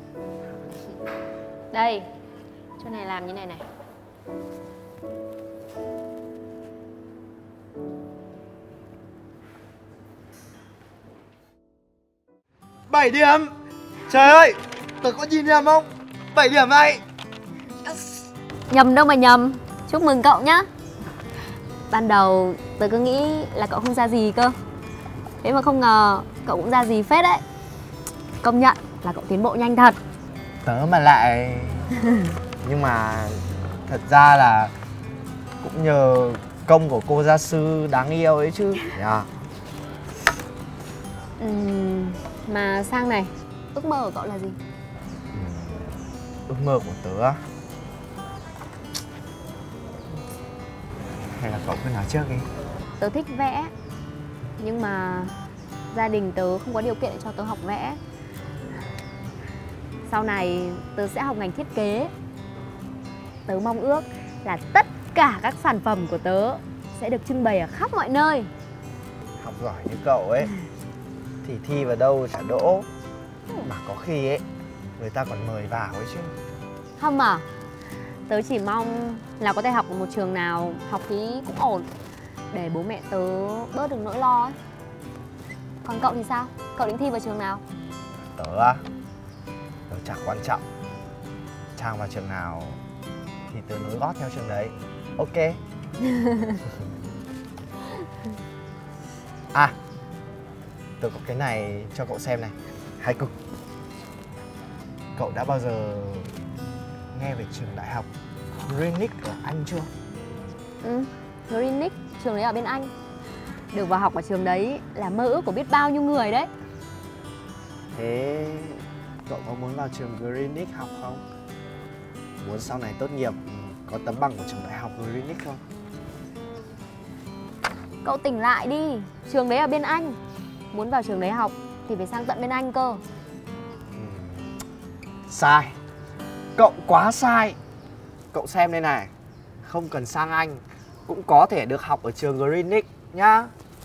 Đây, chỗ này làm như này này. Bảy điểm. Trời ơi, tớ có nhìn nhầm không? Bảy điểm này. Nhầm đâu mà nhầm. Chúc mừng cậu nhá. Ban đầu tớ cứ nghĩ là cậu không ra gì cơ. Thế mà không ngờ cậu cũng ra gì phết đấy. Công nhận là cậu tiến bộ nhanh thật. Tớ mà lại... Nhưng mà thật ra là cũng nhờ công của cô gia sư đáng yêu ấy chứ. Yeah. Uhm, mà Sang này, ước mơ của cậu là gì? Ước mơ của tớ á? Hay là cậu cứ nói trước đi. Tớ thích vẽ. Nhưng mà gia đình tớ không có điều kiện để cho tớ học vẽ. Sau này tớ sẽ học ngành thiết kế. Tớ mong ước là tất cả các sản phẩm của tớ sẽ được trưng bày ở khắp mọi nơi. Học giỏi như cậu ấy thì thi vào đâu chả đỗ. Mà có khi ấy người ta còn mời vào ấy chứ. Không à, tớ chỉ mong là có thể học ở một trường nào học phí cũng ổn, để bố mẹ tớ bớt được nỗi lo ấy. Còn cậu thì sao? Cậu định thi vào trường nào? Tớ á? Tớ chẳng quan trọng. Trang vào trường nào thì tớ nối gót theo trường đấy. Ok. À, tớ có cái này cho cậu xem này. Hay cực. Cậu đã bao giờ nghe về trường đại học Greenwich ở Anh chưa? Ừ, Greenwich, trường đấy ở bên Anh. Được vào học ở trường đấy là mơ ước của biết bao nhiêu người đấy. Thế cậu có muốn vào trường Greenwich học không? Muốn sau này tốt nghiệp có tấm bằng của trường đại học Greenwich không? Cậu tỉnh lại đi, trường đấy ở bên Anh. Muốn vào trường đấy học thì phải sang tận bên Anh cơ. Sai. Cậu quá sai. Cậu xem đây này, không cần sang Anh cũng có thể được học ở trường Greenwich nhá.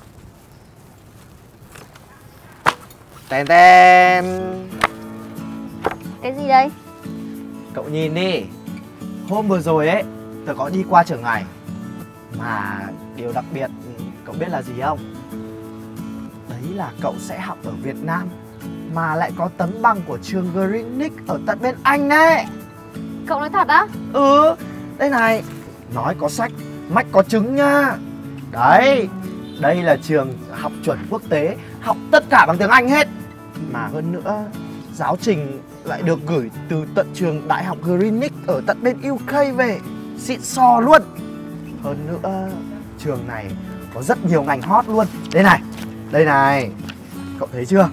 Tên tên. Cái gì đây? Cậu nhìn đi. Hôm vừa rồi ấy, tớ có đi qua trường này. Mà điều đặc biệt cậu biết là gì không? Đấy là cậu sẽ học ở Việt Nam mà lại có tấm bằng của trường Greenwich ở tận bên Anh đấy. Cậu nói thật á? Ừ, đây này, nói có sách, mách có chứng nha. Đấy, đây là trường học chuẩn quốc tế, học tất cả bằng tiếng Anh hết. Mà hơn nữa, giáo trình lại được gửi từ tận trường đại học Greenwich ở tận bên u ca về. Xịn sò luôn. Hơn nữa, trường này có rất nhiều ngành hot luôn. Đây này, đây này, cậu thấy chưa?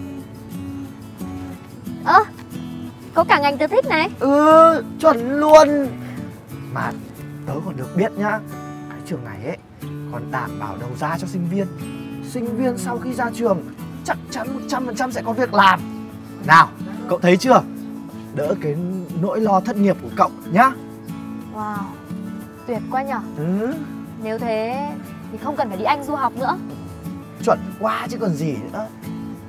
Ơ, à, có cả ngành tớ thích này. Ừ, chuẩn luôn. Mà tớ còn được biết nhá, cái trường này ấy còn đảm bảo đầu ra cho sinh viên. Sinh viên sau khi ra trường chắc chắn một trăm phần trăm sẽ có việc làm. Nào, cậu thấy chưa? Đỡ cái nỗi lo thất nghiệp của cậu nhá. Wow, tuyệt quá nhở. Ừ. Nếu thế thì không cần phải đi Anh du học nữa. Chuẩn quá chứ còn gì nữa.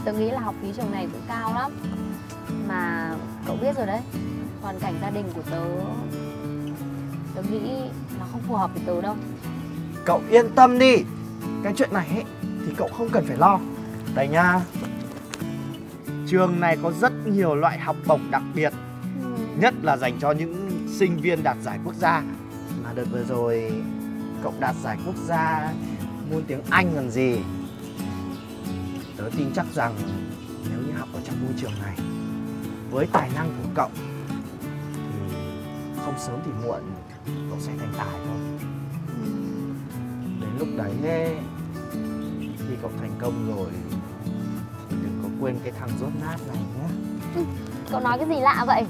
tớ nghĩ là học phí trường này cũng cao lắm. Mà cậu biết rồi đấy, hoàn cảnh gia đình của tớ, tớ nghĩ nó không phù hợp với tớ đâu. Cậu yên tâm đi, cái chuyện này ấy, thì cậu không cần phải lo. Đây nha, trường này có rất nhiều loại học bổng đặc biệt, nhất là dành cho những sinh viên đạt giải quốc gia. Mà đợt vừa rồi cậu đạt giải quốc gia môn tiếng Anh còn gì. Tớ tin chắc rằng nếu như học ở trong môi trường này, với tài năng của cậu thì không sớm thì muộn cậu sẽ thành tài thôi. Đến lúc đấy ấy, khi cậu thành công rồi thì đừng có quên cái thằng rốt nát này nhé. Ừ, cậu nói cái gì lạ vậy?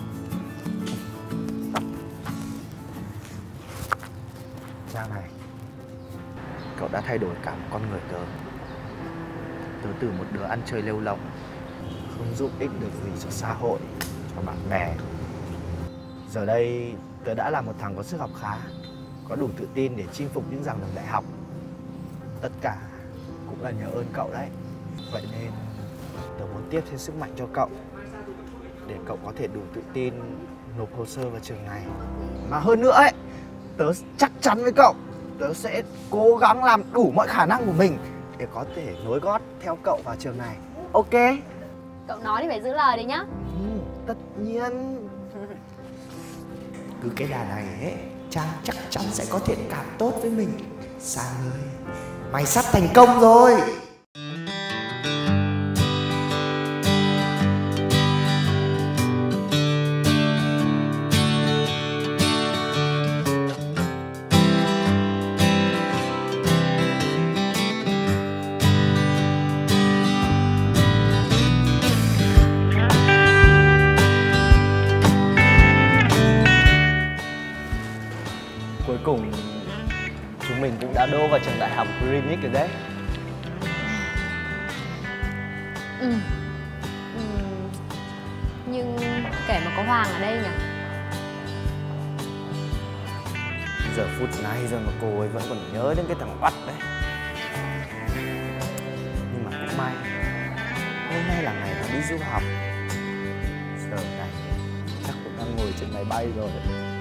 Trang này, cậu đã thay đổi cả một con người tớ. Tớ từ một đứa ăn chơi lêu lỏng, không giúp ích được gì cho xã hội, cho bạn bè. Giờ đây tớ đã là một thằng có sức học khá, có đủ tự tin để chinh phục những giảng đường đại học. Tất cả cũng là nhờ ơn cậu đấy. Vậy nên tớ muốn tiếp thêm sức mạnh cho cậu, để cậu có thể đủ tự tin nộp hồ sơ vào trường này. Mà hơn nữa ấy, tớ chắc chắn với cậu, tớ sẽ cố gắng làm đủ mọi khả năng của mình để có thể nối gót theo cậu vào trường này. Ok? Cậu nói thì phải giữ lời đấy nhá. Ừ, tất nhiên. Cứ cái đà này ấy, Trang chắc chắn sẽ có thiện cảm tốt với mình. Sang ơi, mày sắp thành công rồi. Cuối cùng chúng mình cũng đã đỗ vào trường đại học Greenwich rồi đấy. Ừ. ừ. Nhưng kẻ mà có Hoàng ở đây nhỉ? Giờ phút này giờ mà cô ấy vẫn còn nhớ đến cái thằng Oắt đấy. Nhưng mà cũng may, hôm nay là ngày nó đi du học. Giờ này chắc cũng đang ngồi trên máy bay rồi.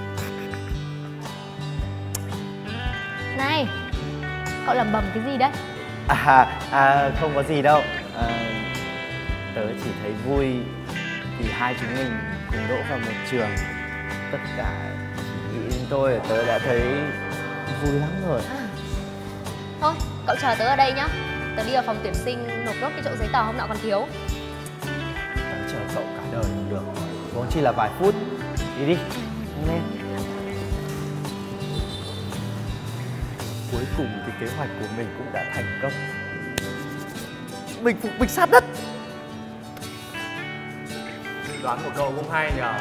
Này, cậu lẩm bẩm cái gì đấy? À, à không có gì đâu. À, tớ chỉ thấy vui vì hai chúng mình cùng đỗ vào một trường. Tất cả chỉ nghĩ đến tôi là tớ đã thấy vui lắm rồi. À. Thôi, cậu chờ tớ ở đây nhá. Tớ đi vào phòng tuyển sinh nộp nốt cái chỗ giấy tờ hôm nọ còn thiếu. Tớ chờ cậu cả đời cũng được. Vốn chỉ là vài phút. Đi đi, nhanh lên. Cuối cùng thì kế hoạch của mình cũng đã thành công. Mình phục bịch sát đất. Đoán của cậu cũng hay nhờ.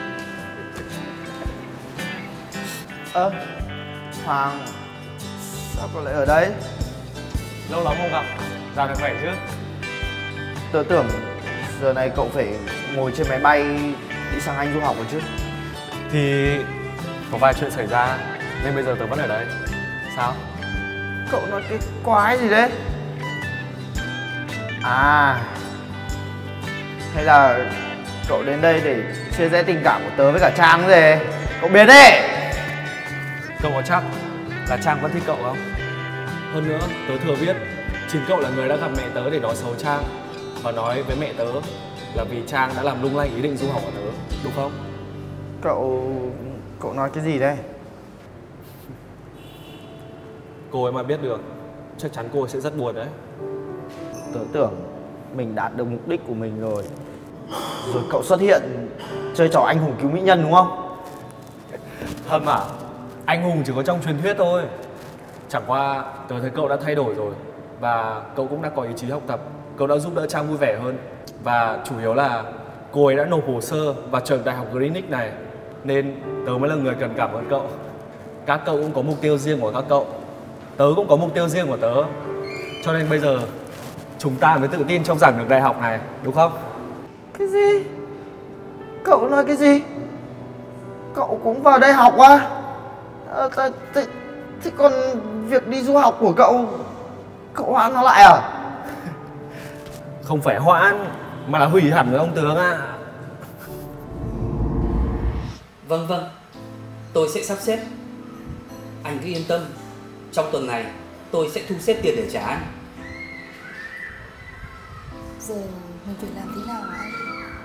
Ơ, à, Hoàng, sao cậu lại ở đây? Lâu lắm không gặp, dạo này khỏe chứ? Tớ tưởng giờ này cậu phải ngồi trên máy bay đi sang Anh du học rồi chứ. Thì có vài chuyện xảy ra nên bây giờ tớ vẫn ở đây. Sao? Cậu nói cái quái gì đấy? À, hay là cậu đến đây để chia rẽ tình cảm của tớ với cả Trang gì? Cậu biến đi! Cậu có chắc là Trang vẫn thích cậu không? Hơn nữa, tớ thừa biết chính cậu là người đã gặp mẹ tớ để nói xấu Trang và nói với mẹ tớ là vì Trang đã làm lung lay ý định du học của tớ, đúng không? Cậu... cậu nói cái gì đây? Cô ấy mà biết được, chắc chắn cô ấy sẽ rất buồn đấy. Tớ tưởng mình đạt được mục đích của mình rồi. Rồi cậu xuất hiện chơi trò anh hùng cứu mỹ nhân đúng không? Hâm à, anh hùng chỉ có trong truyền thuyết thôi. Chẳng qua tớ thấy cậu đã thay đổi rồi. Và cậu cũng đã có ý chí học tập. Cậu đã giúp đỡ Trang vui vẻ hơn. Và chủ yếu là cô ấy đã nộp hồ sơ vào trường đại học Greenwich này. Nên tớ mới là người cần cảm ơn cậu. Các cậu cũng có mục tiêu riêng của các cậu. Tớ cũng có mục tiêu riêng của tớ. Cho nên bây giờ chúng ta mới tự tin trong giảng đường đại học này, đúng không? Cái gì? Cậu nói cái gì? Cậu cũng vào đây học à? À thế, thế, thế còn việc đi du học của cậu, cậu hoãn nó lại à? Không phải hoãn mà là hủy hẳn với ông tướng ạ. À. Vâng vâng, tôi sẽ sắp xếp. Anh cứ yên tâm, trong tuần này tôi sẽ thu xếp tiền để trả anh. Giờ mình phải làm thế nào hả anh?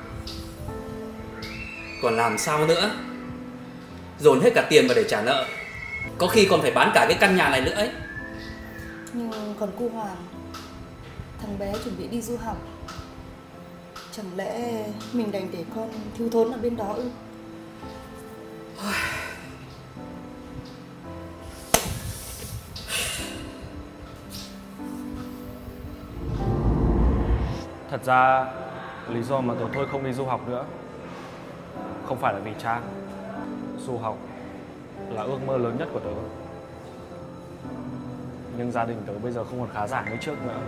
Còn làm sao nữa? Dồn hết cả tiền vào để trả nợ. Có khi còn phải bán cả cái căn nhà này nữa ấy. Nhưng còn cô Hoàng, thằng bé chuẩn bị đi du học. Chẳng lẽ mình đành để con thiếu thốn ở bên đó ư? Thật ra lý do mà tớ thôi không đi du học nữa không phải là vì Trang. Du học là ước mơ lớn nhất của tớ. Nhưng gia đình tớ bây giờ không còn khá giả như trước nữa.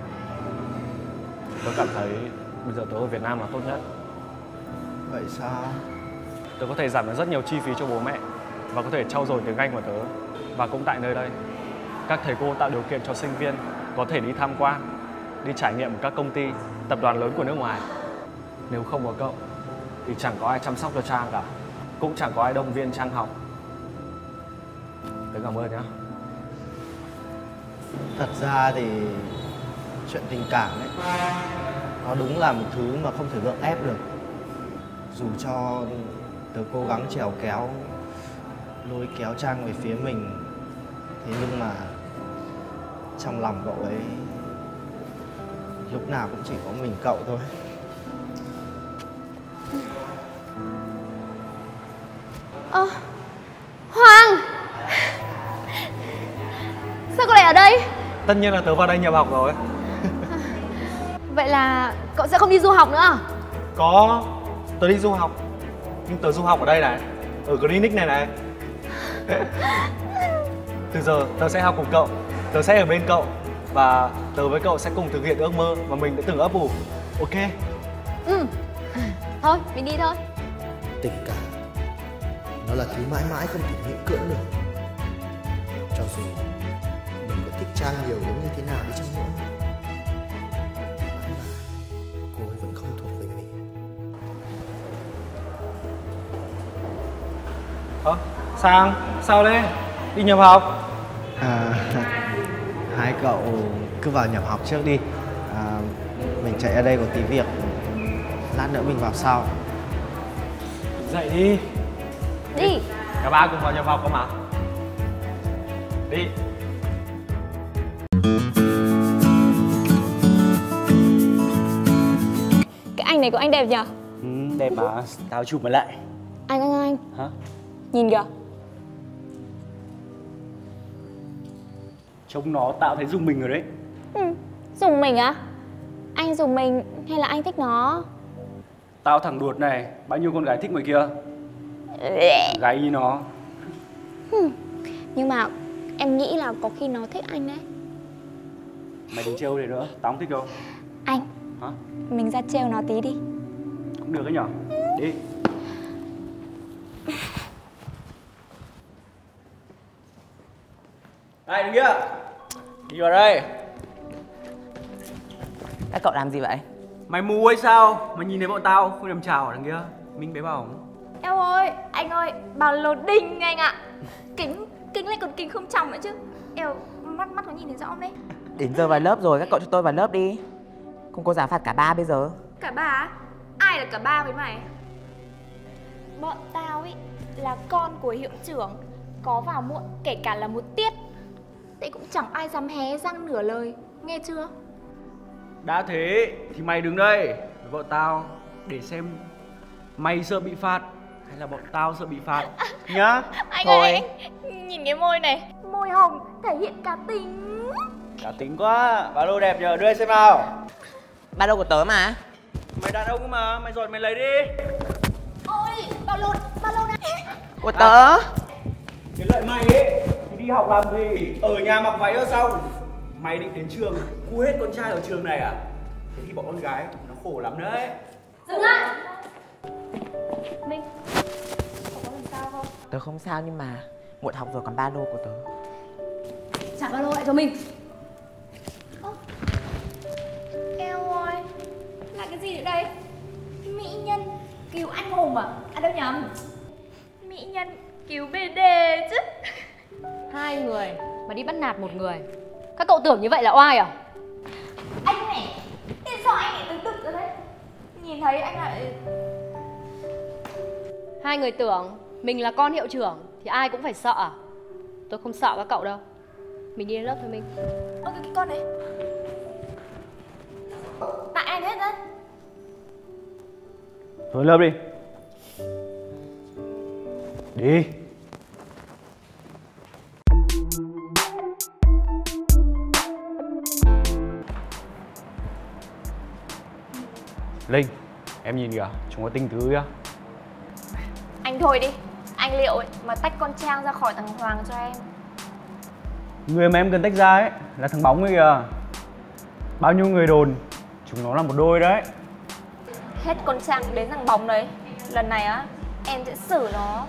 Tớ cảm thấy bây giờ tớ ở Việt Nam là tốt nhất. Vậy sao? Tớ có thể giảm được rất nhiều chi phí cho bố mẹ và có thể trau dồi tiếng Anh của tớ. Và cũng tại nơi đây, các thầy cô tạo điều kiện cho sinh viên có thể đi tham quan, đi trải nghiệm ở các công ty, tập đoàn lớn của nước ngoài. Nếu không có cậu thì chẳng có ai chăm sóc cho Trang cả, cũng chẳng có ai động viên Trang học. Tớ cảm ơn nhá. Thật ra thì chuyện tình cảm ấy, nó đúng là một thứ mà không thể gượng ép được. Dù cho tớ cố gắng trèo kéo, lôi kéo Trang về phía mình, thế nhưng mà trong lòng cậu ấy lúc nào cũng chỉ có mình cậu thôi. Ơ, à, Hoàng, sao cậu lại ở đây? Tất nhiên là tớ vào đây nhập học rồi. Vậy là cậu sẽ không đi du học nữa à? Có, tớ đi du học. Nhưng tớ du học ở đây này, ở clinic này này. Từ giờ tớ sẽ học cùng cậu, tớ sẽ ở bên cậu. Và tớ với cậu sẽ cùng thực hiện ước mơ mà mình đã từng ấp ủ. Ok? Ừ. Thôi, mình đi thôi. Tình cảm nó là thứ mãi mãi không thể miễn cưỡng được. Cho dù mình có thích Trang nhiều đến như thế nào đi chăng nữa, mãi mà cô ấy vẫn không thuộc về mình. Ơ, Sang, sao đấy? Đi nhập học? À, hai cậu cứ vào nhập học trước đi. À, mình chạy ở đây có tí việc, lát nữa mình vào sau. Dậy đi. Đi. Cả ba cùng vào nhập học không mà? Đi. Cái ảnh này của anh đẹp nhỉ? Ừ, đẹp mà, tao chụp mới lại. Anh anh anh. Hả? Nhìn kìa. Trông nó tạo thấy dùng mình rồi đấy. Ừ, dùng mình á? Anh dùng mình hay là anh thích nó? Tao thằng đuột này, bao nhiêu con gái thích ngoài kia. Gái như nó. Ừ. Nhưng mà em nghĩ là có khi nó thích anh đấy. Mày đừng trêu thế nữa, tao không thích đâu. Anh. Hả? Mình ra trêu nó tí đi. Cũng được đấy nhở. Đi. Này đừng kia. Đi vào đây. Các cậu làm gì vậy? Mày mù hay sao? Mày nhìn thấy bọn tao không thèm chào ở đằng kia. Minh bé bỏng. Eo ơi, anh ơi, bảo lô đinh anh ạ. Kính, kính lại còn kính không tròng nữa chứ. Eo, mắt mắt có nhìn thấy rõ không đấy? Đến giờ vào lớp rồi, các cậu cho tôi vào lớp đi. Không có dám phạt cả ba bây giờ. Cả ba á? Ai là cả ba với mày? Bọn tao ý là con của hiệu trưởng, có vào muộn kể cả là một tiết thì cũng chẳng ai dám hé răng nửa lời, nghe chưa? Đã thế thì mày đứng đây với bọn tao để xem mày sợ bị phạt hay là bọn tao sợ bị phạt nhá. Anh Thôi. ơi, anh nhìn cái môi này, môi hồng thể hiện cá tính. Cá tính quá, ba lô đẹp nhờ, đưa xem nào. Ba lô của tớ mà. Mày đàn ông mà, mày giỏi mày lấy đi. Ôi, ba lô, ba lô này. Của tớ. Cái lợi mày ấy thì đi học làm gì? Ở nhà mặc váy cho xong. Mày định đến trường cu hết con trai ở trường này à? Thế thì bọn con gái nó khổ lắm đấy. Dừng lại. Minh, cậu có làm sao không? Tớ không sao nhưng mà muộn học rồi, còn ba lô của tớ. Trả ba lô lại cho mình. Ơ, eo ơi, cái gì nữa đây? Mỹ nhân cứu anh hùng à? À đâu nhầm. Mỹ nhân cứu bê đê chứ. Hai người mà đi bắt nạt một người, các cậu tưởng như vậy là oai à? Anh này, thế sao anh lại tự tự ra đấy? Nhìn thấy anh lại... Hai người tưởng mình là con hiệu trưởng thì ai cũng phải sợ à? Tôi không sợ các cậu đâu. Mình đi lên lớp thôi mình. Ơ cái con này. Tại anh hết đấy. Thôi lớp đi. Đi. Linh, em nhìn kìa, chúng có tinh tứ kìa. Anh thôi đi. Anh liệu ấy mà tách con Trang ra khỏi thằng Hoàng cho em. Người mà em cần tách ra ấy là thằng Bóng ấy kìa. Bao nhiêu người đồn chúng nó là một đôi đấy. Hết con Trang đến thằng Bóng đấy. Lần này á, em sẽ xử nó.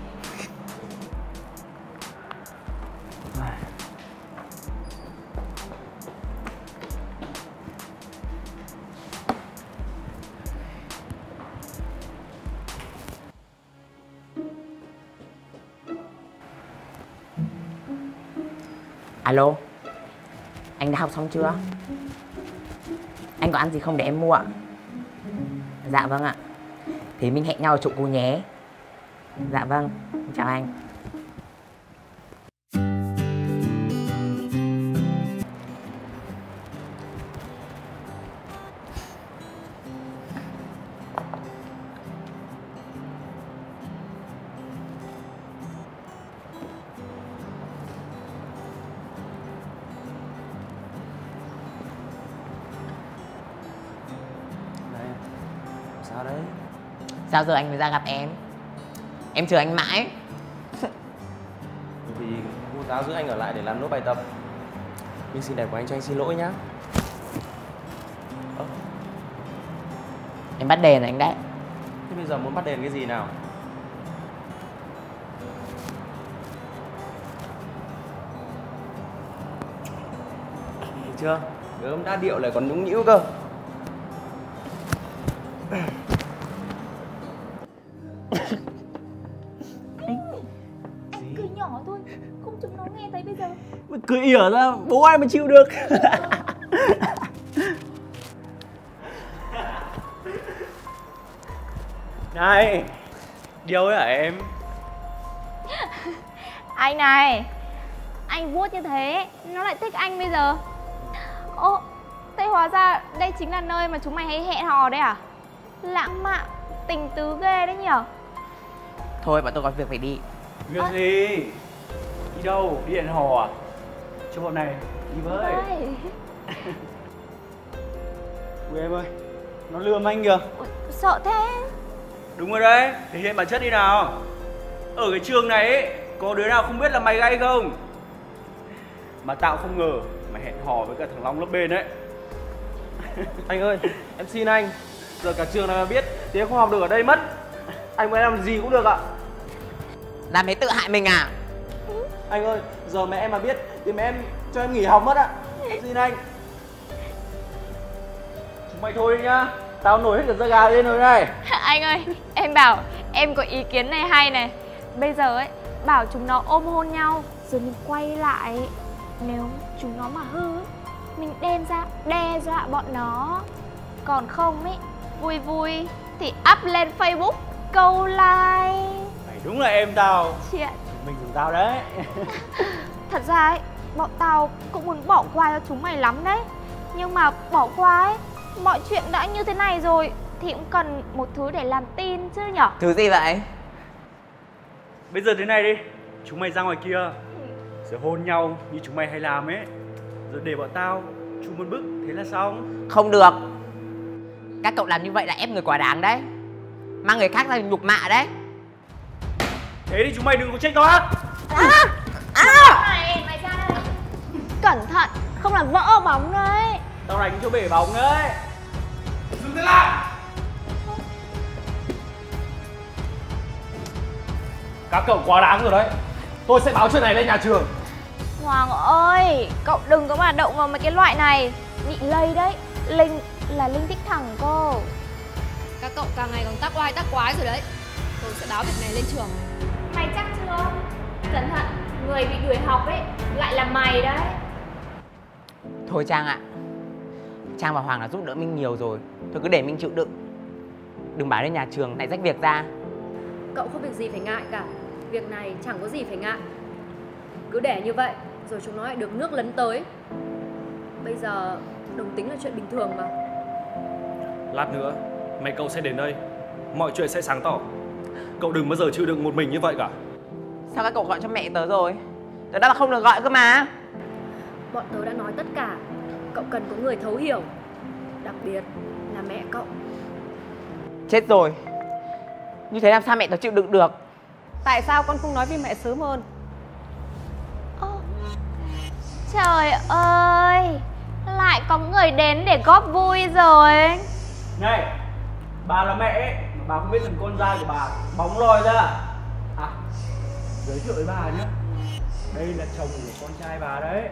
Alo, anh đã học xong chưa? Anh có ăn gì không để em mua ạ? Dạ vâng ạ. Thì mình hẹn nhau ở chỗ cô nhé. Dạ vâng, chào anh. Sao đấy? Sao giờ anh mới ra gặp em? Em chờ anh mãi. Vì cô giáo giữ anh ở lại để làm nốt bài tập. Mình xin đẹp của anh cho anh xin lỗi nhá. Ơ, Em bắt đèn anh đấy. thế bây giờ muốn bắt đèn cái gì nào? Thấy chưa? Gớm đã điệu lại còn nũng nĩu cơ. Anh cười nhỏ thôi, không chúng nó nghe thấy bây giờ. Cười ỉa ra, bố ai mà chịu được. Này, điều ấy hả em? Anh này, anh vuốt như thế, nó lại thích anh bây giờ. Ô, thế hóa ra đây chính là nơi mà chúng mày hay hẹn hò đấy à? Lãng mạn, tình tứ ghê đấy nhở? Thôi bọn tôi có việc phải đi. Việc gì? Đi đâu? Đi hẹn hò à? Cho bọn này đi với. Ui em ơi, nó lừa anh kìa. Sợ thế. Đúng rồi đấy, thể hiện bản chất đi nào. Ở cái trường này ấy, có đứa nào không biết là mày gay không? Mà tao không ngờ mày hẹn hò với cả thằng Long lớp bên đấy. Anh ơi, em xin anh. Giờ cả trường này mà biết thì em không học được ở đây mất. Anh muốn em làm gì cũng được ạ. Làm thế tự hại mình à? Anh ơi, giờ mẹ em mà biết thì mẹ em cho em nghỉ học mất ạ. Em xin anh. Chúng mày thôi đi nhá. Tao nổi hết cả da gà lên rồi đây. Anh ơi, em bảo em có ý kiến này hay này. Bây giờ ấy, bảo chúng nó ôm hôn nhau rồi mình quay lại. Nếu chúng nó mà hư ấy, mình đem ra đe dọa bọn nó. Còn không ấy, vui vui thì up lên Facebook câu like. Mày đúng là em tao. Chuyện Mình dùng tao đấy. thật ra ấy, bọn tao cũng muốn bỏ qua cho chúng mày lắm đấy. Nhưng mà bỏ qua ấy, mọi chuyện đã như thế này rồi thì cũng cần một thứ để làm tin chứ nhở? Thứ gì vậy? Bây giờ thế này đi, chúng mày ra ngoài kia rồi hôn nhau như chúng mày hay làm ấy. Rồi để bọn tao chung một bức, thế là xong. Không được. Các cậu làm như vậy là ép người quá đáng đấy. Mang người khác ra nhục mạ đấy. Thế thì chúng mày đừng có trách tao. À, à. Này, mày ra đây. Cẩn thận, không là vỡ bóng đấy. Tao đánh cho bể bóng đấy. Dừng tay lại. Các cậu quá đáng rồi đấy. Tôi sẽ báo chuyện này lên nhà trường. Hoàng ơi, cậu đừng có mà động vào mấy cái loại này. Bị lây đấy. Linh là Linh thích thẳng cô. các cậu càng ngày càng tác oai tác quái rồi đấy. Tôi sẽ báo việc này lên trường. Mày chắc chưa? Cẩn thận, người bị đuổi học ấy lại là mày đấy. Thôi Trang ạ, Trang và Hoàng đã giúp đỡ Minh nhiều rồi. Thôi cứ để Minh chịu đựng. Đừng báo lên nhà trường lại rách việc ra. Cậu không việc gì phải ngại cả. Việc này chẳng có gì phải ngại. Cứ để như vậy rồi chúng nó lại được nước lấn tới. Bây giờ đồng tính là chuyện bình thường mà. Lát nữa mẹ cậu sẽ đến đây, mọi chuyện sẽ sáng tỏ. Cậu đừng bao giờ chịu đựng một mình như vậy cả. Sao các cậu gọi cho mẹ tớ rồi? Tớ đã là không được gọi cơ mà. Bọn tớ đã nói tất cả. Cậu cần có người thấu hiểu, đặc biệt là mẹ cậu. Chết rồi, như thế làm sao mẹ tớ chịu đựng được? Tại sao con không nói với mẹ sớm hơn? Trời ơi, lại có người đến để góp vui rồi. Này, bà là mẹ ấy, mà bà không biết thằng con trai của bà bóng lòi ra. À, giới thiệu với bà nhé, đây là chồng của con trai bà đấy.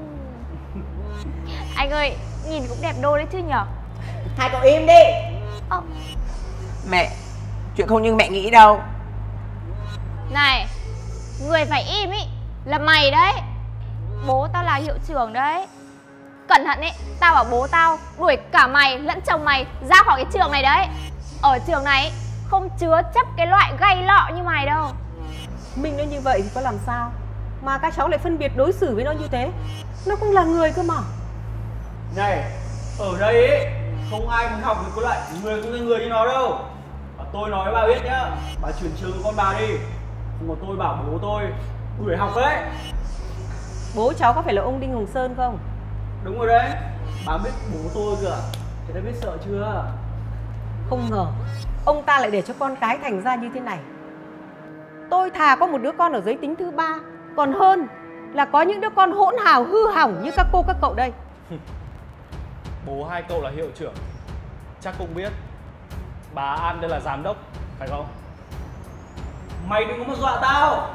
Anh ơi, nhìn cũng đẹp đôi đấy chứ nhở? Hai cậu im đi. Ờ. Mẹ, chuyện không như mẹ nghĩ đâu. Này, người phải im ý là mày đấy. Bố tao là hiệu trưởng đấy. Cẩn thận ấy, tao bảo bố tao đuổi cả mày lẫn chồng mày ra khỏi cái trường này đấy. Ở trường này không chứa chấp cái loại gay lọ như mày đâu. Mình nó như vậy thì có làm sao mà các cháu lại phân biệt đối xử với nó như thế? Nó cũng là người cơ mà. Này, ở đây ấy, không ai muốn học được có loại người cũng là người như nó đâu. Và tôi nói với bà biết nhá, bà chuyển trường con bà đi. Không có tôi bảo bố tôi đuổi học đấy. Bố cháu có phải là ông Đinh Hồng Sơn không? Đúng rồi đấy, bà biết bố tôi kìa. Thế đã biết sợ chưa? Không ngờ ông ta lại để cho con cái thành ra như thế này. Tôi thà có một đứa con ở giới tính thứ ba còn hơn là có những đứa con hỗn hào hư hỏng như các cô các cậu đây. Bố hai cậu là hiệu trưởng, chắc cũng biết. Bà An đây là giám đốc, phải không? Mày đừng có mà dọa tao.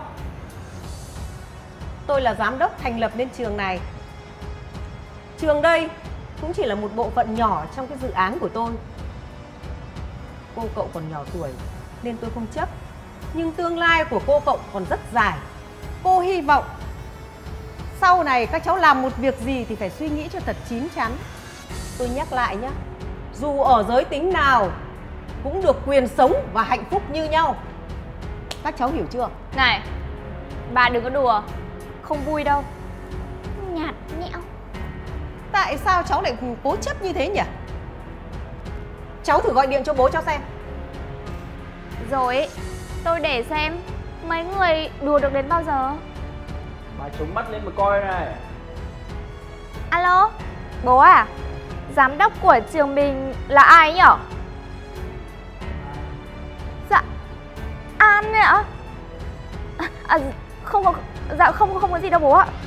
Tôi là giám đốc thành lập nên trường này. Trường đây cũng chỉ là một bộ phận nhỏ trong cái dự án của tôi. Cô cậu còn nhỏ tuổi nên tôi không chấp. Nhưng tương lai của cô cậu còn rất dài. Cô hy vọng sau này các cháu làm một việc gì thì phải suy nghĩ cho thật chín chắn. Tôi nhắc lại nhé, dù ở giới tính nào cũng được quyền sống và hạnh phúc như nhau. Các cháu hiểu chưa? Này, bà đừng có đùa, không vui đâu. Nhạt nhẽo. Tại sao cháu lại cố chấp như thế nhỉ? Cháu thử gọi điện cho bố cháu xem. Rồi ấy, tôi để xem mấy người đùa được đến bao giờ. Bà chống mắt lên mà coi này. Alo, bố à? Giám đốc của trường mình là ai nhở? Dạ, An ấy ạ. À, à, không có, dạ không không có gì đâu bố ạ.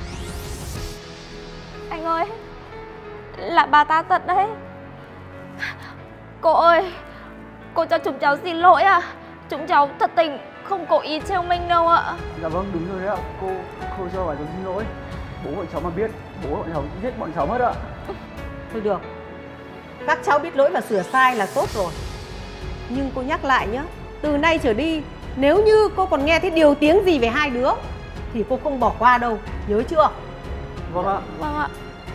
Anh ơi, là bà ta thật đấy. Cô ơi, cô cho chúng cháu xin lỗi à. Chúng cháu thật tình không cố ý trêu Minh đâu ạ. Dạ vâng, đúng rồi đấy ạ. Cô cô cho bà cháu xin lỗi. Bố bọn cháu mà biết, bố bọn cháu giết bọn cháu mất ạ. Thôi được, các cháu biết lỗi và sửa sai là tốt rồi. Nhưng cô nhắc lại nhé, từ nay trở đi nếu như cô còn nghe thấy điều tiếng gì về hai đứa thì cô không bỏ qua đâu, nhớ chưa? Vâng ạ. Vâng ạ.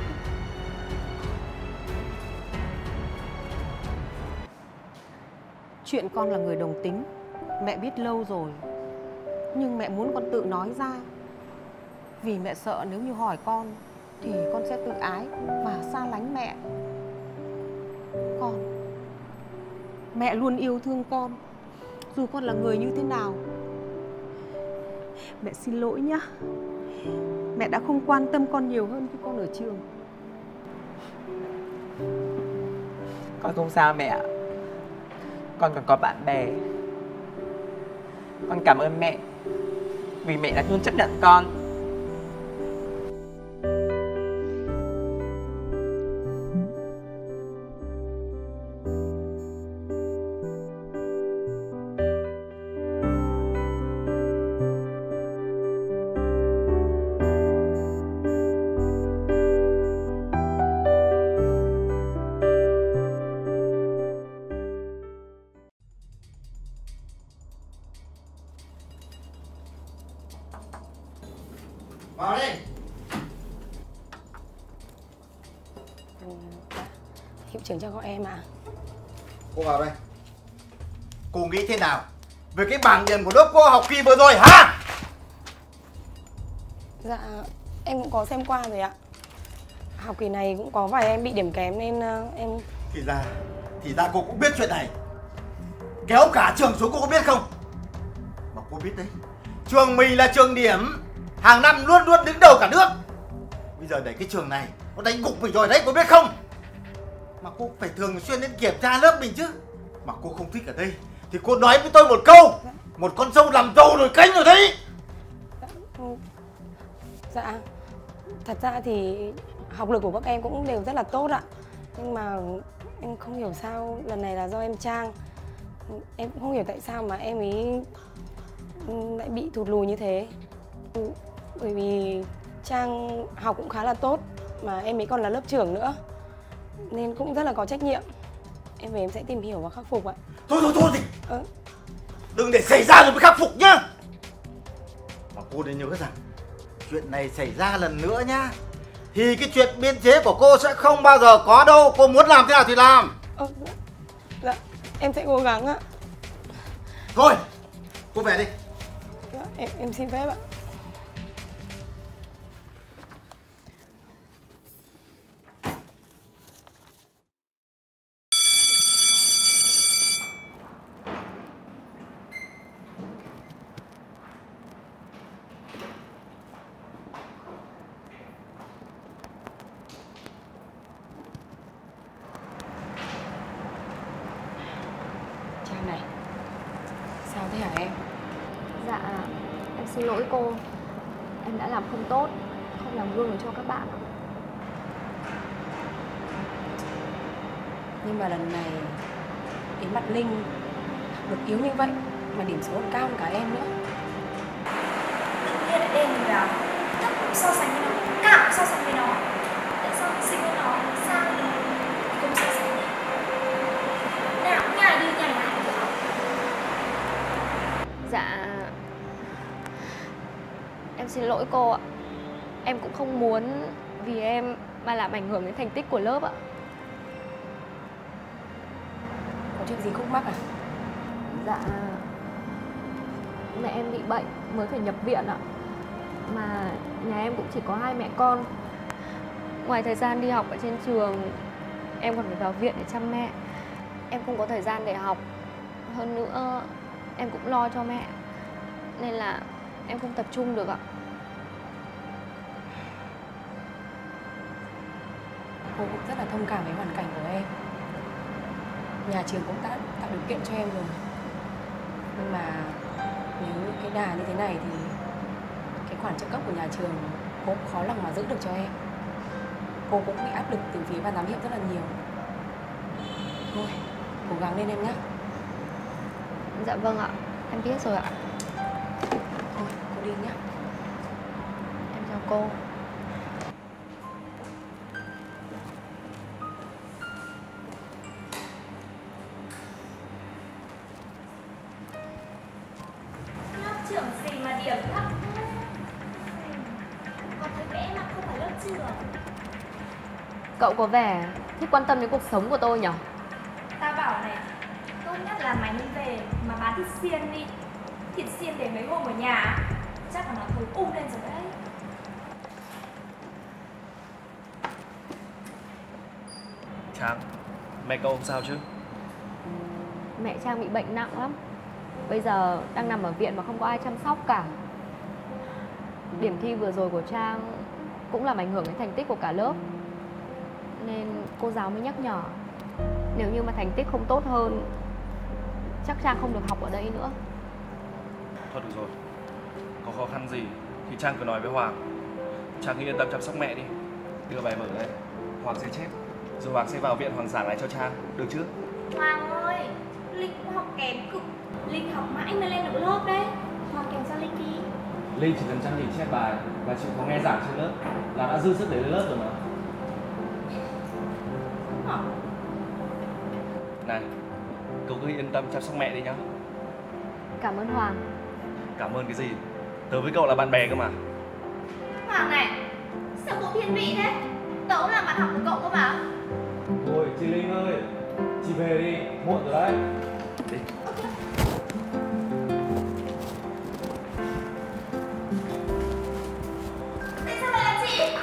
Chuyện con là người đồng tính mẹ biết lâu rồi, nhưng mẹ muốn con tự nói ra. Vì mẹ sợ nếu như hỏi con thì con sẽ tự ái và xa lánh mẹ. Con, mẹ luôn yêu thương con dù con là người như thế nào. Mẹ xin lỗi nhá, mẹ đã không quan tâm con nhiều hơn khi con ở trường. Con không sao mẹ ạ. Con còn có bạn bè. Con cảm ơn mẹ vì mẹ đã luôn chấp nhận con. trưởng cho các em ạ. Cô vào đây. Cô nghĩ thế nào về cái bảng điểm của lớp cô học kỳ vừa rồi hả? Dạ em cũng có xem qua rồi ạ. Học kỳ này cũng có vài em bị điểm kém nên uh, em... Thì ra, thì ra cô cũng biết chuyện này. Kéo cả trường xuống cô có biết không? Mà cô biết đấy, trường mình là trường điểm hàng năm luôn luôn đứng đầu cả nước. Bây giờ để cái trường này nó đánh gục mình rồi đấy, cô biết không? Mà cô phải thường xuyên đến kiểm tra lớp mình chứ. Mà cô không thích ở đây thì cô nói với tôi một câu. Một con sâu làm trâu nổi canh rồi đấy. Dạ, thật ra thì học lực của các em cũng đều rất là tốt ạ. Nhưng mà em không hiểu sao lần này là do em Trang. Em cũng không hiểu tại sao mà em ấy lại bị thụt lùi như thế. Bởi vì Trang học cũng khá là tốt, mà em ấy còn là lớp trưởng nữa, nên cũng rất là có trách nhiệm. Em về em sẽ tìm hiểu và khắc phục ạ. Thôi thôi thôi thì ờ. Đừng để xảy ra rồi mới khắc phục nhá. Mà cô nên nhớ rằng chuyện này xảy ra lần nữa nhá, thì cái chuyện biên chế của cô sẽ không bao giờ có đâu. Cô muốn làm thế nào thì làm. Ờ, dạ. Dạ, em sẽ cố gắng ạ. Thôi, cô về đi. Dạ, em, em xin phép ạ. Trang này, sao thế hả em? Dạ, em xin lỗi cô. Em đã làm không tốt, không làm gương được cho các bạn. Nhưng mà lần này cái mặt Linh được yếu như vậy mà điểm số còn cao hơn cả em nữa. Tự nhiên lại đen như nào? Tất cũng so sánh với nó, cả cũng so sánh với nó. Tại sao mình sinh với nó, sao mình không so sánh đi? Nào cũng nhảy đi nhảy lại. Dạ, em xin lỗi cô ạ. Em cũng không muốn vì em mà làm ảnh hưởng đến thành tích của lớp ạ. Có chuyện gì khúc mắc à? Dạ, mẹ em bị bệnh mới phải nhập viện ạ. Mà nhà em cũng chỉ có hai mẹ con. Ngoài thời gian đi học ở trên trường, em còn phải vào viện để chăm mẹ. Em không có thời gian để học. Hơn nữa, em cũng lo cho mẹ, nên là em không tập trung được ạ. Cô cũng rất là thông cảm với hoàn cảnh của em. Nhà trường cũng đã tạo điều kiện cho em rồi. Nhưng mà nếu cái đà như thế này thì cái khoản trợ cấp của nhà trường cô cũng khó lòng mà giữ được cho em. Cô cũng bị áp lực từ phía ban giám hiệu rất là nhiều. Thôi, cố gắng lên em nhé. Dạ vâng ạ, em biết rồi ạ. Thôi, cô đi nhé. Em chào cô. Lớp trưởng gì mà điểm thấp? Còn thấy vẽ mà không phải lớp trưởng. Cậu có vẻ thích quan tâm đến cuộc sống của tôi nhỉ? Ta bảo này, tốt nhất là mày nên về mà bán thịt xiên đi. Thịt xiên để mấy hôm ở nhà chắc là nó thối um lên rồi đấy. Trang, mẹ cậu không sao chứ? Mẹ Trang bị bệnh nặng lắm. Bây giờ đang nằm ở viện mà không có ai chăm sóc cả. Điểm thi vừa rồi của Trang cũng làm ảnh hưởng đến thành tích của cả lớp, nên cô giáo mới nhắc nhở. Nếu như mà thành tích không tốt hơn, chắc Trang không được học ở đây nữa. Thôi được rồi, có khó khăn gì thì Trang cứ nói với Hoàng. Trang cứ yên tâm chăm sóc mẹ đi. Đưa bài vở đây, Hoàng sẽ chép, rồi Hoàng sẽ vào viện Hoàng giảng lại cho Trang, được chứ? Hoàng ơi, Linh cũng học kém cực. Linh học mãi mới lên được lớp đấy. Hoàng kèm cho Linh đi. Linh chỉ cần chăm chỉ chép bài và chịu có nghe giảng trên lớp là đã dư sức để lên lớp rồi mà. Ờ. Này, cậu cứ yên tâm chăm sóc mẹ đi nhá. Cảm ơn Hoàng. Cảm ơn cái gì? Tớ với cậu là bạn bè cơ mà. Hoàng này, sao cậu thiên vị thế? Tớ là bạn học của cậu cơ mà. Ôi chị Linh ơi, chị về đi, muộn rồi đấy. Đi. Tại sao lại là chị?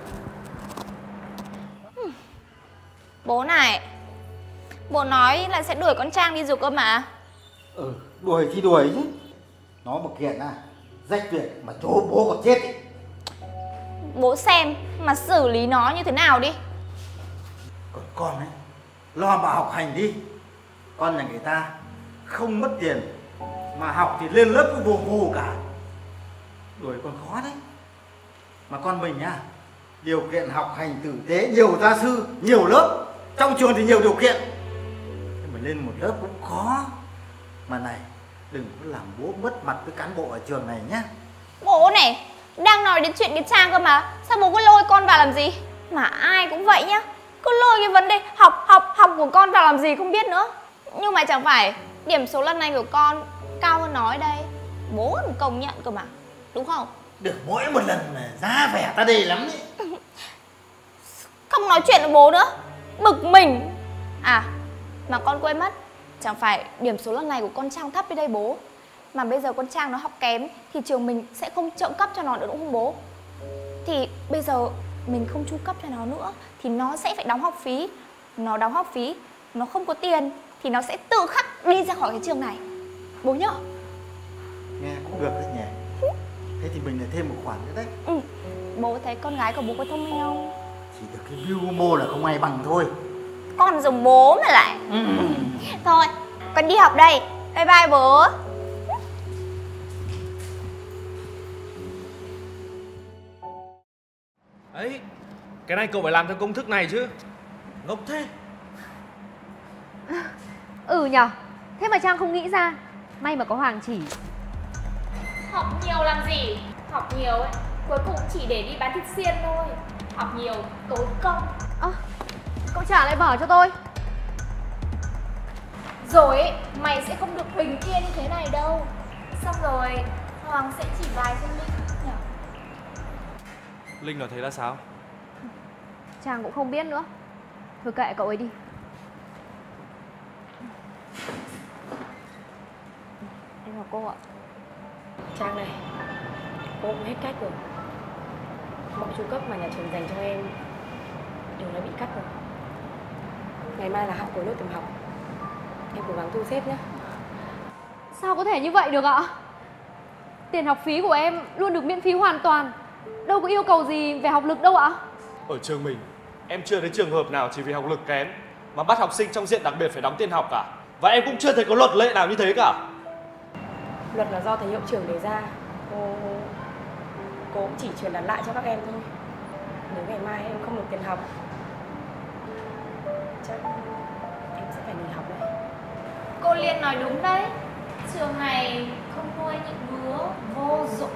Bố này, bố nói là sẽ đuổi con Trang đi dục cơ mà. Ừ, đuổi thì đuổi chứ. Nó một kiện à, rách việc mà chỗ bố còn chết ý. Bố xem mà xử lý nó như thế nào đi. Còn con ấy, lo mà học hành đi. Con nhà người ta không mất tiền mà học thì lên lớp cũng vù vù cả. Đuổi còn khó đấy. Mà con mình nhá, điều kiện học hành tử tế, nhiều gia sư, nhiều lớp. Trong trường thì nhiều điều kiện, nhưng mà lên một lớp cũng khó. Mà này, đừng có làm bố mất mặt với cán bộ ở trường này nhá. Bố này, đang nói đến chuyện cái Trang cơ mà, sao bố cứ lôi con vào làm gì? Mà ai cũng vậy nhá, cứ lôi cái vấn đề học học học của con vào làm gì không biết nữa. Nhưng mà chẳng phải điểm số lần này của con cao hơn nó ở đây, bố còn công nhận cơ mà, đúng không? Được mỗi một lần là giá vẻ ta đề lắm đấy. Không nói chuyện với bố nữa, bực mình. À, mà con quên mất, chẳng phải điểm số lần này của con Trang thấp ở đây bố, mà bây giờ con Trang nó học kém thì trường mình sẽ không trợ cấp cho nó nữa đúng không bố? Thì bây giờ mình không chu cấp cho nó nữa thì nó sẽ phải đóng học phí. Nó đóng học phí, nó không có tiền thì nó sẽ tự khắc đi ra khỏi cái trường này, bố nhớ. Nghe cũng được đấy nhỉ. Thế thì mình lại thêm một khoản nữa đấy. Ừ, bố thấy con gái của bố có thông minh không? Chỉ được cái mưu mô là không ai bằng thôi. Con dùng bố mà lại. Ừ. Thôi, con đi học đây. Bye bye bố. Ấy, cái này cậu phải làm theo công thức này chứ. Ngốc thế. Ừ nhở. Thế mà Trang không nghĩ ra. May mà có Hoàng chỉ. Học nhiều làm gì? Học nhiều ấy, cuối cùng chỉ để đi bán thịt xiên thôi. Học nhiều, tốn công. À, cậu trả lại vở cho tôi. Rồi ấy, mày sẽ không được bình yên như thế này đâu. Xong rồi, Hoàng sẽ chỉ bài cho Linh nhỉ? Linh nói thế là sao? Trang cũng không biết nữa. Thôi kệ cậu ấy đi. Em chào cô ạ. Trang này, cô cũng hết cách rồi. Mọi chu cấp mà nhà trường dành cho em đều đã bị cắt rồi. Ngày mai là học cuối nốt tìm học. Em cố gắng thu xếp nhé. Sao có thể như vậy được ạ? Tiền học phí của em luôn được miễn phí hoàn toàn. Đâu có yêu cầu gì về học lực đâu ạ? Ở trường mình, em chưa thấy trường hợp nào chỉ vì học lực kém mà bắt học sinh trong diện đặc biệt phải đóng tiền học cả. Và em cũng chưa thấy có luật lệ nào như thế cả. Luật là do thầy hiệu trưởng đề ra. Cô cô cũng chỉ truyền đạt lại cho các em thôi. Nếu ngày mai em không được tiền học, chắc em sẽ phải nghỉ học đấy. Cô Liên nói đúng đấy. Trường này không nuôi những đứa vô dụng.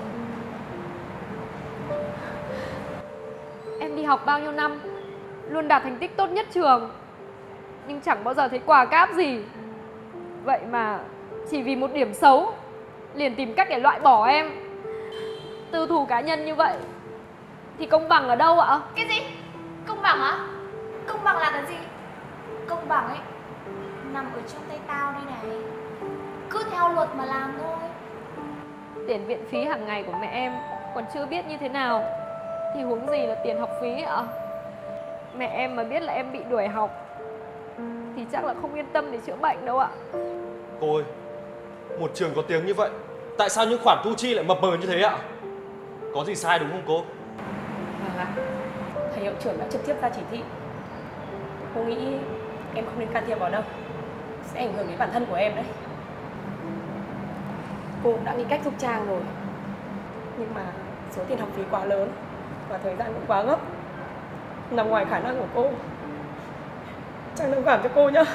Em đi học bao nhiêu năm, luôn đạt thành tích tốt nhất trường, nhưng chẳng bao giờ thấy quà cáp gì. Vậy mà chỉ vì một điểm xấu liền tìm cách để loại bỏ em. Tư thù cá nhân như vậy thì công bằng ở đâu ạ? Cái gì? Công bằng á? Công bằng là cái gì? Công bằng ấy nằm ở trong tay tao đây này. Cứ theo luật mà làm thôi. Tiền viện phí hàng ngày của mẹ em còn chưa biết như thế nào thì huống gì là tiền học phí ạ? Mẹ em mà biết là em bị đuổi học thì chắc là không yên tâm để chữa bệnh đâu ạ. Cô ơi, một trường có tiếng như vậy, tại sao những khoản thu chi lại mập mờ như thế ạ? Có gì sai đúng không cô? Vâng ạ. Thầy hiệu trưởng đã trực tiếp ra chỉ thị. Cô nghĩ em không nên can thiệp vào đâu, sẽ ảnh hưởng đến bản thân của em đấy. Cô cũng đã nghĩ cách giúp Trang rồi, nhưng mà số tiền học phí quá lớn và thời gian cũng quá gấp, nằm ngoài khả năng của cô. Trang thông cảm cho cô nhá.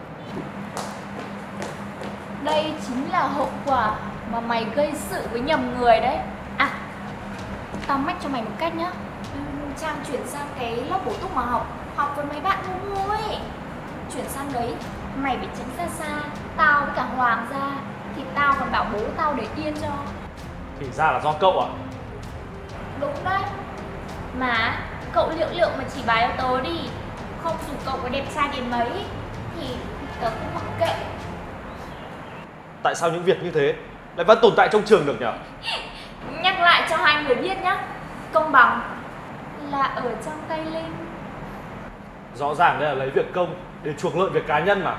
Đây chính là hậu quả mà mày gây sự với nhầm người đấy. À, tao mách cho mày một cách nhá. Trang chuyển sang cái lớp bổ túc mà học, học với mấy bạn ngu ngu ấy. Chuyển sang đấy, mày phải tránh xa xa, tao với cả Hoàng ra, thì tao còn bảo bố tao để yên cho. Thì ra là do cậu à? Đúng đấy. Mà cậu liệu liệu mà chỉ bài cho tớ đi, không dù cậu có đẹp trai đến mấy thì tớ cũng mặc kệ. Tại sao những việc như thế lại vẫn tồn tại trong trường được nhỉ? Nhắc lại cho hai người biết nhá, công bằng là ở trong tay Linh. Rõ ràng đây là lấy việc công để chuộc lợi việc cá nhân mà.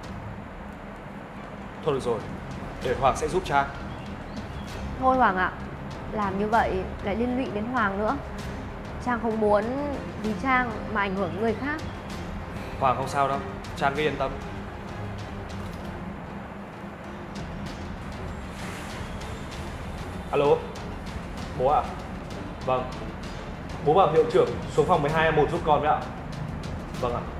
Thôi được rồi, để Hoàng sẽ giúp Trang. Thôi Hoàng ạ, làm như vậy lại liên lụy đến Hoàng nữa. Trang không muốn vì Trang mà ảnh hưởng người khác. Hoàng không sao đâu, Trang cứ yên tâm. Alo, bố ạ? À? Vâng, bố bảo hiệu trưởng xuống phòng mười hai em một giúp con với ạ. Vâng ạ.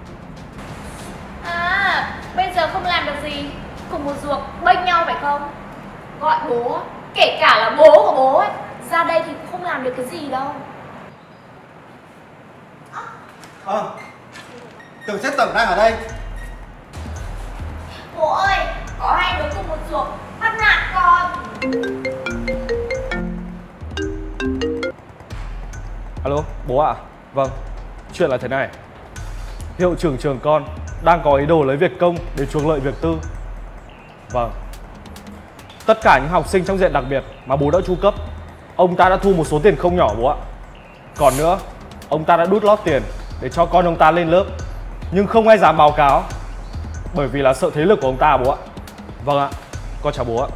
À, bây giờ không làm được gì, cùng một ruột bênh nhau phải không? Gọi bố, kể cả là bố của bố ấy, ra đây thì cũng không làm được cái gì đâu. Ờ, à, tưởng sếp tổng đang ở đây. Bố ơi, có hai đứa cùng một ruột bắt nạt con. Alo, bố ạ? À? Vâng, chuyện là thế này. Hiệu trưởng trường con đang có ý đồ lấy việc công để chuộc lợi việc tư. Vâng. Tất cả những học sinh trong diện đặc biệt mà bố đã chu cấp, ông ta đã thu một số tiền không nhỏ bố ạ. Còn nữa, ông ta đã đút lót tiền để cho con ông ta lên lớp, nhưng không ai dám báo cáo bởi vì là sợ thế lực của ông ta bố ạ. Vâng ạ, con chào bố ạ.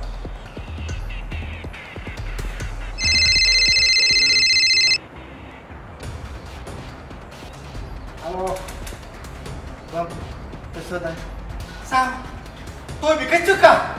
Alo. Vâng, tôi Sơn đây. Sao? Tôi bị cách chức à?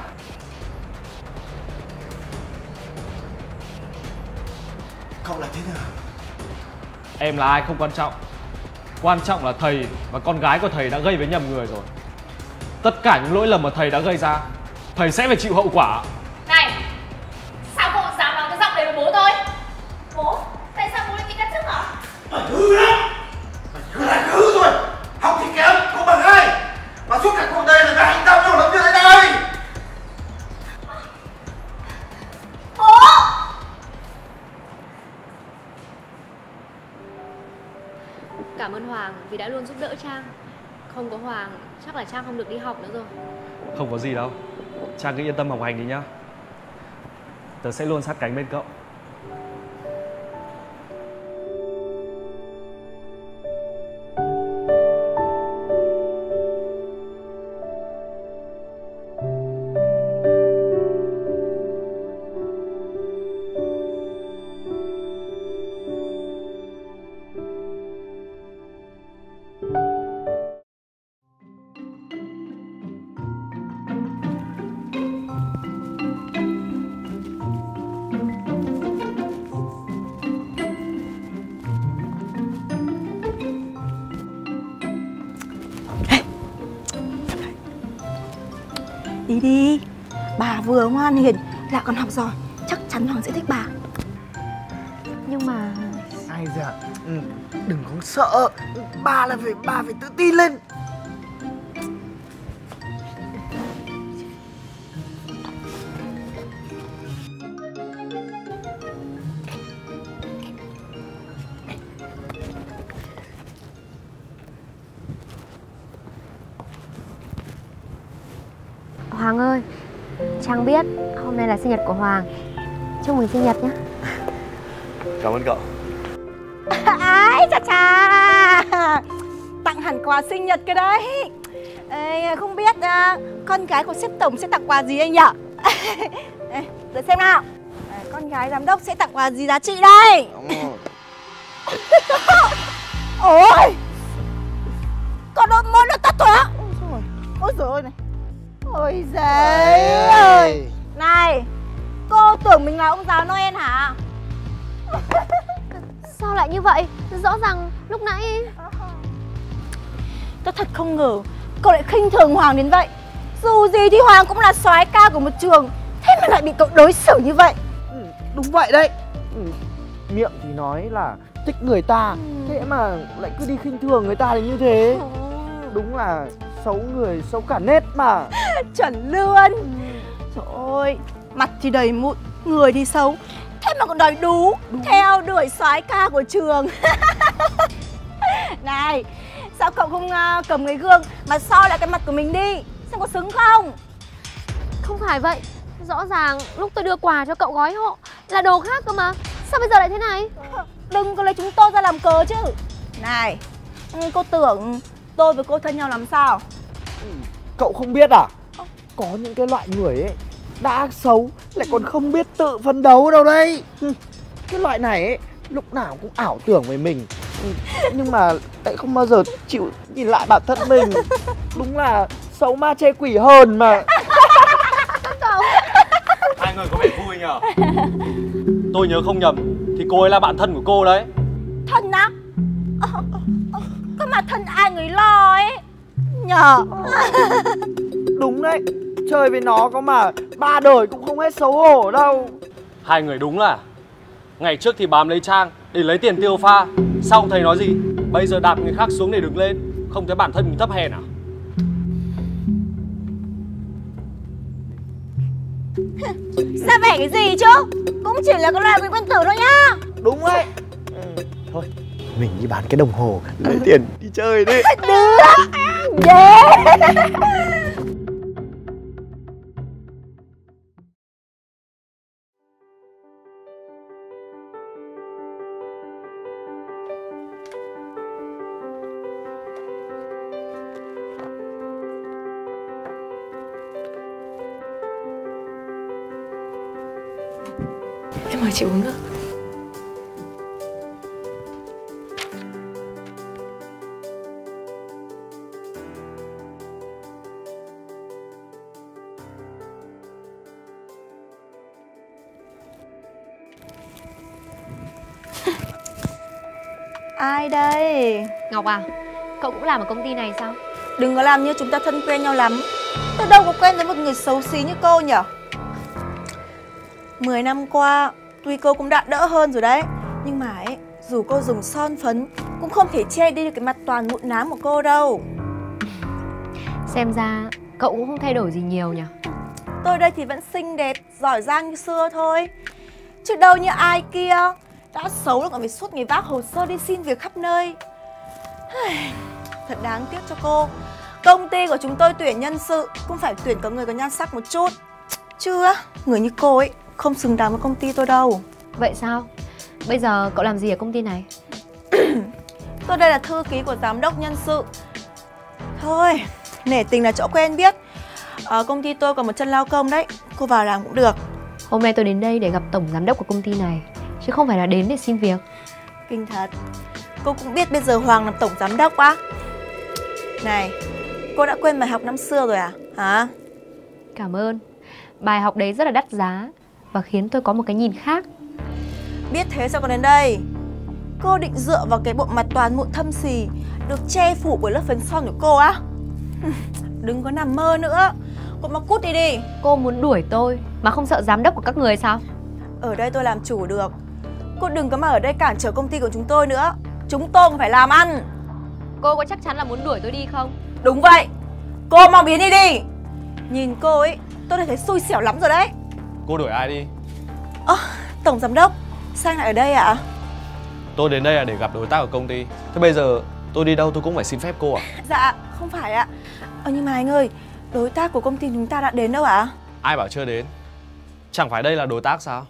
Cậu là thế nào? Em là ai không quan trọng. Quan trọng là thầy và con gái của thầy đã gây với nhầm người rồi. Tất cả những lỗi lầm mà thầy đã gây ra, thầy sẽ phải chịu hậu quả. Này, sao cậu dám nói cái giọng đấy với bố tôi? Bố, tại sao bố lại bị cắt chức hả? Mày hư lắm. Mày cứ lại hư rồi. Học thì kém, không bằng ai. Mà suốt cả cuộc đời là mày hành động nhiều lắm như thế này. Bố! Cảm ơn Hoàng vì đã luôn giúp đỡ Trang. Không có Hoàng, chắc là Trang không được đi học nữa rồi. Không có gì đâu, Trang cứ yên tâm học hành đi nhá. Tớ sẽ luôn sát cánh bên cậu. Đi đi, bà vừa ngoan hiền lại còn học giỏi, chắc chắn Hoàng sẽ thích bà. Nhưng mà... Ai dạ, ừ, đừng có sợ, bà là phải bà phải tự tin lên. Hoàng ơi, Trang biết hôm nay là sinh nhật của Hoàng. Chúc mừng sinh nhật nhé. Cảm ơn cậu. Ái chà chà, tặng hẳn quà sinh nhật cái đấy. Ê, không biết uh, con gái của sếp tổng sẽ tặng quà gì anh nhở? Để xem nào. À, con gái giám đốc sẽ tặng quà gì giá trị đây? Ôi, con đôi môi nó tắt rồi á. Ôi trời ơi này. Ôi giời ơi. Này, cô tưởng mình là ông già Noel hả? Sao lại như vậy? Rõ ràng lúc nãy... Tôi thật không ngờ cậu lại khinh thường Hoàng đến vậy. Dù gì thì Hoàng cũng là soái ca của một trường, thế mà lại bị cậu đối xử như vậy. Ừ, đúng vậy đấy. Ừ, miệng thì nói là thích người ta, ừ. thế mà lại cứ đi khinh thường người ta đến như thế. Ừ. Đúng là xấu người xấu cả nết mà. Chuẩn luôn. Ừ. Trời ơi, mặt thì đầy mụn, người thì xấu, thế mà còn đòi đú, đúng. Theo đuổi soái ca của trường. Này, Sao cậu không uh, cầm cái gương mà soi lại cái mặt của mình đi, xem có xứng không? Không phải vậy. Rõ ràng lúc tôi đưa quà cho cậu gói hộ là đồ khác cơ mà. Sao bây giờ lại thế này? Đừng có lấy chúng tôi ra làm cớ chứ. Này, cô tưởng tôi với cô thân nhau lắm sao? Cậu không biết à? Có những cái loại người ấy đã xấu lại còn không biết tự phấn đấu đâu đấy. Cái loại này ấy lúc nào cũng ảo tưởng về mình, nhưng mà lại không bao giờ chịu nhìn lại bản thân mình. Đúng là xấu ma chê quỷ hờn mà. Cậu Hai người có vẻ vui nhở? Tôi nhớ không nhầm thì cô ấy là bạn thân của cô đấy. Thân á? Ờ, ờ, có mà thân ai người lo ấy nhờ. Đúng đấy, chơi với nó có mà ba đời cũng không hết xấu hổ đâu. Hai người đúng là ngày trước thì bám lấy Trang để lấy tiền tiêu pha, xong thấy nói gì, bây giờ đạp người khác xuống để đứng lên, không thấy bản thân mình thấp hèn à? Ra vẻ cái gì chứ? Cũng chỉ là con loài quý quân tử thôi nhá. Đúng đấy. Ừ. Thôi, mình đi bán cái đồng hồ, lấy tiền đi chơi đi. Được. Yeah. Em mời chị uống nước. Ai đây? Ngọc à, cậu cũng làm ở công ty này sao? Đừng có làm như chúng ta thân quen nhau lắm. Tôi đâu có quen với một người xấu xí như cô nhở. Mười năm qua, tuy cô cũng đã đỡ hơn rồi đấy, nhưng mà ấy, dù cô dùng son phấn cũng không thể che đi được cái mặt toàn mụn nám của cô đâu. Xem ra cậu cũng không thay đổi gì nhiều nhỉ? Tôi đây thì vẫn xinh đẹp, giỏi giang như xưa thôi. Chứ đâu như ai kia, đã xấu rồi còn phải suốt ngày vác hồ sơ đi xin việc khắp nơi. Thật đáng tiếc cho cô. Công ty của chúng tôi tuyển nhân sự cũng phải tuyển có người có nhan sắc một chút. Chứ người như cô ấy không xứng đáng với công ty tôi đâu. Vậy sao? Bây giờ cậu làm gì ở công ty này? Tôi đây là thư ký của giám đốc nhân sự. Thôi, nể tình là chỗ quen biết. Ở công ty tôi còn một chân lao công đấy, cô vào làm cũng được. Hôm nay tôi đến đây để gặp tổng giám đốc của công ty này, chứ không phải là đến để xin việc. Kinh thật. Cô cũng biết bây giờ Hoàng làm tổng giám đốc á. Này, cô đã quên bài học năm xưa rồi à? Hả? Cảm ơn. Bài học đấy rất là đắt giá và khiến tôi có một cái nhìn khác. Biết thế sao còn đến đây? Cô định dựa vào cái bộ mặt toàn mụn thâm xì được che phủ bởi lớp phấn son của cô á? Đừng có nằm mơ nữa. Cô mau cút đi đi. Cô muốn đuổi tôi mà không sợ giám đốc của các người sao? Ở đây tôi làm chủ được. Cô đừng có mà ở đây cản trở công ty của chúng tôi nữa. Chúng tôi cũng phải làm ăn. Cô có chắc chắn là muốn đuổi tôi đi không? Đúng vậy. Cô mau biến đi đi. Nhìn cô ấy, tôi đã thấy xui xẻo lắm rồi đấy. Cô đuổi ai đi? Ơ, à, tổng giám đốc, sao anh lại ở đây ạ? À? Tôi đến đây là để gặp đối tác của công ty. Thế bây giờ tôi đi đâu tôi cũng phải xin phép cô à? Dạ, không phải ạ. Ờ, nhưng mà anh ơi, đối tác của công ty chúng ta đã đến đâu ạ? À? Ai bảo chưa đến? Chẳng phải đây là đối tác sao?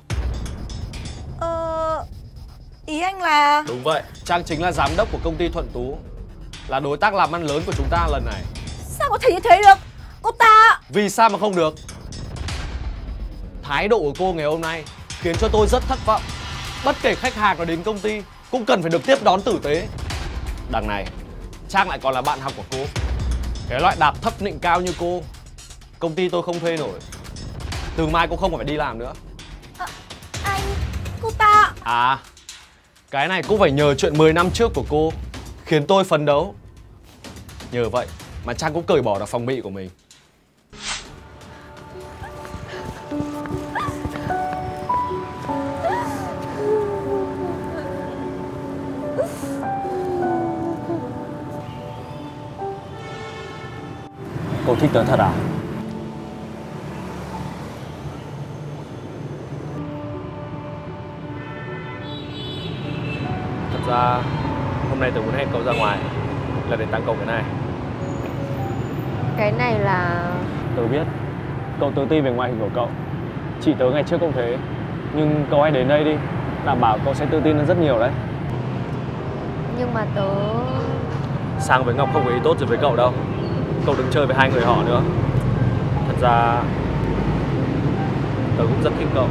Ờ... Ý anh là... Đúng vậy, Trang chính là giám đốc của công ty Thuận Tú, là đối tác làm ăn lớn của chúng ta lần này. Sao có thể như thế được? Cô ta... Vì sao mà không được? Thái độ của cô ngày hôm nay khiến cho tôi rất thất vọng. Bất kể khách hàng có đến công ty cũng cần phải được tiếp đón tử tế. Đằng này, Trang lại còn là bạn học của cô. Cái loại đạp thấp nịnh cao như cô, công ty tôi không thuê nổi. Từ mai cô không phải đi làm nữa. À, anh... Cô ta... À, cái này cũng phải nhờ chuyện mười năm trước của cô khiến tôi phấn đấu. Nhờ vậy mà Trang cũng cởi bỏ được phòng bị của mình. Cô thích tớ thật à? Thật ra hôm nay tớ muốn hẹn cậu ra ngoài. là để tặng cậu cái này. Cái này là... Tớ biết cậu tự tin về ngoại hình của cậu. Chị tớ ngày trước cũng thế. Nhưng cậu hãy đến đây đi, đảm bảo cậu sẽ tự tin hơn rất nhiều đấy. Nhưng mà tớ... Sang với Ngọc không có ý tốt gì với cậu đâu. Cậu đừng chơi với hai người họ nữa. Thật ra tớ cũng rất thích cậu.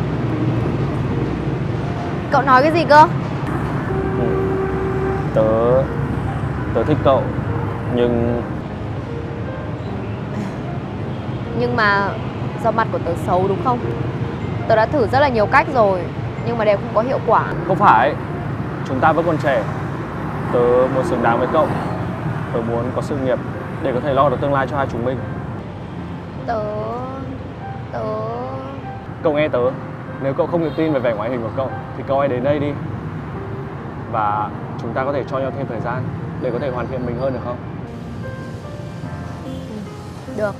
Cậu nói cái gì cơ? Ừ. Tớ... Tớ thích cậu. Nhưng... Nhưng mà do mặt của tớ xấu đúng không? Tớ đã thử rất là nhiều cách rồi, nhưng mà đều không có hiệu quả. Không phải, chúng ta vẫn còn trẻ. Tớ muốn xứng đáng với cậu. Tớ muốn có sự nghiệp để có thể lo được tương lai cho hai chúng mình. Tớ... Tớ... Cậu nghe tớ, nếu cậu không tự tin về vẻ ngoài hình của cậu thì cậu hãy đến đây đi. Và chúng ta có thể cho nhau thêm thời gian để có thể hoàn thiện mình hơn được không? Được.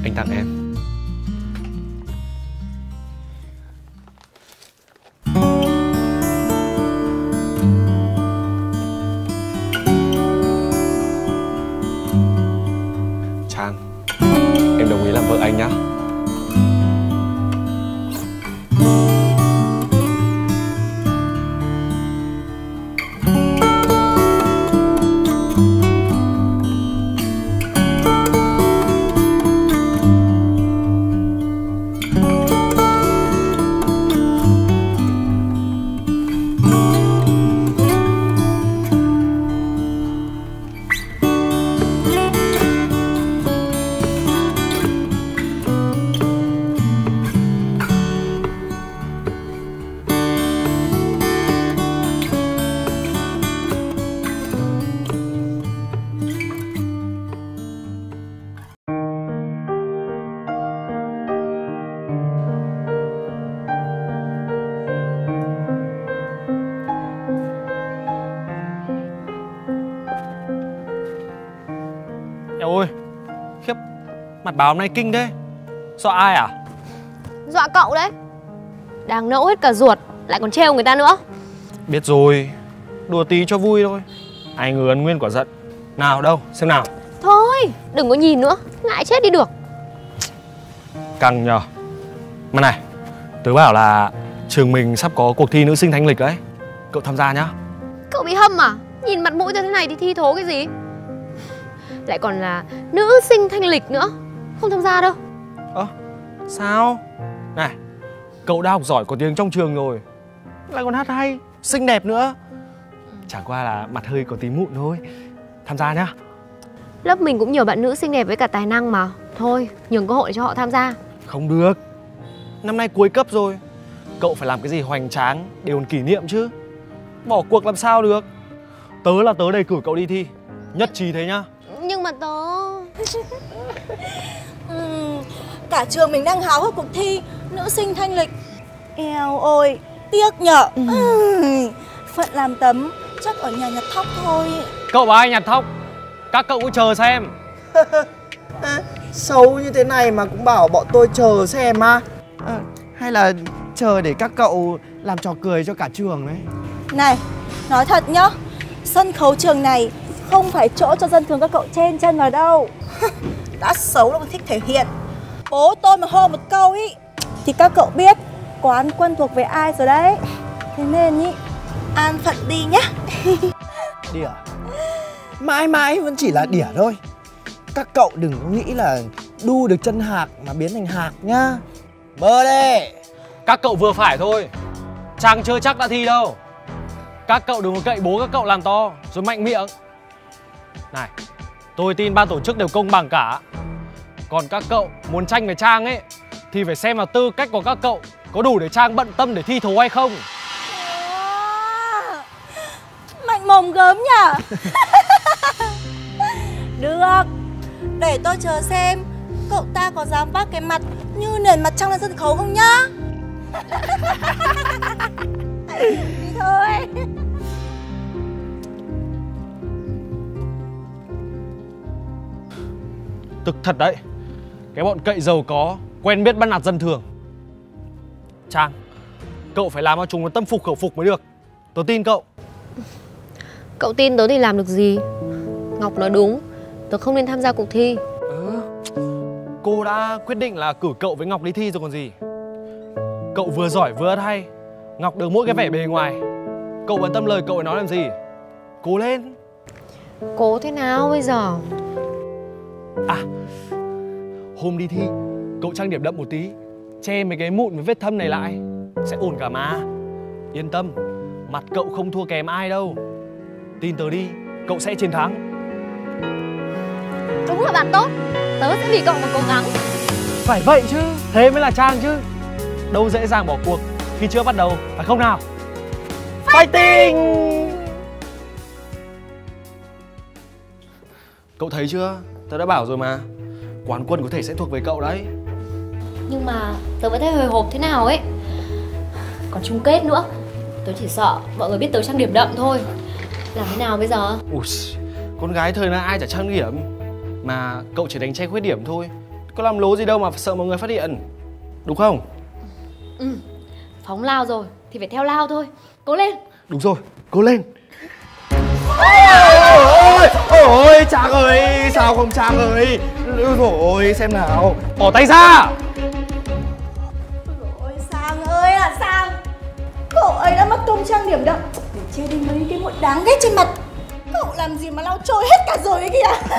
Anh tặng em. Trang, em đồng ý làm vợ anh nhá. Eo ơi, khiếp, mặt báo hôm nay kinh thế. Dọa ai à? Dọa cậu đấy. Đang nẫu hết cả ruột, lại còn trêu người ta nữa. Biết rồi, đùa tí cho vui thôi. Ai ngờ ân nguyên quả giận. Nào đâu, xem nào. Thôi, đừng có nhìn nữa, ngại chết đi được. Căng nhờ. Mà này, tớ bảo là trường mình sắp có cuộc thi nữ sinh thanh lịch đấy. Cậu tham gia nhá. Cậu bị hâm à? Nhìn mặt mũi tôi thế này thì thi thố cái gì? Lại còn là nữ sinh thanh lịch nữa. Không tham gia đâu. Ơ, sao? Này, cậu đã học giỏi có tiếng trong trường rồi, lại còn hát hay, xinh đẹp nữa. Chẳng qua là mặt hơi có tí mụn thôi. Tham gia nhá. Lớp mình cũng nhiều bạn nữ xinh đẹp với cả tài năng mà. Thôi, nhường cơ hội cho họ tham gia. Không được. Năm nay cuối cấp rồi, cậu phải làm cái gì hoành tráng để còn kỷ niệm chứ. Bỏ cuộc làm sao được. Tớ là tớ đề cử cậu đi thi. Nhất trí thế nhá. Nhưng mà tớ... ừ, cả trường mình đang háo hức cuộc thi nữ sinh thanh lịch. Eo ôi, tiếc nhở. ừ. Ừ, phận làm tấm chắc ở nhà nhặt thóc thôi. Cậu bảo ai nhặt thóc? Các cậu cứ chờ xem. À, xấu như thế này mà cũng bảo bọn tôi chờ xem à? À, hay là chờ để các cậu làm trò cười cho cả trường đấy. Này, nói thật nhá, sân khấu trường này không phải chỗ cho dân thường các cậu chen chân vào đâu. Đã xấu là còn thích thể hiện. Bố tôi mà hô một câu ý thì các cậu biết quán quân thuộc về ai rồi đấy. Thế nên ý, an phận đi nhá. Đỉa. Mãi mãi vẫn chỉ là đỉa thôi. Các cậu đừng có nghĩ là đu được chân hạc mà biến thành hạc nhá. Mơ đi. Các cậu vừa phải thôi. Trang chưa chắc đã thi đâu. Các cậu đừng có cậy bố các cậu làm to rồi mạnh miệng. Này, tôi tin ban tổ chức đều công bằng cả. Còn các cậu muốn tranh với Trang ấy thì phải xem là tư cách của các cậu có đủ để Trang bận tâm để thi thố hay không. À, mạnh mồm gớm nhỉ. Được, để tôi chờ xem cậu ta có dám vác cái mặt như nền mặt trăng lên sân khấu không nhá. Đi thôi. Thực thật đấy, cái bọn cậy giàu có quen biết bắt nạt dân thường. Trang, cậu phải làm cho chúng nó tâm phục khẩu phục mới được. Tớ tin cậu. Cậu tin tớ thì làm được gì? Ngọc nói đúng, tớ không nên tham gia cuộc thi. Ừ, cô đã quyết định là cử cậu với Ngọc đi thi rồi còn gì. Cậu vừa giỏi vừa hát hay, Ngọc được mỗi cái vẻ bề ngoài. Cậu bận tâm lời cậu ấy nói làm gì. Cố lên. Cố thế nào bây giờ? À, hôm đi thi, cậu trang điểm đậm một tí, che mấy cái mụn với vết thâm này lại, sẽ ổn cả mà. Yên tâm, mặt cậu không thua kém ai đâu. Tin tớ đi, cậu sẽ chiến thắng. Đúng là bạn tốt, tớ sẽ vì cậu mà cố gắng. Phải vậy chứ, thế mới là Trang chứ. Đâu dễ dàng bỏ cuộc khi chưa bắt đầu, phải không nào? Fighting! Cậu thấy chưa, tớ đã bảo rồi mà. Quán quân có thể sẽ thuộc về cậu đấy. Nhưng mà tớ vẫn thấy hồi hộp thế nào ấy. Còn chung kết nữa, tớ chỉ sợ mọi người biết tớ trang điểm đậm thôi. Làm thế nào bây giờ? Ui, con gái thời nay ai chả trang điểm. Mà cậu chỉ đánh che khuyết điểm thôi, có làm lố gì đâu mà sợ mọi người phát hiện. Đúng không? Ừ, phóng lao rồi thì phải theo lao thôi. Cố lên. Đúng rồi, cố lên. Ôi, ôi, ôi, Trang ơi, sao không Trang ơi? Ôi, xem nào. Bỏ tay ra. Ôi Sang ơi là Sang, cậu ấy đã mất công trang điểm đậm để che đi mấy cái mụn đáng ghét trên mặt. Cậu làm gì mà lau trôi hết cả rồi ấy kìa.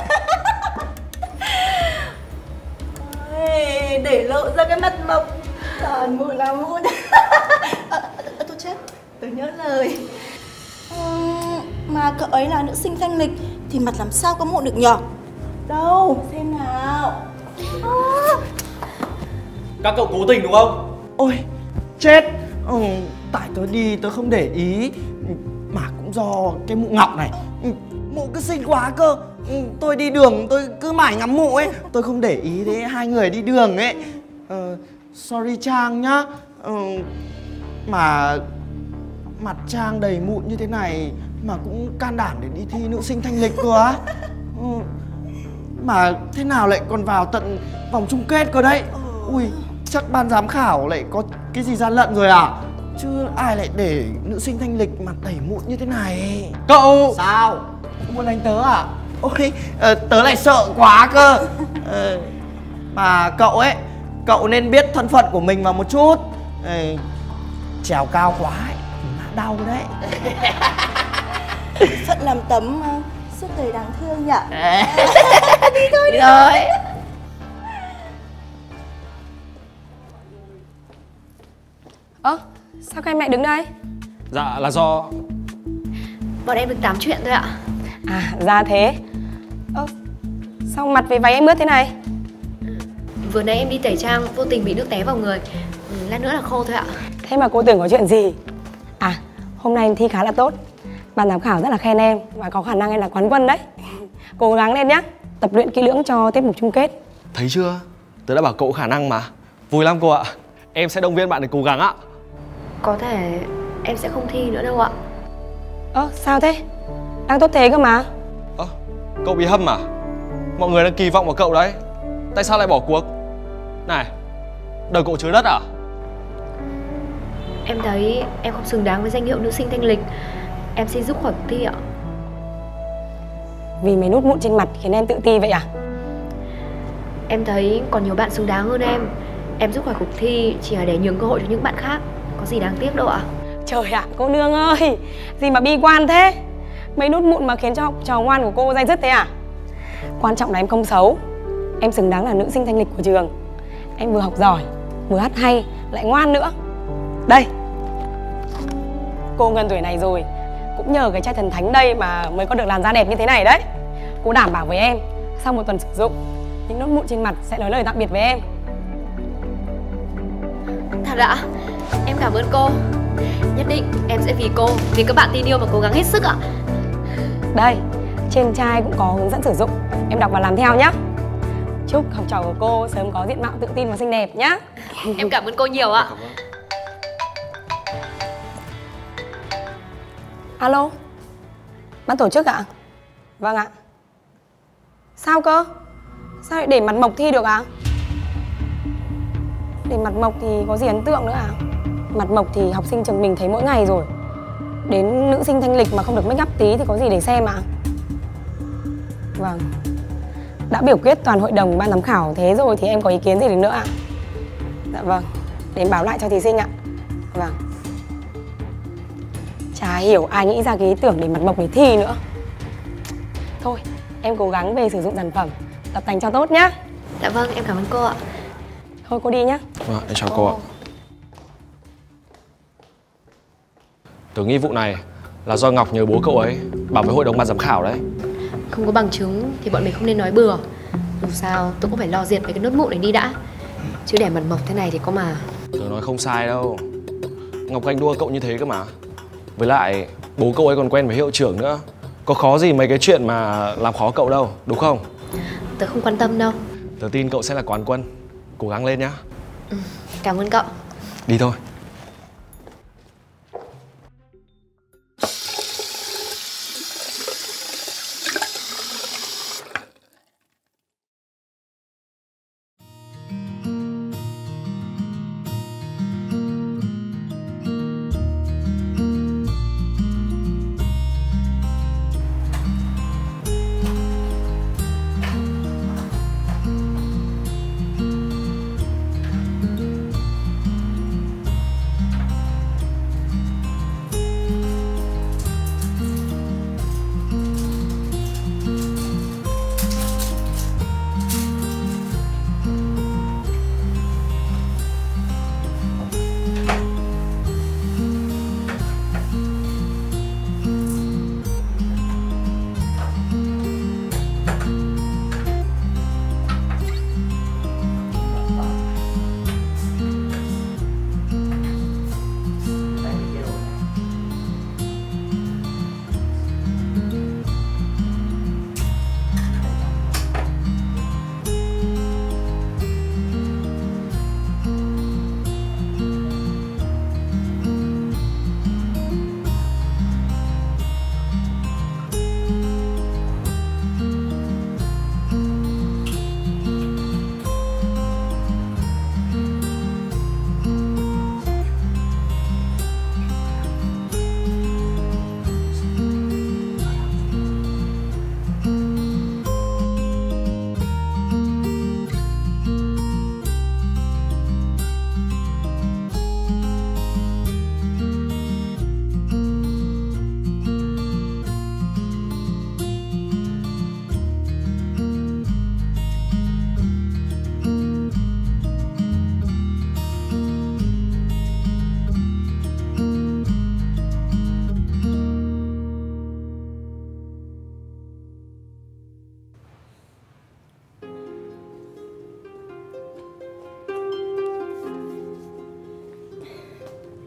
Ôi, để lộ ra cái mặt mộc toàn mụn là mụn. à, Tôi chết, tôi nhớ lời. uhm, Mà cậu ấy là nữ sinh thanh lịch thì mặt làm sao có mụn được nhở? Đâu, xem nào. à. Các cậu cố tình đúng không? Ôi, chết. ừ, Tại tớ đi tớ không để ý. Mà cũng do cái mụ Ngọc này. ừ, Mụ cứ xinh quá cơ. ừ, Tôi đi đường tôi cứ mải ngắm mụ ấy. Tôi không để ý đến hai người đi đường ấy. ờ, Sorry Trang nhá. ừ, Mà mặt Trang đầy mụn như thế này mà cũng can đảm để đi thi nữ sinh thanh lịch cơ á. ừ, Mà thế nào lại còn vào tận vòng chung kết cơ đấy. Ui, chắc ban giám khảo lại có cái gì gian lận rồi à? Chứ ai lại để nữ sinh thanh lịch mặt đầy mụn như thế này. Cậu! Sao? Không muốn đánh tớ à? Ôi, ờ, tớ lại sợ quá cơ. ờ, Mà cậu ấy, cậu nên biết thân phận của mình vào một chút. ờ, Trèo cao quá ấy, ngã đau đấy. Phận làm tấm mà, suốt đời đáng thương nhỉ. Đi thôi, đi rồi. Ơ, sao các em lại đứng đây? Dạ là do Bọn em được tám chuyện thôi ạ. À, ra thế. Ơ, sao mặt với váy em ướt thế này? Vừa nãy em đi tẩy trang, vô tình bị nước té vào người. ừ, Lát nữa là khô thôi ạ. Thế mà cô tưởng có chuyện gì? À, hôm nay em thi khá là tốt. Ban giám khảo rất là khen em và có khả năng em là quán quân đấy. Cố gắng lên nhá, tập luyện kỹ lưỡng cho tiết mục chung kết. thấy chưa? Tớ đã bảo cậu có khả năng mà. Vui lắm cô ạ. Em sẽ động viên bạn để cố gắng ạ. Có thể em sẽ không thi nữa đâu ạ. Ơ, sao thế? Đang tốt thế cơ mà. Ơ, cậu bị hâm à? Mọi người đang kỳ vọng vào cậu đấy. Tại sao lại bỏ cuộc? Này, đời cậu chứa đất à? Em thấy em không xứng đáng với danh hiệu nữ sinh thanh lịch. Em xin rút khỏi cuộc thi ạ. Vì mấy nút mụn trên mặt khiến em tự ti vậy à? Em thấy còn nhiều bạn xứng đáng hơn em. Em rút khỏi cuộc thi chỉ là để nhường cơ hội cho những bạn khác. Có gì đáng tiếc đâu ạ. Trời ạ, cô nương ơi, gì mà bi quan thế? Mấy nút mụn mà khiến cho học trò ngoan của cô day dứt thế à? Quan trọng là em không xấu. Em xứng đáng là nữ sinh thanh lịch của trường. Em vừa học giỏi, vừa hát hay, lại ngoan nữa. Đây, cô gần tuổi này rồi, cũng nhờ cái chai thần thánh đây mà mới có được làn da đẹp như thế này đấy. Cô đảm bảo với em, sau một tuần sử dụng, những nốt mụn trên mặt sẽ nói lời tạm biệt với em. Thật ạ? Em cảm ơn cô. Nhất định em sẽ vì cô, vì các bạn tin yêu mà cố gắng hết sức ạ. Đây, trên chai cũng có hướng dẫn sử dụng. Em đọc và làm theo nhé. Chúc học trò của cô sớm có diện mạo tự tin và xinh đẹp nhé. Em cảm ơn cô nhiều ạ. Alo, ban tổ chức ạ? Vâng ạ. Sao cơ? Sao lại để mặt mộc thi được ạ? Để mặt mộc thì có gì ấn tượng nữa à? Mặt mộc thì học sinh trường mình thấy mỗi ngày rồi. Đến nữ sinh thanh lịch mà không được make up tí thì có gì để xem ạ? Vâng. Đã biểu quyết toàn hội đồng ban giám khảo thế rồi thì em có ý kiến gì được nữa ạ? Dạ vâng, đến báo lại cho thí sinh ạ. Vâng. Chả hiểu ai nghĩ ra cái ý tưởng để mặt mộc để thi nữa. Thôi, em cố gắng về sử dụng sản phẩm, tập tành cho tốt nhá. Dạ vâng, em cảm ơn cô ạ. Thôi cô đi nhá. Vâng, em chào cô ạ. Tớ nghĩ vụ này là do Ngọc nhờ bố cậu ấy bảo với hội đồng ban giám khảo đấy. Không có bằng chứng thì bọn mình không nên nói bừa. Dù sao tôi cũng phải lo diệt mấy cái nốt mụn này đi đã. Chứ để mặt mộc thế này thì có mà. Tớ nói không sai đâu. Ngọc ganh đua cậu như thế cơ mà. Với lại bố cậu ấy còn quen với hiệu trưởng nữa. Có khó gì mấy cái chuyện mà làm khó cậu đâu, đúng không? Tớ không quan tâm đâu. Tớ tin cậu sẽ là quán quân. Cố gắng lên nhá. Ừ, cảm ơn cậu. Đi thôi.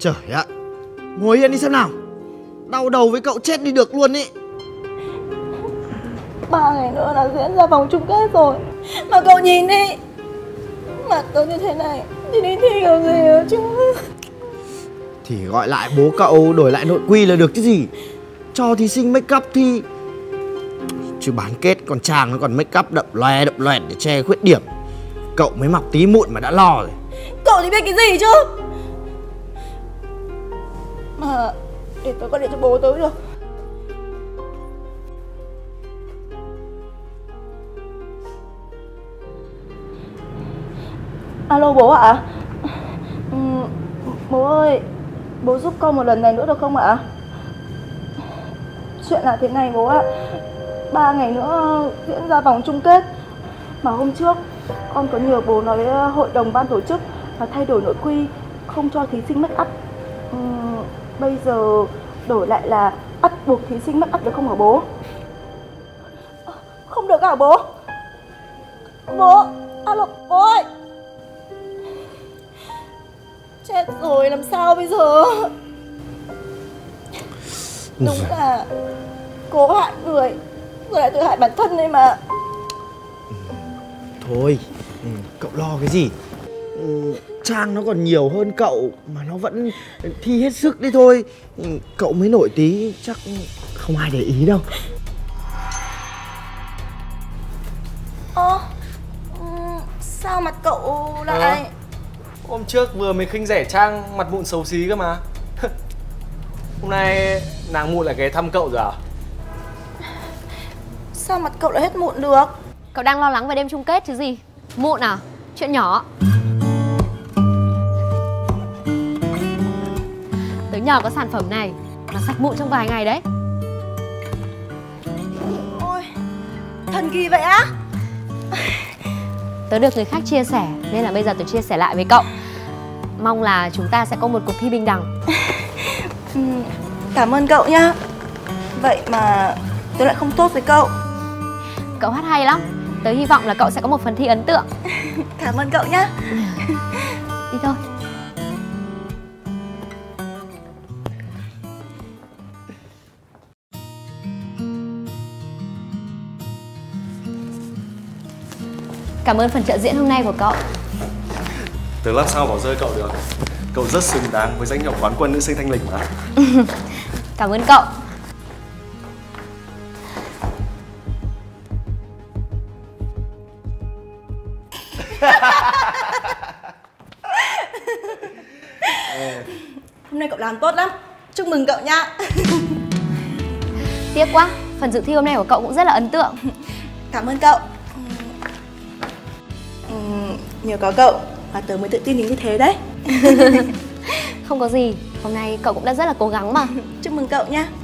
Trời ạ, ngồi yên đi xem nào. Đau đầu với cậu chết đi được luôn ý. Ba ngày nữa là diễn ra vòng chung kết rồi. Mà cậu nhìn đi, mặt tớ như thế này thì đi thi kiểu gì nữa chứ. Thì gọi lại bố cậu đổi lại nội quy là được chứ gì. Cho thí sinh make up thi. Chứ bán kết con chàng nó còn make up đậm loè đậm loẹt để che khuyết điểm. Cậu mới mọc tí mụn mà đã lo rồi. Cậu thì biết cái gì chứ. Mà để tớ gọi điện cho bố tớ được. Alo bố ạ. À? Ừ, bố ơi, bố giúp con một lần này nữa được không ạ? Chuyện là thế này bố ạ. Ba ngày nữa diễn ra vòng chung kết. Mà hôm trước con có nhờ bố nói hội đồng ban tổ chức và thay đổi nội quy, không cho thí sinh make up. Ừ, bây giờ đổi lại là bắt buộc thí sinh make up được không hả bố? Không được hả bố? Bố, alo bố ơi. Chết rồi, làm sao bây giờ? Đúng là cố hại người rồi lại tự hại bản thân đây mà. Thôi, ừ, cậu lo cái gì? Ừ, Trang nó còn nhiều hơn cậu mà nó vẫn thi hết sức đi thôi. Ừ, cậu mới nổi tí chắc không ai để ý đâu. Ơ, ừ, sao mặt cậu lại... À, hôm trước vừa mới khinh rẻ Trang mặt mụn xấu xí cơ mà. Hôm nay nàng mụn lại ghé thăm cậu rồi à? Sao mặt cậu lại hết mụn được? Cậu đang lo lắng về đêm chung kết chứ gì. Mụn à? Chuyện nhỏ. Tớ nhờ có sản phẩm này mà sạch mụn trong vài ngày đấy. Ôi, thần kỳ vậy á? Tớ được người khác chia sẻ nên là bây giờ tớ chia sẻ lại với cậu. Mong là chúng ta sẽ có một cuộc thi bình đẳng. Cảm ơn cậu nhá. Vậy mà tớ lại không tốt với cậu. Cậu hát hay lắm. Tớ hy vọng là cậu sẽ có một phần thi ấn tượng. Cảm ơn cậu nhá. Đi thôi. Cảm ơn phần trợ diễn hôm nay của cậu. Tớ làm sao bỏ rơi cậu được. Cậu rất xứng đáng với danh hiệu quán quân nữ sinh Thanh Lịch mà. Cảm ơn cậu. Hôm nay cậu làm tốt lắm. Chúc mừng cậu nha. Tiếc quá, phần dự thi hôm nay của cậu cũng rất là ấn tượng. Cảm ơn cậu. Ừ, nhờ có cậu mà tớ mới tự tin đến như thế đấy. Không có gì, hôm nay cậu cũng đã rất là cố gắng mà. Chúc mừng cậu nha.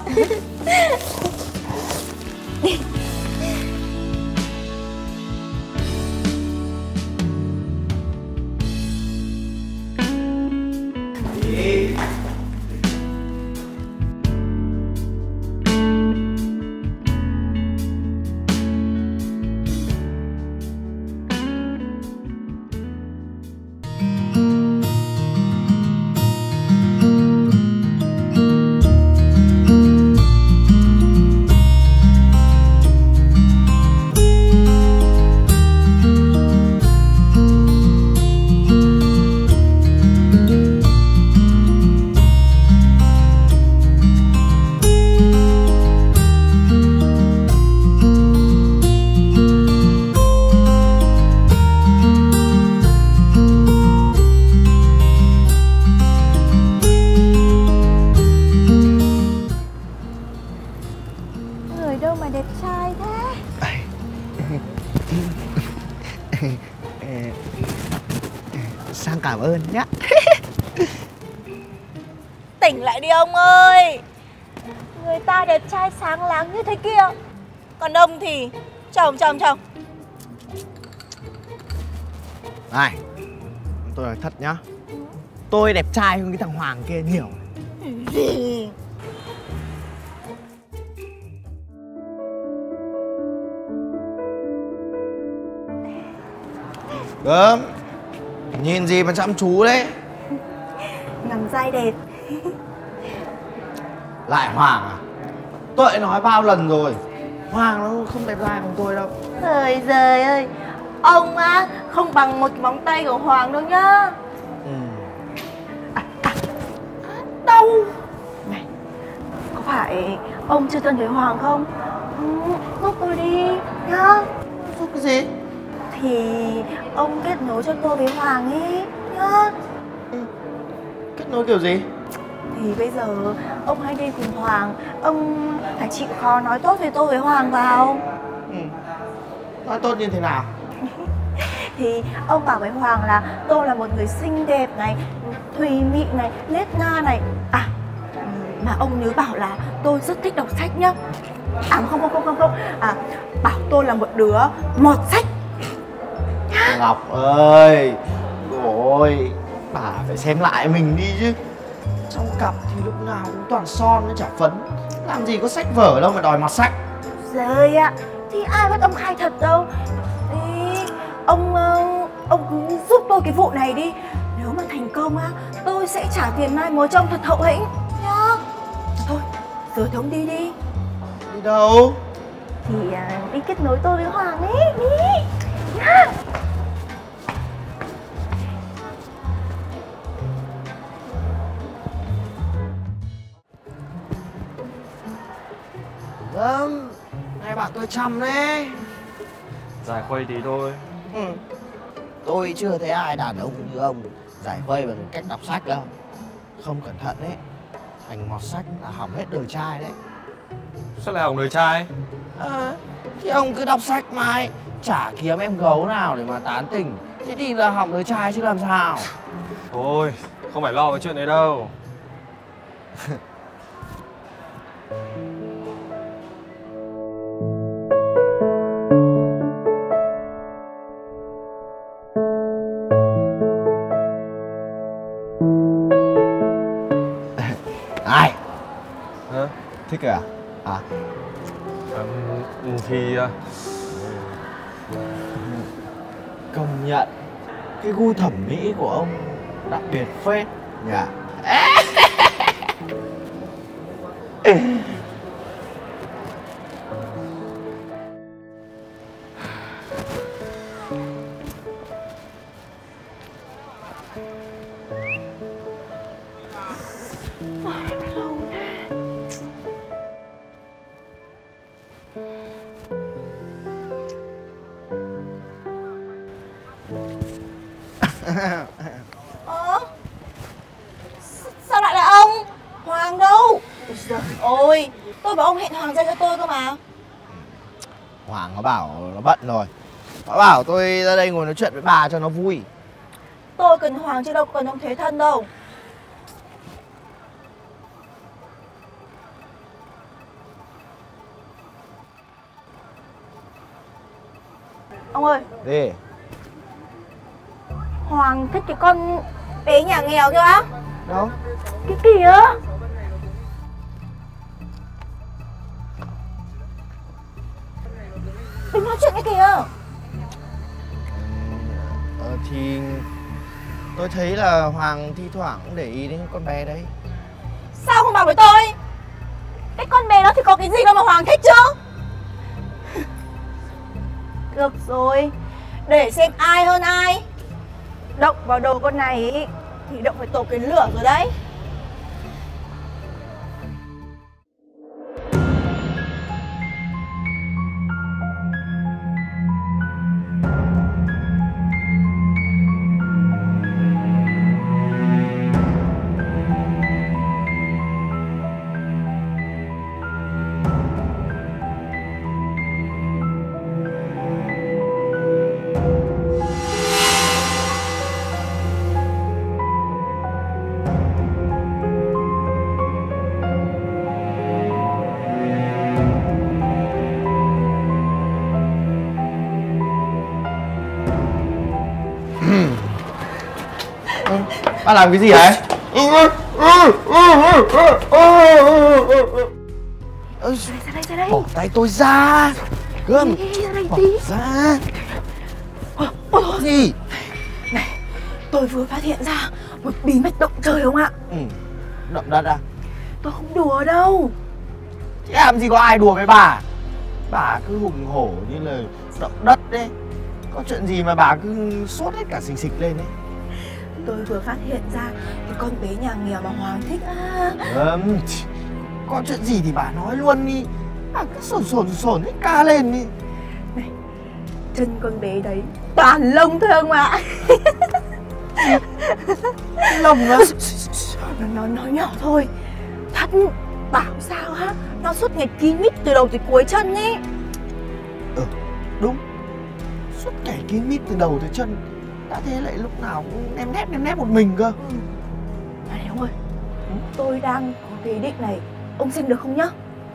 Sang cảm ơn nhá. Tỉnh lại đi ông ơi. Người ta đẹp trai sáng láng như thế kia, còn ông thì chồng chồng chồng. Này, tôi nói thật nhá, tôi đẹp trai hơn cái thằng Hoàng kia nhiều. Gì? Gớm, nhìn gì mà chăm chú đấy. Ngắm dai đẹp Lại Hoàng à? Tôi đã nói bao lần rồi, Hoàng nó không đẹp trai bằng tôi đâu. Trời giời ơi, ông á không bằng một cái móng tay của Hoàng đâu nhá. Ừ. À, à, đâu này, có phải ông chưa thân với Hoàng không? Ừ, giúp tôi đi nhá. Giúp cái gì? Thì ông kết nối cho tôi với Hoàng ấy nhá. Ừ. Kết nối kiểu gì? Thì bây giờ ông hãy đi cùng Hoàng, ông phải chịu khó nói tốt với tôi với Hoàng vào. Ừ. Nói tốt như thế nào? Thì ông bảo với Hoàng là tôi là một người xinh đẹp này, thùy mị này, nết na này. À, mà ông nhớ bảo là tôi rất thích đọc sách nhá. À không không không không không. À, bảo tôi là một đứa mọt sách. Ngọc ơi, ôi, bà phải xem lại mình đi chứ. Trong cặp thì lúc nào cũng toàn son với chả phấn, làm gì có sách vở đâu mà đòi mặc sách. Giời ạ, thì ai bắt ông khai thật đâu. Thì ông ông cứ giúp tôi cái vụ này đi. Nếu mà thành công á, tôi sẽ trả tiền mai mối trông thật hậu hĩnh nhá. Thôi, giờ thì ông đi đi. Đi đâu? Thì à, đi kết nối tôi với Hoàng ấy, đi nhá. Vâng, này bạn tôi chăm đấy. Giải khuây tí thôi. Ừ. Tôi chưa thấy ai đàn ông như ông giải khuây bằng cách đọc sách đâu. Không cẩn thận đấy, thành mọt sách là hỏng hết đời trai đấy. Sao lại hỏng đời trai? À, thì ông cứ đọc sách mãi, chả kiếm em gấu nào để mà tán tỉnh, thế thì là hỏng đời trai chứ làm sao. Thôi, không phải lo cái chuyện đấy đâu. Ai? Hả? Thích à? À? À, thì... Công nhận cái gu thẩm mỹ của ông đặc biệt phết nhỉ. Ờ? Sao lại là ông? Hoàng đâu? Ôi, tôi bảo ông hẹn Hoàng ra cho tôi cơ mà. Hoàng nó bảo nó bận rồi, nó bảo tôi ra đây ngồi nói chuyện với bà cho nó vui. Tôi cần Hoàng chứ đâu cần ông Thế Thân đâu. Ông ơi. Đi. Hoàng thích cái con bé nhà nghèo kia á? Đâu? Cái kìa. Đừng nói chuyện cái kìa. Ờ thì tôi thấy là Hoàng thi thoảng cũng để ý đến con bé đấy. Sao không bảo với tôi? Cái con bé đó thì có cái gì đâu mà Hoàng thích chứ? Được rồi, để xem ai hơn ai. Động vào đầu con này ý, thì động phải tổ cái lửa rồi đấy. Bà làm cái gì ấy? Ra đây, ra đây. Bỏ tay tôi ra. Gươm. Ra đây Bỏ tí. ra. Ôi gì? Này, tôi vừa phát hiện ra một bí mật động trời không ạ? Ừ. Động đất à? Tôi không đùa đâu. Chứ làm gì có ai đùa với bà. Bà cứ hùng hổ như là động đất đấy. Có chuyện gì mà bà cứ sốt hết cả xình xịch lên đấy. Tôi vừa phát hiện ra cái con bé nhà nghèo mà Hoàng thích á. Ừm, có chuyện gì thì bà nói luôn đi. Bà cứ sồn sồn sồn hết ca lên đi. Này, chân con bé đấy toàn lông thôi ông ạ. Lông á? Nó, nó nói nhỏ thôi. Thật, bảo sao á, nó suốt ngày kín mít từ đầu tới cuối chân ý. Ừ, đúng. Suốt ngày kín mít từ đầu tới chân. Đã thế lại lúc nào cũng nem nép nem nép một mình cơ. Ừ. À này ông ơi, tôi đang có cái ý định này, ông xem được không nhá?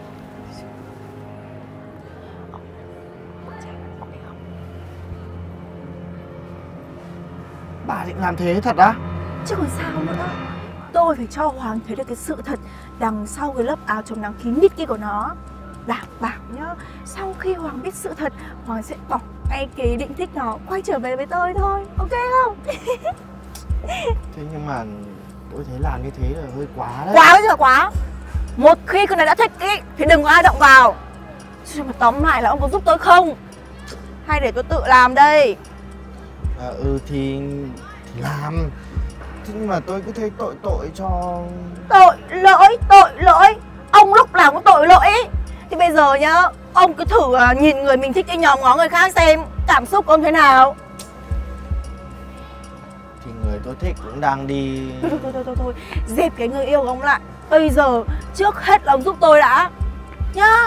Bà định làm thế thật á? Chứ còn sao nữa. Tôi phải cho Hoàng thấy được cái sự thật đằng sau cái lớp áo chống nắng kín mít kia của nó. Đảm bảo nhá, sau khi Hoàng biết sự thật, Hoàng sẽ bỏ ngay cái ý định thích nó, quay trở về với tôi thôi. Ok không? Thế nhưng mà tôi thấy làm như thế là hơi quá đấy. Quá bây giờ quá. Một khi con này đã thích ý thì đừng có ai động vào. Chứ mà tóm lại là ông có giúp tôi không? Hay để tôi tự làm đây? À, ừ thì, thì làm. Thế nhưng mà tôi cứ thấy tội tội cho... Tội lỗi, tội lỗi. Ông lúc nào cũng tội lỗi ý. Thì bây giờ nhá, ông cứ thử uh, nhìn người mình thích cái nhóm ngó người khác xem cảm xúc của ông thế nào. Thì người tôi thích cũng đang đi... Thôi thôi thôi thôi, thôi. Dẹp cái người yêu của ông lại. Bây giờ trước hết là ông giúp tôi đã nhá.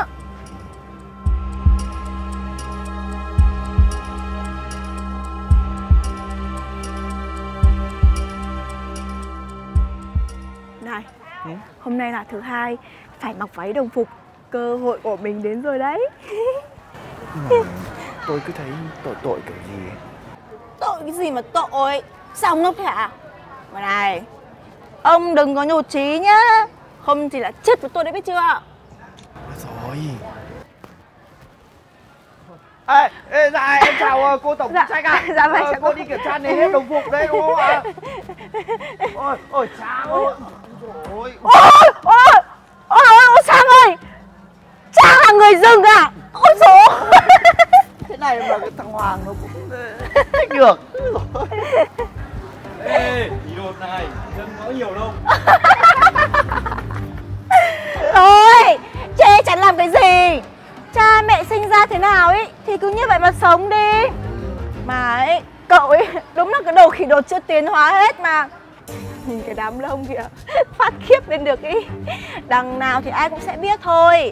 Này, ừ? Hôm nay là thứ hai, phải mặc váy đồng phục. Cơ hội của mình đến rồi đấy. Mà tôi cứ thấy tội tội kiểu gì ấy. Tội cái gì mà tội? Sao ông ngốc thế hả? Mà này, ông đừng có nhụt chí nhá. Không thì là chết với tôi đấy biết chưa? Rồi. Ê, ê dạ em chào cô tổng phụ trách ạ. Dạ vâng, ờ, cô đi kiểm tra này hết đồng phục đấy đúng không ạ? Ôi, ôi Trang ơi. Ôi, ôi, ôi, ôi, ôi Trang ơi. Trang là người rừng à? Ôi dồi. Thế này mà cái thằng Hoàng nó cũng thích được. Ê, ý đột này, đừng nói nhiều đâu. Thôi, chê chẳng làm cái gì. Cha mẹ sinh ra thế nào ấy thì cứ như vậy mà sống đi. Mà ấy, cậu ấy đúng là cái đồ khỉ đột chưa tiến hóa hết mà. Nhìn cái đám lông kìa, phát khiếp lên được ý. Đằng nào thì ai cũng sẽ biết thôi.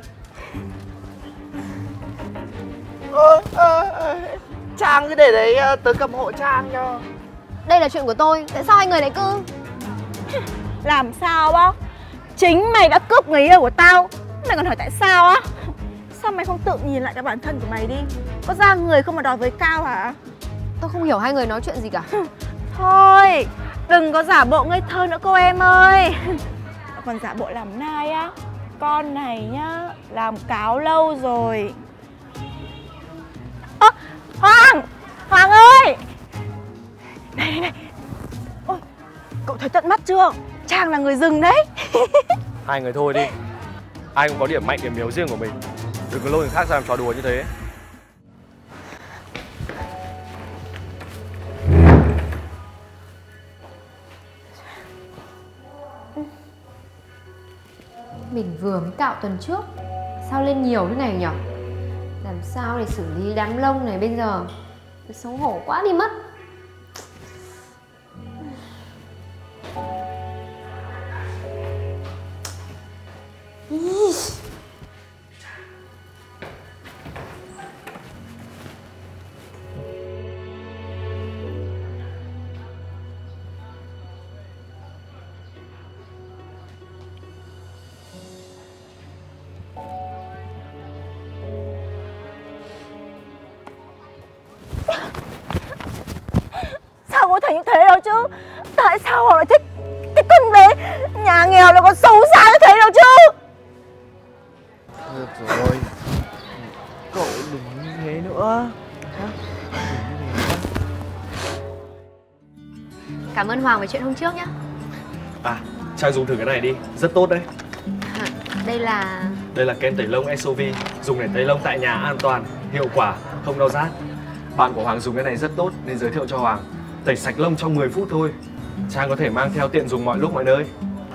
Ơ, ờ, ờ, Trang cứ để đấy, tớ cầm hộ Trang cho. Đây là chuyện của tôi, tại sao hai người lại cứ... Làm sao á? Chính mày đã cướp người yêu của tao, mày còn hỏi tại sao á? Sao mày không tự nhìn lại cái bản thân của mày đi? Có ra người không mà đòi với cao hả? Tôi không hiểu hai người nói chuyện gì cả. Thôi, đừng có giả bộ ngây thơ nữa cô em ơi. Còn giả bộ làm nai á, con này nhá, làm cáo lâu rồi. Ơ, à, Hoàng! Hoàng ơi! Này, này, này. Ôi, cậu thấy tận mắt chưa? Trang là người rừng đấy. Hai người thôi đi. Ai cũng có điểm mạnh, điểm yếu riêng của mình. Đừng có lôi người khác ra làm trò đùa như thế. Mình vừa mới cạo tuần trước, sao lên nhiều thế này nhỉ? Làm sao để xử lý đám lông này bây giờ? Xấu hổ quá đi mất. Sao có thể như thế đâu chứ? Tại sao họ lại thích cái con bé nhà nghèo nó còn xấu xa như thế đâu chứ? Được rồi, cậu đừng như thế nữa. Cảm ơn Hoàng về chuyện hôm trước nhá. À, Trang dùng thử cái này đi, rất tốt đấy. À, đây là... Đây là kem tẩy lông ét o vê, dùng để tẩy lông tại nhà an toàn, hiệu quả, không đau rát. Bạn của Hoàng dùng cái này rất tốt nên giới thiệu cho Hoàng. Tẩy sạch lông trong mười phút thôi. Trang có thể mang theo tiện dùng mọi lúc mọi nơi.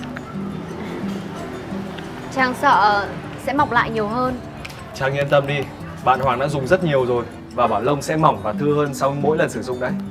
Trang sợ sẽ mọc lại nhiều hơn. Trang yên tâm đi, bạn Hoàng đã dùng rất nhiều rồi và bảo lông sẽ mỏng và thưa hơn sau mỗi lần sử dụng đấy.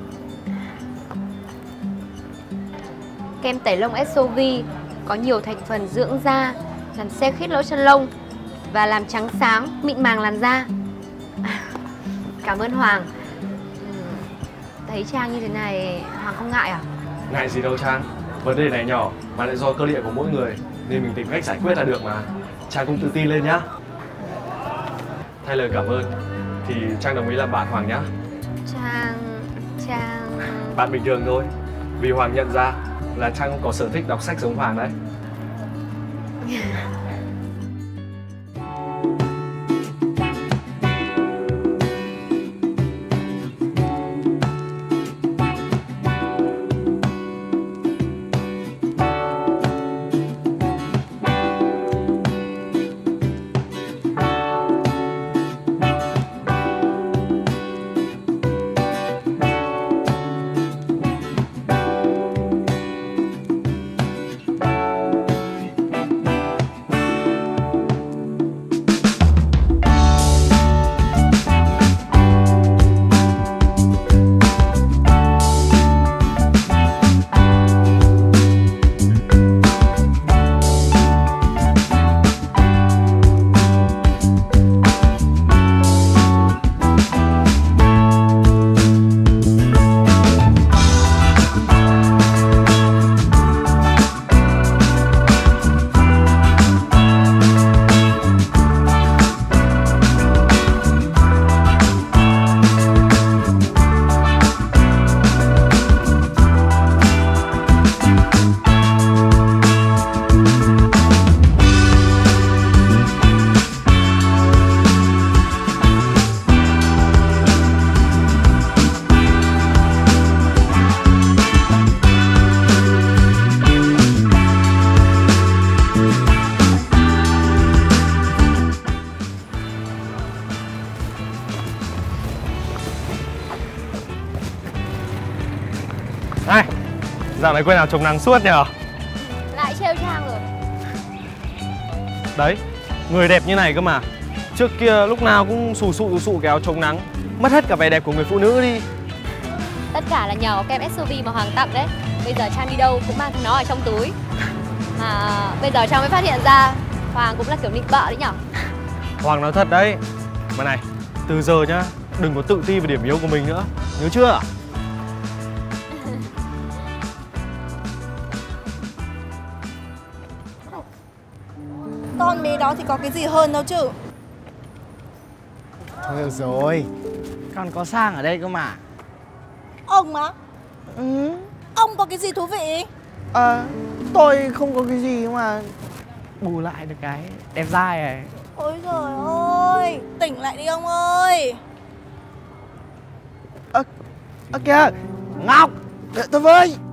Kem tẩy lông ét o vê có nhiều thành phần dưỡng da, làm xe khít lỗ chân lông và làm trắng sáng, mịn màng làn da. Cảm ơn Hoàng. Thấy Trang như thế này, Hoàng không ngại à? Ngại gì đâu Trang, vấn đề này nhỏ mà lại do cơ địa của mỗi người nên mình tìm cách giải quyết là được mà. Trang cũng tự tin lên nhá. Thay lời cảm ơn thì Trang đồng ý làm bạn Hoàng nhá. Trang... Trang... Bạn bình thường thôi. Vì Hoàng nhận ra là Trang cũng có sở thích đọc sách giống Hoàng đấy. Này, dạo này quên nào chống nắng suốt nhở? Lại trêu Trang rồi. Đấy, người đẹp như này cơ mà. Trước kia lúc nào cũng xù xụ xù xụ cái áo chống nắng, mất hết cả vẻ đẹp của người phụ nữ đi. Tất cả là nhờ kem ét o vê mà Hoàng tặng đấy. Bây giờ Trang đi đâu cũng mang nó ở trong túi. Mà bây giờ Trang mới phát hiện ra Hoàng cũng là kiểu nịnh bợ đấy nhở. Hoàng nói thật đấy. Mà này, từ giờ nhá, đừng có tự ti về điểm yếu của mình nữa, nhớ chưa? Con bé đó thì có cái gì hơn đâu chứ. Thôi được rồi, còn có Sang ở đây cơ mà. Ông á? Ừ. Ông có cái gì thú vị? À, tôi không có cái gì mà bù lại được cái đẹp dai này. Ôi trời ơi, tỉnh lại đi ông ơi. Ơ à, à kìa, Ngọc, đợi tôi với.